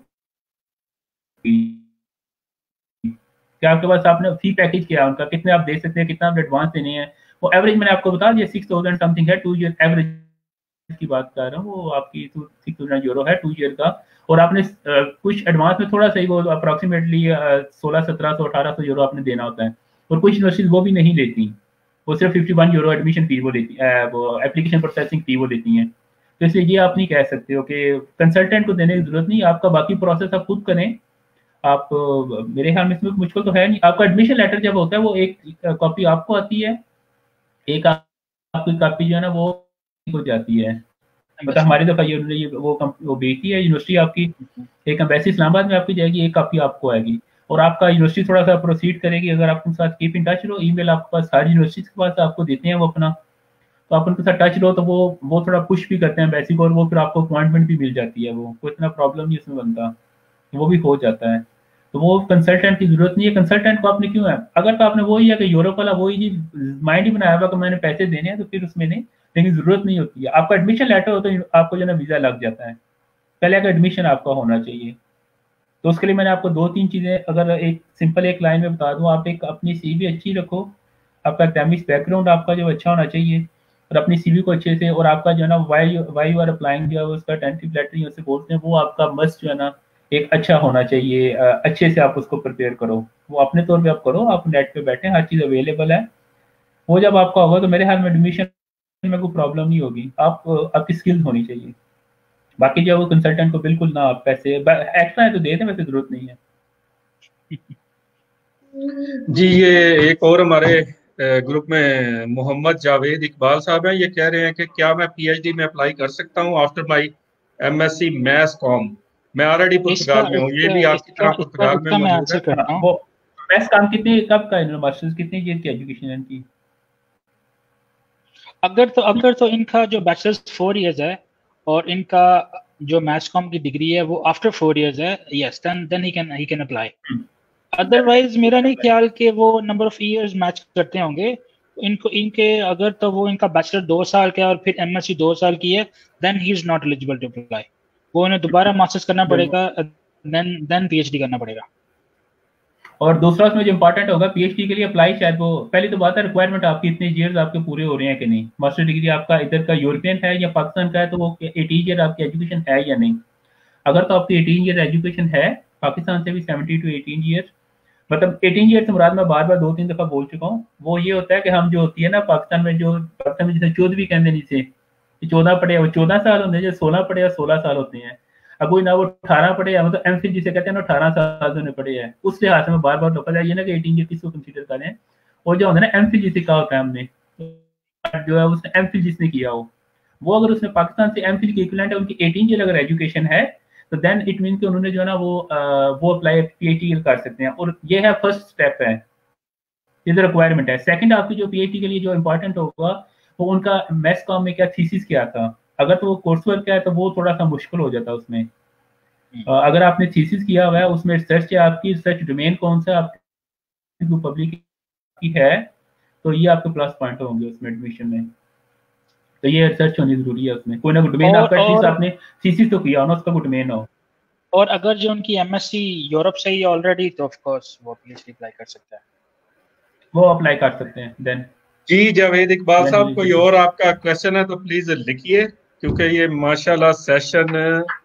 क्या आपके पास आपने फी पैकेज क्या है उनका, कितने आप दे सकते हैं, कितना आप एडवांस देने हैं, वो एवरेज मैंने आपको बता दिया सिक्स थाउजेंड समथिंग है, टू ईयर एवरेज की बात कर रहा हूँ, वो आपकी सिक्स थाउजेंड यूरो है टू ईयर का। और आपने uh, कुछ एडवांस में थोड़ा सा ही वो अप्रोक्सीमेटली सोलह सत्रह सौ अठारह सौ यूरो आपने देना होता है। और कुछ यूनिवर्सिटीज वो भी नहीं लेती, वो सिर्फ fifty one euro admission fee वो लेती है, वो एप्लीकेशन प्रोसेसिंग फी वो लेती हैं। तो इसलिए ये आप नहीं कह सकते हो कि कंसल्टेंट को देने की जरूरत नहीं, आपका बाकी प्रोसेस आप खुद करें। आप मेरे ख्याल में इसमें मुश्किल तो है नहीं। आपका एडमिशन लेटर जब होता है वो एक कॉपी आपको आती है, एक आपकी कॉपी जो है ना वो हो जाती है, मतलब हमारी दफा ये वो वो बेचती है यूनिवर्सिटी आपकी, एक एम्बेसी इस्लामाबाद में आपकी जाएगी, एक कॉपी आपको आएगी। और आपका यूनिवर्सिटी थोड़ा सा प्रोसीड करेगी, अगर आप उनके साथ कीप इन टच रहो, ईमेल आपके पास सारी यूनिवर्सिटी के पास आपको देते हैं वो अपना, तो आप उनके साथ टच रहो तो वो वो थोड़ा पुश भी करते हैं एम्बेसी को, और वो फिर आपको अपॉइंटमेंट भी मिल जाती है, वो कोई इतना प्रॉब्लम नहीं उसमें बनता, वो भी हो जाता है। तो वो कंसल्टेंट की जरूरत नहीं है। कंसल्टेंट को आपने क्यों है, अगर तो आपने वही है कि यूरोप वाला वही चीज माइंड ही बनाया हुआ कि मैंने पैसे देने हैं तो फिर उसमें नहीं, लेकिन जरूरत नहीं होती है। आपका एडमिशन लेटर हो तो आपको जो है वीजा लग जाता है, पहले अगर एडमिशन आपका होना चाहिए। तो उसके लिए मैंने आपको दो तीन चीजें अगर एक सिंपल एक लाइन में बता दूं, आप एक अपनी सीवी अच्छी रखो, आपका एकेडमिक बैकग्राउंड आपका जो अच्छा होना चाहिए, और अपनी सीवी को अच्छे से, और आपका जो है ना why why you are applying जो है उसका टेंटिव लेटर उसे बोलते हैं, वो आपका मस्ट जो है ना एक अच्छा होना चाहिए, अच्छे से आप उसको प्रिपेयर करो। वो अपने तौर पे आप करो, आप नेट पे बैठे, हर चीज़ अवेलेबल है। वो जब आपका होगा तो मेरे हाल में एडमिशन में कोई प्रॉब्लम नहीं होगी। आप आपकी स्किल्स होनी चाहिए, बाकी जो वो कंसल्टेंट को बिल्कुल ना आप पैसे एक्स्ट्रा है तो दे दें, वैसे जरूरत नहीं है। जी ये एक और हमारे ग्रुप में मोहम्मद जावेद इकबाल साहब हैं, ये कह रहे हैं कि क्या मैं पीएचडी में अप्लाई कर सकता हूँ after my MSc maths com. मैं ऑलरेडी पुर्तगाल में हूँ, ये भी आपकी तरह पुर्तगाल में मौजूद है। वो मैथ्स कॉम कितने कब का है, मास्टर्स कितने ईयर की एजुकेशन है इनकी? अगर तो अगर तो इनका जो बैचलर्स फोर इयर्स है और इनका जो मैथ्स कॉम की डिग्री है वो आफ्टर फोर इयर्स है, yes then then he can he can apply. Otherwise मेरा नहीं ख्याल कि वो नंबर ऑफ इयर्स मैच करते होंगे। इनको इनके अगर तो वो इनका बैचलर दो साल का और फिर एमएससी दो साल की है, then he is not eligible to apply. वो उन्हें दोबारा मास्टर्स करना पड़ेगा, देन देन पीएचडी करना पड़ेगा। और दूसरा उसमें जो इंपॉर्टेंट होगा पीएचडी के लिए अप्लाई, शायद वो पहले तो बात है रिक्वायरमेंट आपकी इतने ईयर्स आपके पूरे हो रहे हैं कि नहीं। मास्टर डिग्री आपका इधर का यूरोपियन है या पाकिस्तान का है, तो वो एटीन ईयर आपकी एजुकेशन है या नहीं। अगर तो आपकी एटीन ईयर एजुकेशन है, पाकिस्तान से भी सेवेंटी टू एटीन ईयर, मतलब एटीन ईयर से मुराद मैं बार बार दो तीन दफा बोल चुका हूँ, वो ये होता है कि हम जो होती है ना पाकिस्तान में, जो पाकिस्तान में जैसे चौदहवीं कहते हैं नीचे चौदह पढ़े वो चौदह साल होते हैं, जो सोलह पढ़े या सोलह साल होते हैं। अब कोई ना वो अठारह पढ़े या मतलब एम फिल जिसे कहते हैं ना अठारह साल जो पढ़े हैं, उस लिहाज से मैं बार बार दोपा जाइए ना कि एटीन ईयर किसको कंसीडर करें। और जो होता है ना एम फिल जिसे कहा होता है हमने, जो है उसने एम फिल जिसने किया हो, वो अगर उसने पाकिस्तान से एम फिल की इक्विवेलेंट है, उनकी एटीन ईयर अगर एजुकेशन है, तो देन इट मीन कि उन्होंने जो है ना वो आ, वो अप्लाई पीएचडी कर सकते हैं। और ये है फर्स्ट स्टेप है, ये रिक्वायरमेंट है। सेकंड आपकी जो पीएचडी के लिए जो इंपॉर्टेंट होगा तो उनका मैथ्स कॉम में क्या थीसिस क्या था, अगर तो वो कोर्स वर्क क्या है तो वो थोड़ा सा मुश्किल हो जाता है उसमें। अ, अगर आपने थीसिस किया हुआ है, उसमें रिसर्च है, आपकी रिसर्च डोमेन कौन सा आपकी जो पब्लिक की है, तो ये आपके प्लस पॉइंट होंगे उसमें एडमिशन में। तो ये रिसर्च होनी जरूरी है उसमें, कोई ना कोई डोमेन और आपका, एटलीस्ट और आपने थीसिस तो किया हो ना, उसका कोई डोमेन हो। और अगर जो उनकी एमएससी यूरोप से ही ऑलरेडी, तो ऑफ कोर्स वो पीएचडी अप्लाई कर सकता है। वो अप्लाई कर सकते हैं देन। जी जावेद इकबाल देन साहब, कोई एलिजिबल। और आपका क्वेश्चन है तो प्लीज लिखिए, क्योंकि ये माशाल्लाह सेशन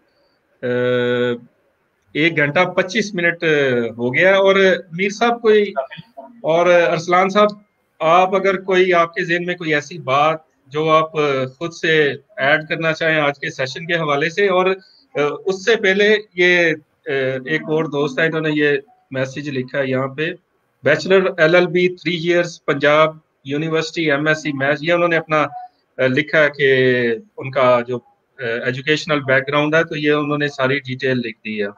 एक घंटा पच्चीस मिनट हो गया। और मीर साहब कोई, और अरसलान साहब, आप अगर कोई आपके ज़हन में कोई ऐसी बात जो आप खुद से ऐड करना चाहें आज के सेशन के हवाले से, और उससे पहले ये एक और दोस्त है, इन्होंने ये मैसेज लिखा है यहाँ पे, bachelor LLB three years Punjab university MSc maths, ये उन्होंने अपना लिखा है कि उनका जो एजुकेशनल बैकग्राउंड है, तो ये उन्होंने सारी डिटेल लिख दी है।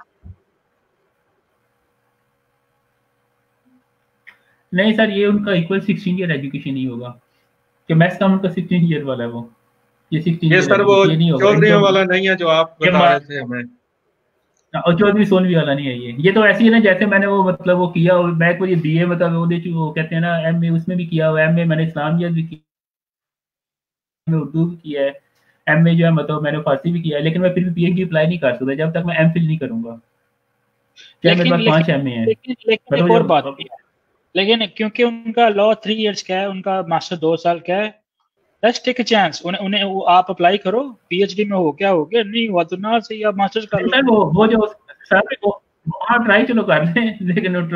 नहीं सर, ये उनका इक्वल सिक्सटीन ईयर एजुकेशन ही होगा, कि मैथ्स का उनका सिक्सटीन ईयर वाला है वो, ये सिक्सटीन ये ईयर सर वो ये नहीं होगा चौधरी इनका, वाला नहीं है जो आप बता रहे थे हमें, और चौधरी सोलहवीं वाला नहीं है ये। ये तो ऐसी है ना जैसे मैंने वो मतलब वो किया, मैं को ये बीए मतलब वो वो कहते हैं ना, एमए उसमें भी किया हुआ, एमए मैंने इस्लामियत भी किया, उर्दू भी किया है, एमए जो है मतलब मैंने फारसी भी किया है, लेकिन मैं फिर भी पीएचडी अप्लाई नहीं कर सकता जब तक मैं एमफिल नहीं करूंगा, चाहे मेरे पास पांच एमए है। लेकिन लेकिन एक और बात है, लेकिन क्योंकि उनका लॉ थ्री इयर्स का है, उनका मास्टर दो साल का है, लेट्स टेक अ चांस, उन्हें उन्हें वो आप अप्लाई करो, पीएचडी में हो क्या हो गया, नहीं हुआ तो ना सही, आप मास्टर्स कर लो। वो वो जो सर वो हाँ ट्राई चलो कर लें, लेकिन वो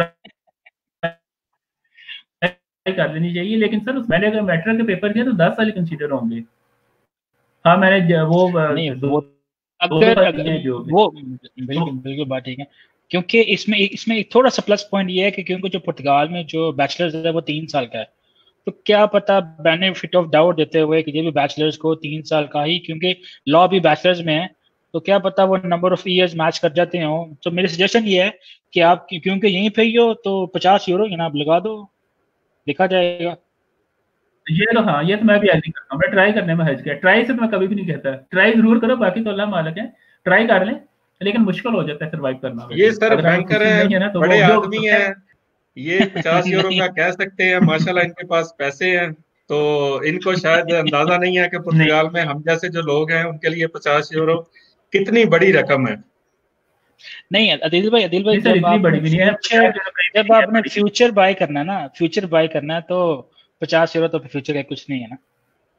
ट्राई कर लेनी चाहिए। लेकिन सर उस मैंने अगर मैट्रिक के पेपर दिया तो दस साल कंसीडर होंगे। हाँ मैंने वो नहीं दो, वो दो अगर, साल अगर जो वो बिल्कुल बिल्कुल बात ठीक है, क्योंकि इसमें इसमें एक थोड़ा सा प्लस पॉइंट ये है कि क्योंकि जो पुर्तगाल में जो बैचलर्स है वो तीन साल का है, तो क्या पता बेनिफिट ऑफ डाउट देते हुए कि ये भी बैचलर्स को तीन साल का ही, क्योंकि लॉ भी बैचलर्स में है, तो क्या पता वो नंबर ऑफ ईयर्स मैच कर जाते हो। तो मेरी सजेशन ये है कि आप क्योंकि यहीं पे ही हो तो पचास यूरो यहाँ लगा दो, लिखा जाएगा। ये तो हाँ, ये तो मैं भी एग्री करता हूँ, मैं ट्राई करने में हर्ज किया, ट्राई से तो मैं कभी भी नहीं कहता, ट्राई जरूर करो, बाकी तो अल्लाह मालिक है, ट्राई कर लें, लेकिन मुश्किल हो जाता है सर्वाइव करना। ये सर अगर बैंकर है, नहीं है ना तो बड़े वो आदमी है, ये पचास यूरो का कह सकते हैं, माशाल्लाह इनके पास पैसे हैं, तो इनको शायद अंदाजा नहीं है कि पुर्तगाल में हम जैसे जो लोग हैं उनके लिए पचास यूरो कितनी बड़ी रकम है। नहीं अदिल भाई, अदिल भाई जब आपने फ्यूचर जब आपने फ्यूचर बाय करना है ना, फ्यूचर बाय करना है तो पचास यूरो तो फ्यूचर का कुछ नहीं है ना।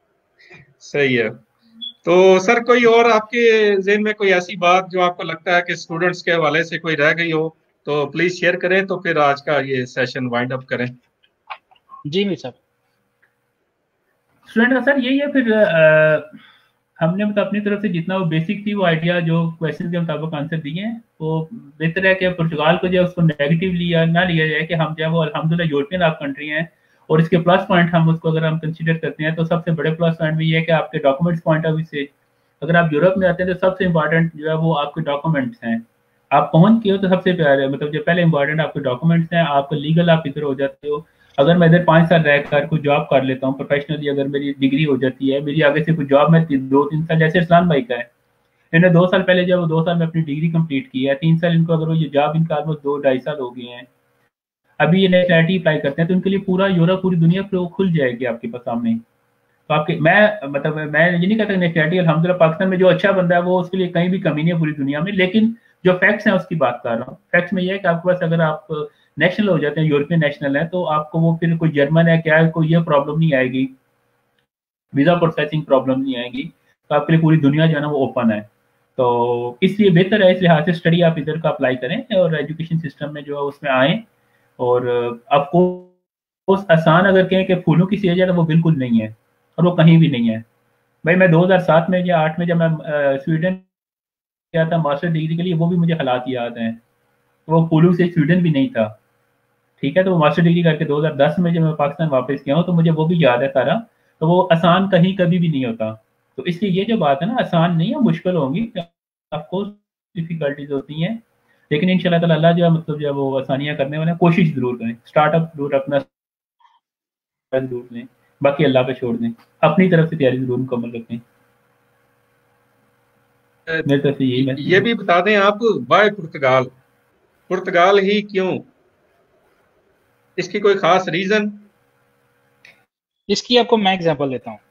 सही है। तो सर कोई और आपके ज़हन में कोई ऐसी बात जो आपको लगता है कि स्टूडेंट्स के हवाले से कोई रह गई हो तो प्लीज शेयर करें, तो फिर आज का ये सेशन वाइंड अप करें। जी मीर साहब। स्टूडेंट का सर यही है, फिर आ, हमने मतलब अपनी तरफ से जितना वो बेसिक थी वो आइडिया जो क्वेश्चन के मुताबिक आंसर दिए हैं, वो बेहतर है कि पुर्तगाल को जो उसको नेगेटिव लिया ना लिया जाए कि हम जो है वो अल्हम्दुलिल्लाह यूरोपियन आप कंट्री हैं, और इसके प्लस पॉइंट हम उसको अगर हम कंसीडर करते हैं तो सबसे बड़े प्लस पॉइंट भी ये है कि आपके डॉक्यूमेंट्स पॉइंट ऑफ व्यू से अगर आप यूरोप में आते हैं तो सबसे इंपॉर्टेंट जो है वो आपके डॉक्यूमेंट्स हैं। आप पहुंच के हो तो सबसे प्यारे मतलब जो पहले इंपॉर्टेंट आपके डॉक्यूमेंट्स हैं, आपको लीगल आप इधर हो जाते हो। अगर मैं इधर पाँच साल रहकर कोई जॉब कर लेता हूँ प्रोफेशनली, अगर मेरी डिग्री हो जाती है, मेरी आगे से कोई जॉब में दो तीन साल, जैसे इस्लाम भाई का है, इन्होंने दो साल पहले जब वो दो साल में अपनी डिग्री कंप्लीट की है, तीन साल इनको अगर वो ये जॉब इनका ऑलमोस्ट दो ढाई साल हो गए हैं, अभी ये नेशनलिटी अप्लाई करते हैं तो इनके लिए पूरा यूरोप पूरी दुनिया पर खुल जाएगी आपके पास सामने। तो आपके मैं मतलब मैं ये नहीं कहता नेशनलिटी अल्हम्दुलिल्लाह पाकिस्तान में जो अच्छा बंदा है वो उसके लिए कहीं भी कमी नहीं है पूरी दुनिया में, लेकिन जो फैक्ट्स हैं उसकी बात कर रहा हूँ। फैक्ट्स में ये है कि आपके पास अगर आप नेशनल हो जाते हैं, यूरोपियन नेशनल है, तो आपको वो फिर कोई जर्मन है क्या है कोई ये प्रॉब्लम नहीं आएगी, वीजा प्रोसेसिंग प्रॉब्लम नहीं आएगी, तो आपके लिए पूरी दुनिया जो है ना वो ओपन है। तो इसलिए बेहतर है इस लिहाज से स्टडी आप इधर का अप्लाई करें और एजुकेशन सिस्टम में जो है उसमें आए। और आपको आसान अगर कहें कि फूलों की सेज है तो वो बिल्कुल नहीं है, और वो कहीं भी नहीं है। भाई मैं दो हज़ार सात में या आठ में जब मैं स्वीडन गया था मास्टर डिग्री के लिए, वो भी मुझे हालात याद हैं, वो फूलों से स्वीडन भी नहीं था, ठीक है। तो वो मास्टर डिग्री करके दो हज़ार दस में जब मैं पाकिस्तान वापस गया हूँ तो मुझे वो भी याद है सारा। तो वो आसान कहीं कभी भी नहीं होता, तो इसलिए ये जो बात है ना आसान नहीं है, मुश्किल होंगी, आपको डिफिकल्टीज होती हैं, लेकिन इंशाल्लाह ताला अल्लाह जो है मतलब जो वो आसानियाँ करने वाले कोशिश जरूर करें, स्टार्टअप जरूर अपना जरूर लें, बाकी अल्लाह पे छोड़ दें, अपनी तरफ से तैयारी जरूर मुकम्मल रखें। मेरी तरफ से यही मैसेज ये भी बता दें आप, वाई पुर्तगाल, पुर्तगाल ही क्यों, इसकी कोई खास रीजन? इसकी आपको मैं एग्जांपल देता हूँ।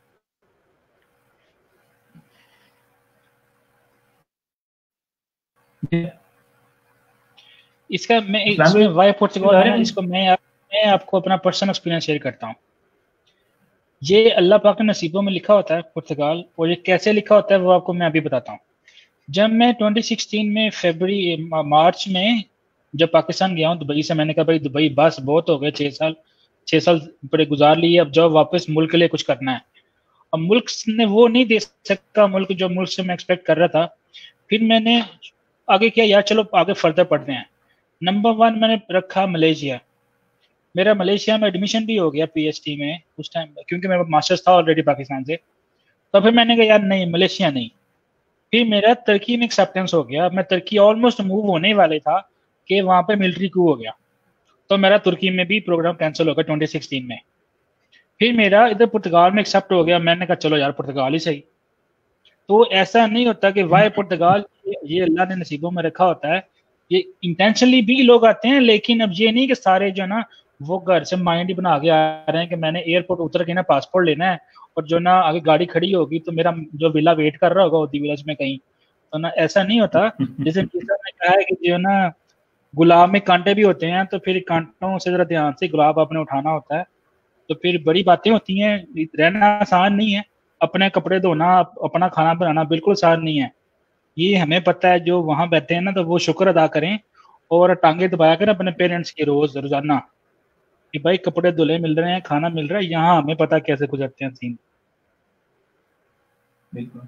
इसका मैं इसमें वाई पुर्तगाल है, इसको मैं आप, मैं आपको अपना पर्सनल एक्सपीरियंस शेयर करता हूँ। ये अल्लाह पाक ने नसीबों में लिखा होता है पुर्तगाल, और ये कैसे लिखा होता है वो आपको मैं अभी बताता हूँ। जब मैं ट्वेंटी सिक्सटीन में फरवरी मार्च में जब पाकिस्तान गया हूँ दुबई से, मैंने कहा भाई दुबई बस बहुत हो गए, छः साल छः साल बड़े गुजार लिए, अब जाओ वापस मुल्क के लिए कुछ करना है। अब मुल्क ने वो नहीं दे सकता मुल्क जो मुल्क से मैं एक्सपेक्ट कर रहा था। फिर मैंने आगे किया, यार चलो आगे फर्दर पढ़ते हैं। नंबर वन मैंने रखा मलेशिया। मेरा मलेशिया में एडमिशन भी हो गया पीएचडी में उस टाइम, क्योंकि मेरा मास्टर्स था ऑलरेडी पाकिस्तान से। तो फिर मैंने कहा यार नहीं, मलेशिया नहीं। फिर मेरा तुर्की में एक्सेप्टेंस हो गया। मैं तुर्की ऑलमोस्ट मूव होने वाले था कि वहाँ पे मिलिट्री कू हो गया, तो मेरा तुर्की में भी प्रोग्राम कैंसिल हो गया ट्वेंटी सिक्सटीन में। फिर मेरा इधर पुर्तगाल में एक्सेप्ट हो गया। मैंने कहा चलो यार पुर्तगाल ही सही। तो ऐसा नहीं होता कि वाई पुर्तगाल, ये अल्लाह ने नसीबों में रखा होता है। ये इंटेंशनली भी लोग आते हैं, लेकिन अब ये नहीं कि सारे जो ना वो घर से माइंड ही बना के आ रहे हैं कि मैंने एयरपोर्ट उतर के ना पासपोर्ट लेना है, और जो ना आगे गाड़ी खड़ी होगी तो मेरा जो विला वेट कर रहा होगा उदी विलेज में कहीं, तो ना ऐसा नहीं होता। जैसे ने कहा है कि जो ना गुलाब में कांटे भी होते हैं, तो फिर कांटों से जरा ध्यान से गुलाब आपने उठाना होता है। तो फिर बड़ी बातें होती हैं, रहना आसान नहीं है, अपने कपड़े धोना, अपना खाना बनाना बिल्कुल आसान नहीं है। ये हमें पता है, जो वहाँ बैठे हैं ना तो वो शुक्र अदा करें और टांगे दबाया करें अपने पेरेंट्स के रोज रोजाना कि भाई कपड़े धुले मिल रहे हैं, खाना मिल रहा है। यहाँ हमें पता कैसे गुजरते हैं सीन। बिल्कुल।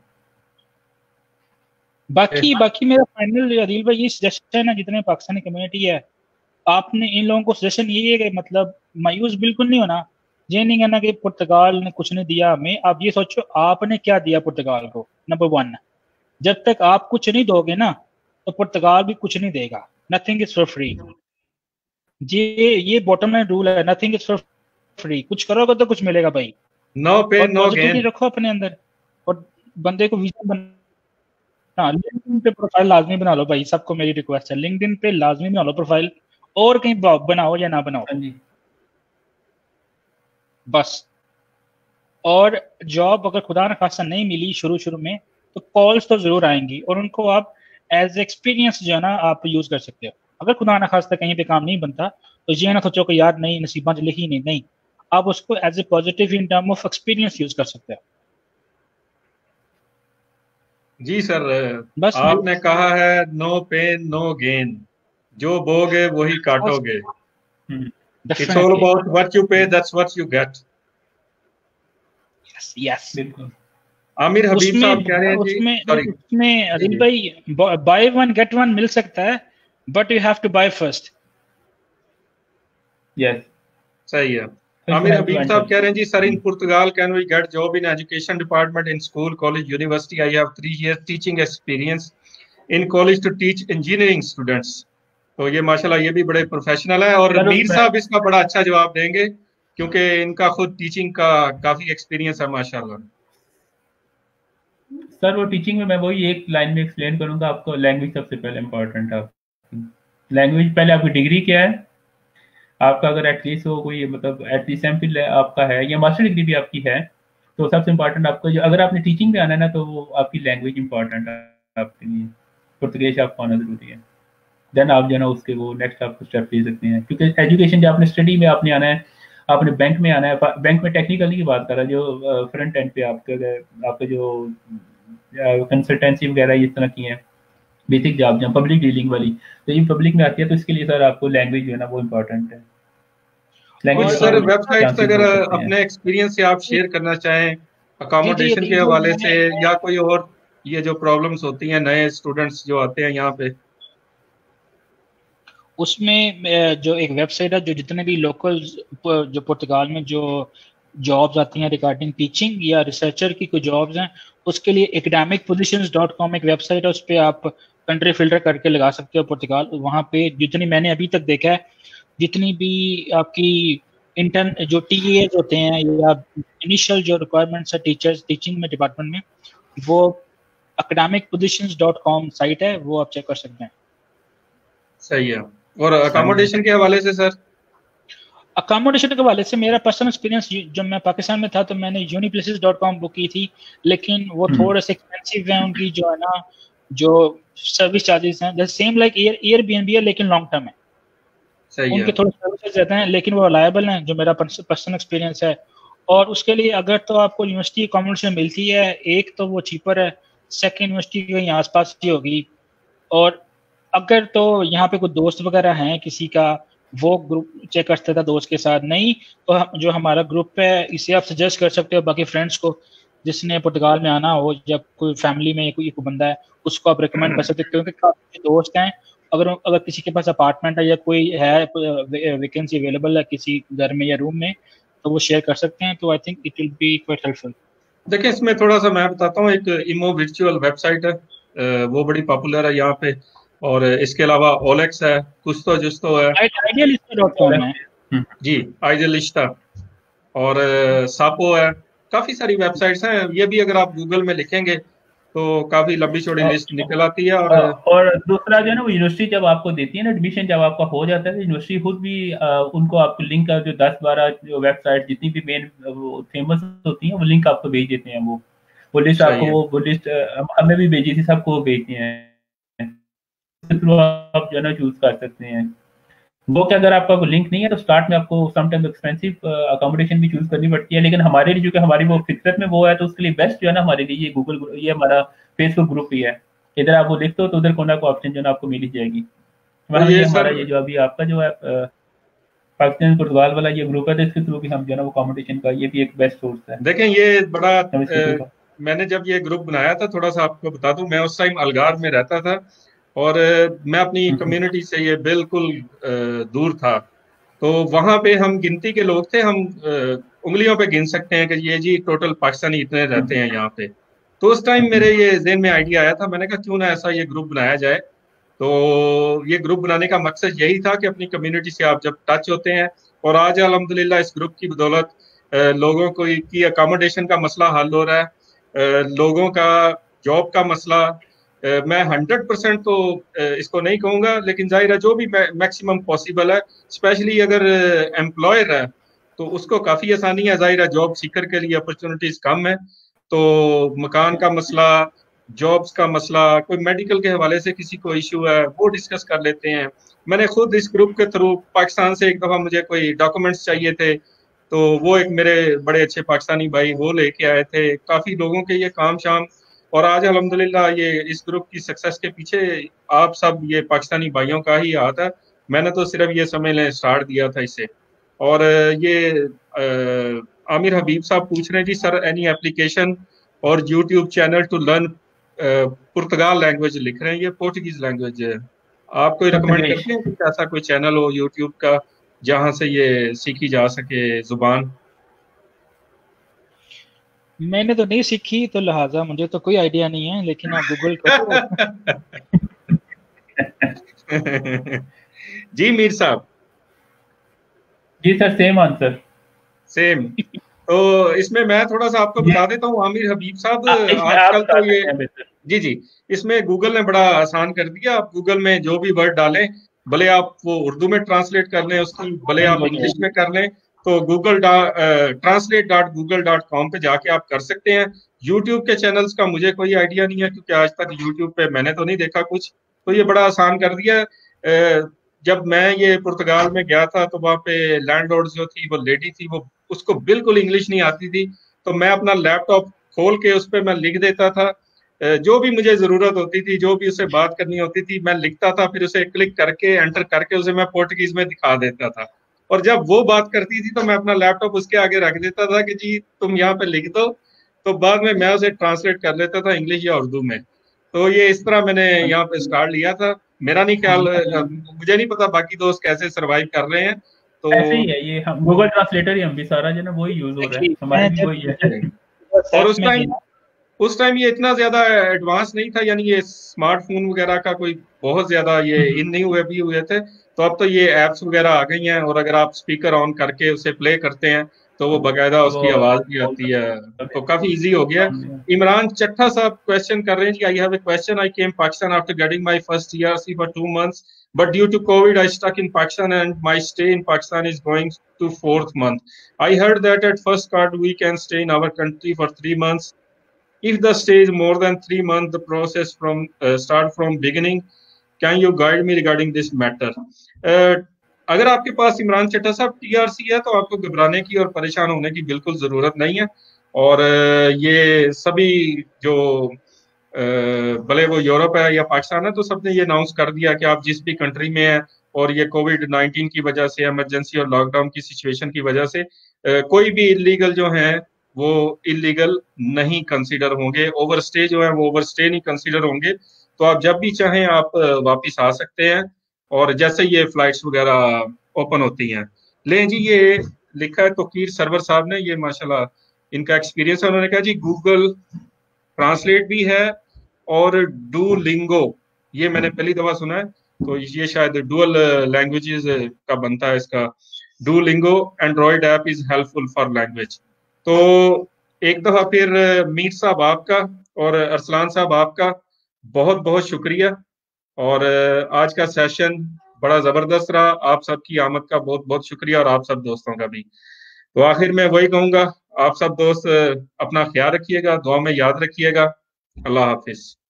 बाकी बाकी मेरा फाइनल अदील भाई ये सजेशन है, जितने पाकिस्तानी कम्युनिटी है, आपने इन लोगों को सजेशन ये है कि मतलब मायूस बिल्कुल नहीं होना। ये नहीं कहना कि पुर्तगाल ने कुछ नहीं दिया हमें। आप ये सोचो आपने क्या दिया पुर्तगाल को। नंबर वन, जब तक आप कुछ नहीं दोगे ना तो पुर्तगाल भी कुछ नहीं देगा। Nothing is for free. ये ये बॉटम लाइन रूल है, नथिंग इज फॉर फ्री। कुछ करोगे तो कुछ मिलेगा भाई। नो पेन नो गेन रखो अपने अंदर, और बंदे को विजन बना। लिंक्डइन पे प्रोफाइल लाजमी बना लो भाई, सबको मेरी रिक्वेस्ट है, लिंक्डइन पे लाजमी बना लो प्रोफाइल, और कहीं बनाओ या ना बनाओ बस। और जॉब अगर खुदा न खासा नहीं मिली शुरू शुरू में तो कॉल्स तो जरूर आएंगी, और उनको आप एज एक्सपीरियंस जो है ना आप यूज कर सकते हो। अगर खुदा न खासा कहीं पे काम नहीं बनता तो ये ना सोचो कि यार नहीं नसीबा लिखी नहीं, नहीं, आप उसको as a positive in term of experience use कर सकते हो। जी सर, बस आपने कहा है नो पेन नो गेन, जो बोगे वही काटोगे। It's all about what you pay, that's what you get. Yes, yes. बिल्कुल। आमिर हबीब साहब कह रहे हैं जी, उसमें उसमें अदिल भाई बाय वन गेट वन मिल सकता है, but you have to buy first. Yes, सही है। आमिर हबीब साहब कह रहे हैं जी, sir in Portugal can we get job in education department in school college university? I have three years teaching experience in college to teach engineering students. तो ये माशाल्लाह ये भी बड़े प्रोफेशनल है, और मीर साहब इसका बड़ा अच्छा जवाब देंगे क्योंकि इनका खुद टीचिंग का काफी एक्सपीरियंस है माशाल्लाह। सर वो टीचिंग में मैं वही एक लाइन में एक्सप्लेन करूंगा आपको। लैंग्वेज सबसे पहले इम्पोर्टेंट है। लैंग्वेज पहले आपकी डिग्री क्या है आपका, अगर एटलीस्ट हो कोई मतलब एटलीस्ट एमफिल आपका है या मास्टर डिग्री भी आपकी है, तो सबसे इम्पोर्टेंट आपको जो, अगर आपने टीचिंग में आना है ना तो वो आपकी लैंग्वेज इंपॉर्टेंट है आपके लिए। पुर्तगाली आपको आना जरूरी है, देन आप जो ना उसके वो नेक्स्ट आप स्टेप ले सकते हैं। क्योंकि एजुकेशन जो आपने स्टडी में आपने आना है, आपने बैंक में आना है। बैंक में टेक्निकली की बात कर रहा है, जो फ्रंट एंड पे आपके आपके जो कंसल्टेंसी वगैरह इस तरह की हैं बेसिक जॉब जहाँ पब्लिक डीलिंग वाली, तो ये पब्लिक में आती है, तो इसके लिए सर आपको लैंग्वेज जो है ना वो इम्पोर्टेंट है। लैंग्वेज सर वेबसाइट से अगर अपने एक्सपीरियंस से आप शेयर करना चाहें अकोमोडेशन के हवाले से, या कोई और ये जो प्रॉब्लम्स होती हैं नए स्टूडेंट्स जो आते हैं यहाँ पे, उसमें जो एक वेबसाइट है जो जितने भी लोकल जो पुर्तगाल में जो जॉब्स आती हैं रिगार्डिंग टीचिंग या रिसर्चर की कोई जॉब्स हैं, उसके लिए एकेडमिक पोजीशंस डॉट कॉम एक वेबसाइट है, उस पर आप कंट्री फिल्टर करके लगा सकते हो पुर्तगाल। वहाँ पे जितनी मैंने अभी तक देखा है, जितनी भी आपकी इंटर्न जो टीएस होते हैं या इनिशियल जो रिक्वायरमेंट्स है टीचर्स टीचिंग में डिपार्टमेंट में, वो academic positions dot com site है, वो आप चेक कर सकते हैं। सही है। और अकोमोडेशन के हवाले से सर? अकोमोडेशन के हवाले से मेरा पर्सनल एक्सपीरियंस, जब मैं पाकिस्तान में था तो मैंने यूनिप्लेसेस डॉट कॉम बुक की थी, लेकिन वो थोड़े से एक्सपेंसिव हैं, उनकी जो है ना जो सर्विस चार्जेस हैं सेम लाइक एयर एयरबीएनबी है लेकिन लॉन्ग टर्म है। सही उनके है। थोड़े सर्विसेज रहते हैं लेकिन वो रिलायबल हैं, जो मेरा पर्सनल एक्सपीरियंस है। और उसके लिए अगर तो आपको यूनिवर्सिटी अकोमोडेशन मिलती है, एक तो वो चीपर है, सेकेंड यूनिवर्सिटी कहीं आसपास की होगी, और अगर तो यहाँ पे कोई दोस्त वगैरह हैं किसी का, वो ग्रुप चेक करता था दोस्त के साथ, नहीं तो जो हमारा ग्रुप है इसे आप सजेस्ट कर सकते हो बाकी फ्रेंड्स को, जिसने पुर्तगाल में आना हो, या कोई फैमिली में कोई कोई बंदा है उसको आप रिकमेंड कर सकते हो, क्योंकि काफी दोस्त हैं। अगर अगर किसी के पास अपार्टमेंट है या कोई है वैकेंसी अवेलेबल है किसी घर में या रूम में, तो वो शेयर कर सकते हैं। तो I think it will be quite helpful. देखिए इसमें थोड़ा सा मैं बताता हूँ, एक इमो वर्चुअल वेबसाइट है, वो बड़ी पॉपुलर है यहाँ पे, और इसके अलावा ओलेक्स है, कुछ तो जिस तो है, आइडियलिस्टा डॉट कॉम है जी, आइडियलिस्टा, और सापो है, काफी सारी वेबसाइट्स हैं। ये भी अगर आप गूगल में लिखेंगे तो काफी लंबी चौड़ी लिस्ट निकल आती है। और और दूसरा जो है ना, वो यूनिवर्सिटी जब आपको देती है ना एडमिशन, जब आपका हो जाता है, यूनिवर्सिटी खुद भी आ, उनको आपको लिंक का जो दस बारह जो वेबसाइट जितनी भी मेन फेमस होती हैं वो लिंक आपको भेज देते हैं। वो वो लिस्ट आपको वो वो लिस्ट हमें भी भेजी थी, सबको वो भेजते हैं, थ्रू आप जो है ना चूज कर सकते हैं। वो क्या अगर आपका कोई लिंक नहीं है तो स्टार्ट में आपको समटाइम्स एक्सपेंसिव अकोमोडेशन भी चूज करनी पड़ती है, लेकिन हमारे लिए जो कि हमारी वो फितरत में वो है, तो उसके लिए बेस्ट जो है ना हमारे लिए ये गूगल, ये हमारा फेसबुक ग्रुप ही है। इधर आप वो देखते हो तो उधर कोना को ऑप्शन जो है आपको मिल ही जाएगी। मतलब ये हमारा ये जो अभी आपका जो है पाकिस्तान पुर्तगाल वाला ये ग्रुप है, तो इसके थ्रू भी हम जो है ना वो अकोमोडेशन का ये भी एक बेस्ट सोर्स है। देखें ये बड़ा, मैंने जब ये ग्रुप बनाया था, थोड़ा सा आपको बता दूं, मैं उस टाइम अलगार में रहता था और मैं अपनी कम्युनिटी से ये बिल्कुल दूर था, तो वहां पे हम गिनती के लोग थे, हम उंगलियों पे गिन सकते हैं कि ये जी टोटल पाकिस्तानी इतने रहते हैं यहाँ पे। तो उस टाइम मेरे ये ज़हन में आइडिया आया था, मैंने कहा क्यों ना ऐसा ये ग्रुप बनाया जाए। तो ये ग्रुप बनाने का मकसद यही था कि अपनी कम्युनिटी से आप जब टच होते हैं, और आज अल्हम्दुलिल्लाह इस ग्रुप की बदौलत लोगों को की अकोमोडेशन का मसला हल हो रहा है, लोगों का जॉब का मसला, मैं हंड्रेड परसेंट तो इसको नहीं कहूँगा, लेकिन जाहिर है जो भी मैक्सिमम पॉसिबल है, स्पेशली अगर एम्प्लॉयर है तो उसको काफ़ी आसानी है, जाहिर है जॉब सीकर के लिए अपॉर्चुनिटीज़ कम है, तो मकान का मसला, जॉब्स का मसला, कोई मेडिकल के हवाले से किसी को इशू है वो डिस्कस कर लेते हैं। मैंने खुद इस ग्रुप के थ्रू पाकिस्तान से एक दफ़ा मुझे कोई डॉक्यूमेंट्स चाहिए थे, तो वो एक मेरे बड़े अच्छे पाकिस्तानी भाई वो लेके आए थे, काफ़ी लोगों के ये काम शाम, और आज अल्हम्दुलिल्लाह ये इस ग्रुप की सक्सेस के पीछे आप सब ये पाकिस्तानी भाइयों का ही हाथ है। मैंने तो सिर्फ ये समझ लें स्टार्ट दिया था इससे। और ये आ, आमिर हबीब साहब पूछ रहे हैं जी सर एनी एप्लीकेशन और YouTube channel to learn Portugal language, लिख रहे हैं ये पोर्टुगीज लैंग्वेज है, आप कोई रिकमेंड करते हैं कि ऐसा कोई चैनल हो यूट्यूब का जहाँ से ये सीखी जा सके जुबान? मैंने तो नहीं सीखी, तो लिहाजा मुझे तो कोई आइडिया नहीं है, लेकिन आप गूगल करो। जी मीर साहब। जी सर, सेम आंसर। सेम। तो इसमें मैं थोड़ा सा आपको बता देता हूँ आमिर हबीब साहब, आजकल तो ये जी जी इसमें गूगल ने बड़ा आसान कर दिया। आप गूगल में जो भी वर्ड डालें, भले आप वो उर्दू में ट्रांसलेट कर लें उसकी, भले आप इंग्लिश में कर लें, तो Google translate dot Google dot com पे जाके आप कर सकते हैं। यूट्यूब के चैनल्स का मुझे कोई आइडिया नहीं है, क्योंकि आज तक यूट्यूब पे मैंने तो नहीं देखा कुछ, तो ये बड़ा आसान कर दिया। जब मैं ये पुर्तगाल में गया था तो वहाँ पे लैंडलॉर्ड जो थी वो लेडी थी, वो उसको बिल्कुल इंग्लिश नहीं आती थी, तो मैं अपना लैपटॉप खोल के उस पर मैं लिख देता था, जो भी मुझे जरूरत होती थी, जो भी उससे बात करनी होती थी मैं लिखता था, फिर उसे क्लिक करके एंटर करके उसे मैं पोर्टुगीज में दिखा देता था, और जब वो बात करती थी तो मैं अपना लैपटॉप उसके आगे रख देता था कि जी तुम यहाँ पे लिख दो, तो बाद में मैं उसे ट्रांसलेट कर लेता था इंग्लिश या उर्दू में। तो ये इस तरह मैंने यहाँ पे स्टार्ट लिया था। मेरा नहीं ख्याल, मुझे नहीं पता बाकी दोस्त कैसे सरवाइव कर रहे हैं। तो ऐसे ही है ये, हम गूगल ट्रांसलेटर ही हम भी सारा जो ना वही यूज हो रहा है, हमारे भी वही है। और उस टाइम उस टाइम ये इतना ज्यादा एडवांस नहीं था, यानी ये स्मार्टफोन वगैरह का कोई बहुत ज्यादा ये इन नहीं हुए भी हुए थे। तो अब तो ये एप्स वगैरह आ गई हैं, और अगर आप स्पीकर ऑन करके उसे प्ले करते हैं तो वो बकायदा वो उसकी आवाज भी आती है, तो काफी इजी हो गया। इमरान चट्टा साहब क्वेश्चन कर रहे हैं जी, I have a question, I came Pakistan after getting my first TRC for two months, but due to COVID I stuck in Pakistan and my stay in Pakistan is going to fourth month. I heard that at first card we can stay in our country for three months. If the stay is more than three months, the process from uh, start from beginning. Can you guide me regarding this matter? Uh, अगर आपके पास इमरान चट्टा साहब TRC है तो आपको घबराने की और परेशान होने की बिल्कुल जरूरत नहीं है। और ये सभी जो भले वो यूरोप है या पाकिस्तान है, तो सबने ये अनाउंस कर दिया कि आप जिस भी कंट्री में हैं और ये कोविड नाइनटीन की वजह से, इमरजेंसी और लॉकडाउन की सिचुएशन की वजह से कोई भी इलीगल जो है वो इलीगल नहीं कंसीडर होंगे, ओवरस्टे जो है वो ओवरस्टे नहीं कंसीडर होंगे। तो आप जब भी चाहें आप वापस आ सकते हैं, और जैसे ये फ्लाइट्स वगैरह ओपन होती हैं। लें जी, ये लिखा है तोकीर सरवर साहब ने, ये माशाल्लाह इनका एक्सपीरियंस है। उन्होंने कहा जी गूगल ट्रांसलेट भी है और डुओलिंगो, ये मैंने पहली दफा सुना है, तो ये शायद डुअल लैंग्वेजेस का बनता है इसका। Duolingo android app is helpful for language. तो एक दफा फिर मीर साहब आपका और अरसलान साहब आपका बहुत बहुत शुक्रिया, और आज का सेशन बड़ा जबरदस्त रहा। आप सबकी आमद का बहुत बहुत शुक्रिया, और आप सब दोस्तों का भी। तो आखिर में वही कहूंगा, आप सब दोस्त अपना ख्याल रखिएगा, दुआ में याद रखिएगा। अल्लाह हाफिज।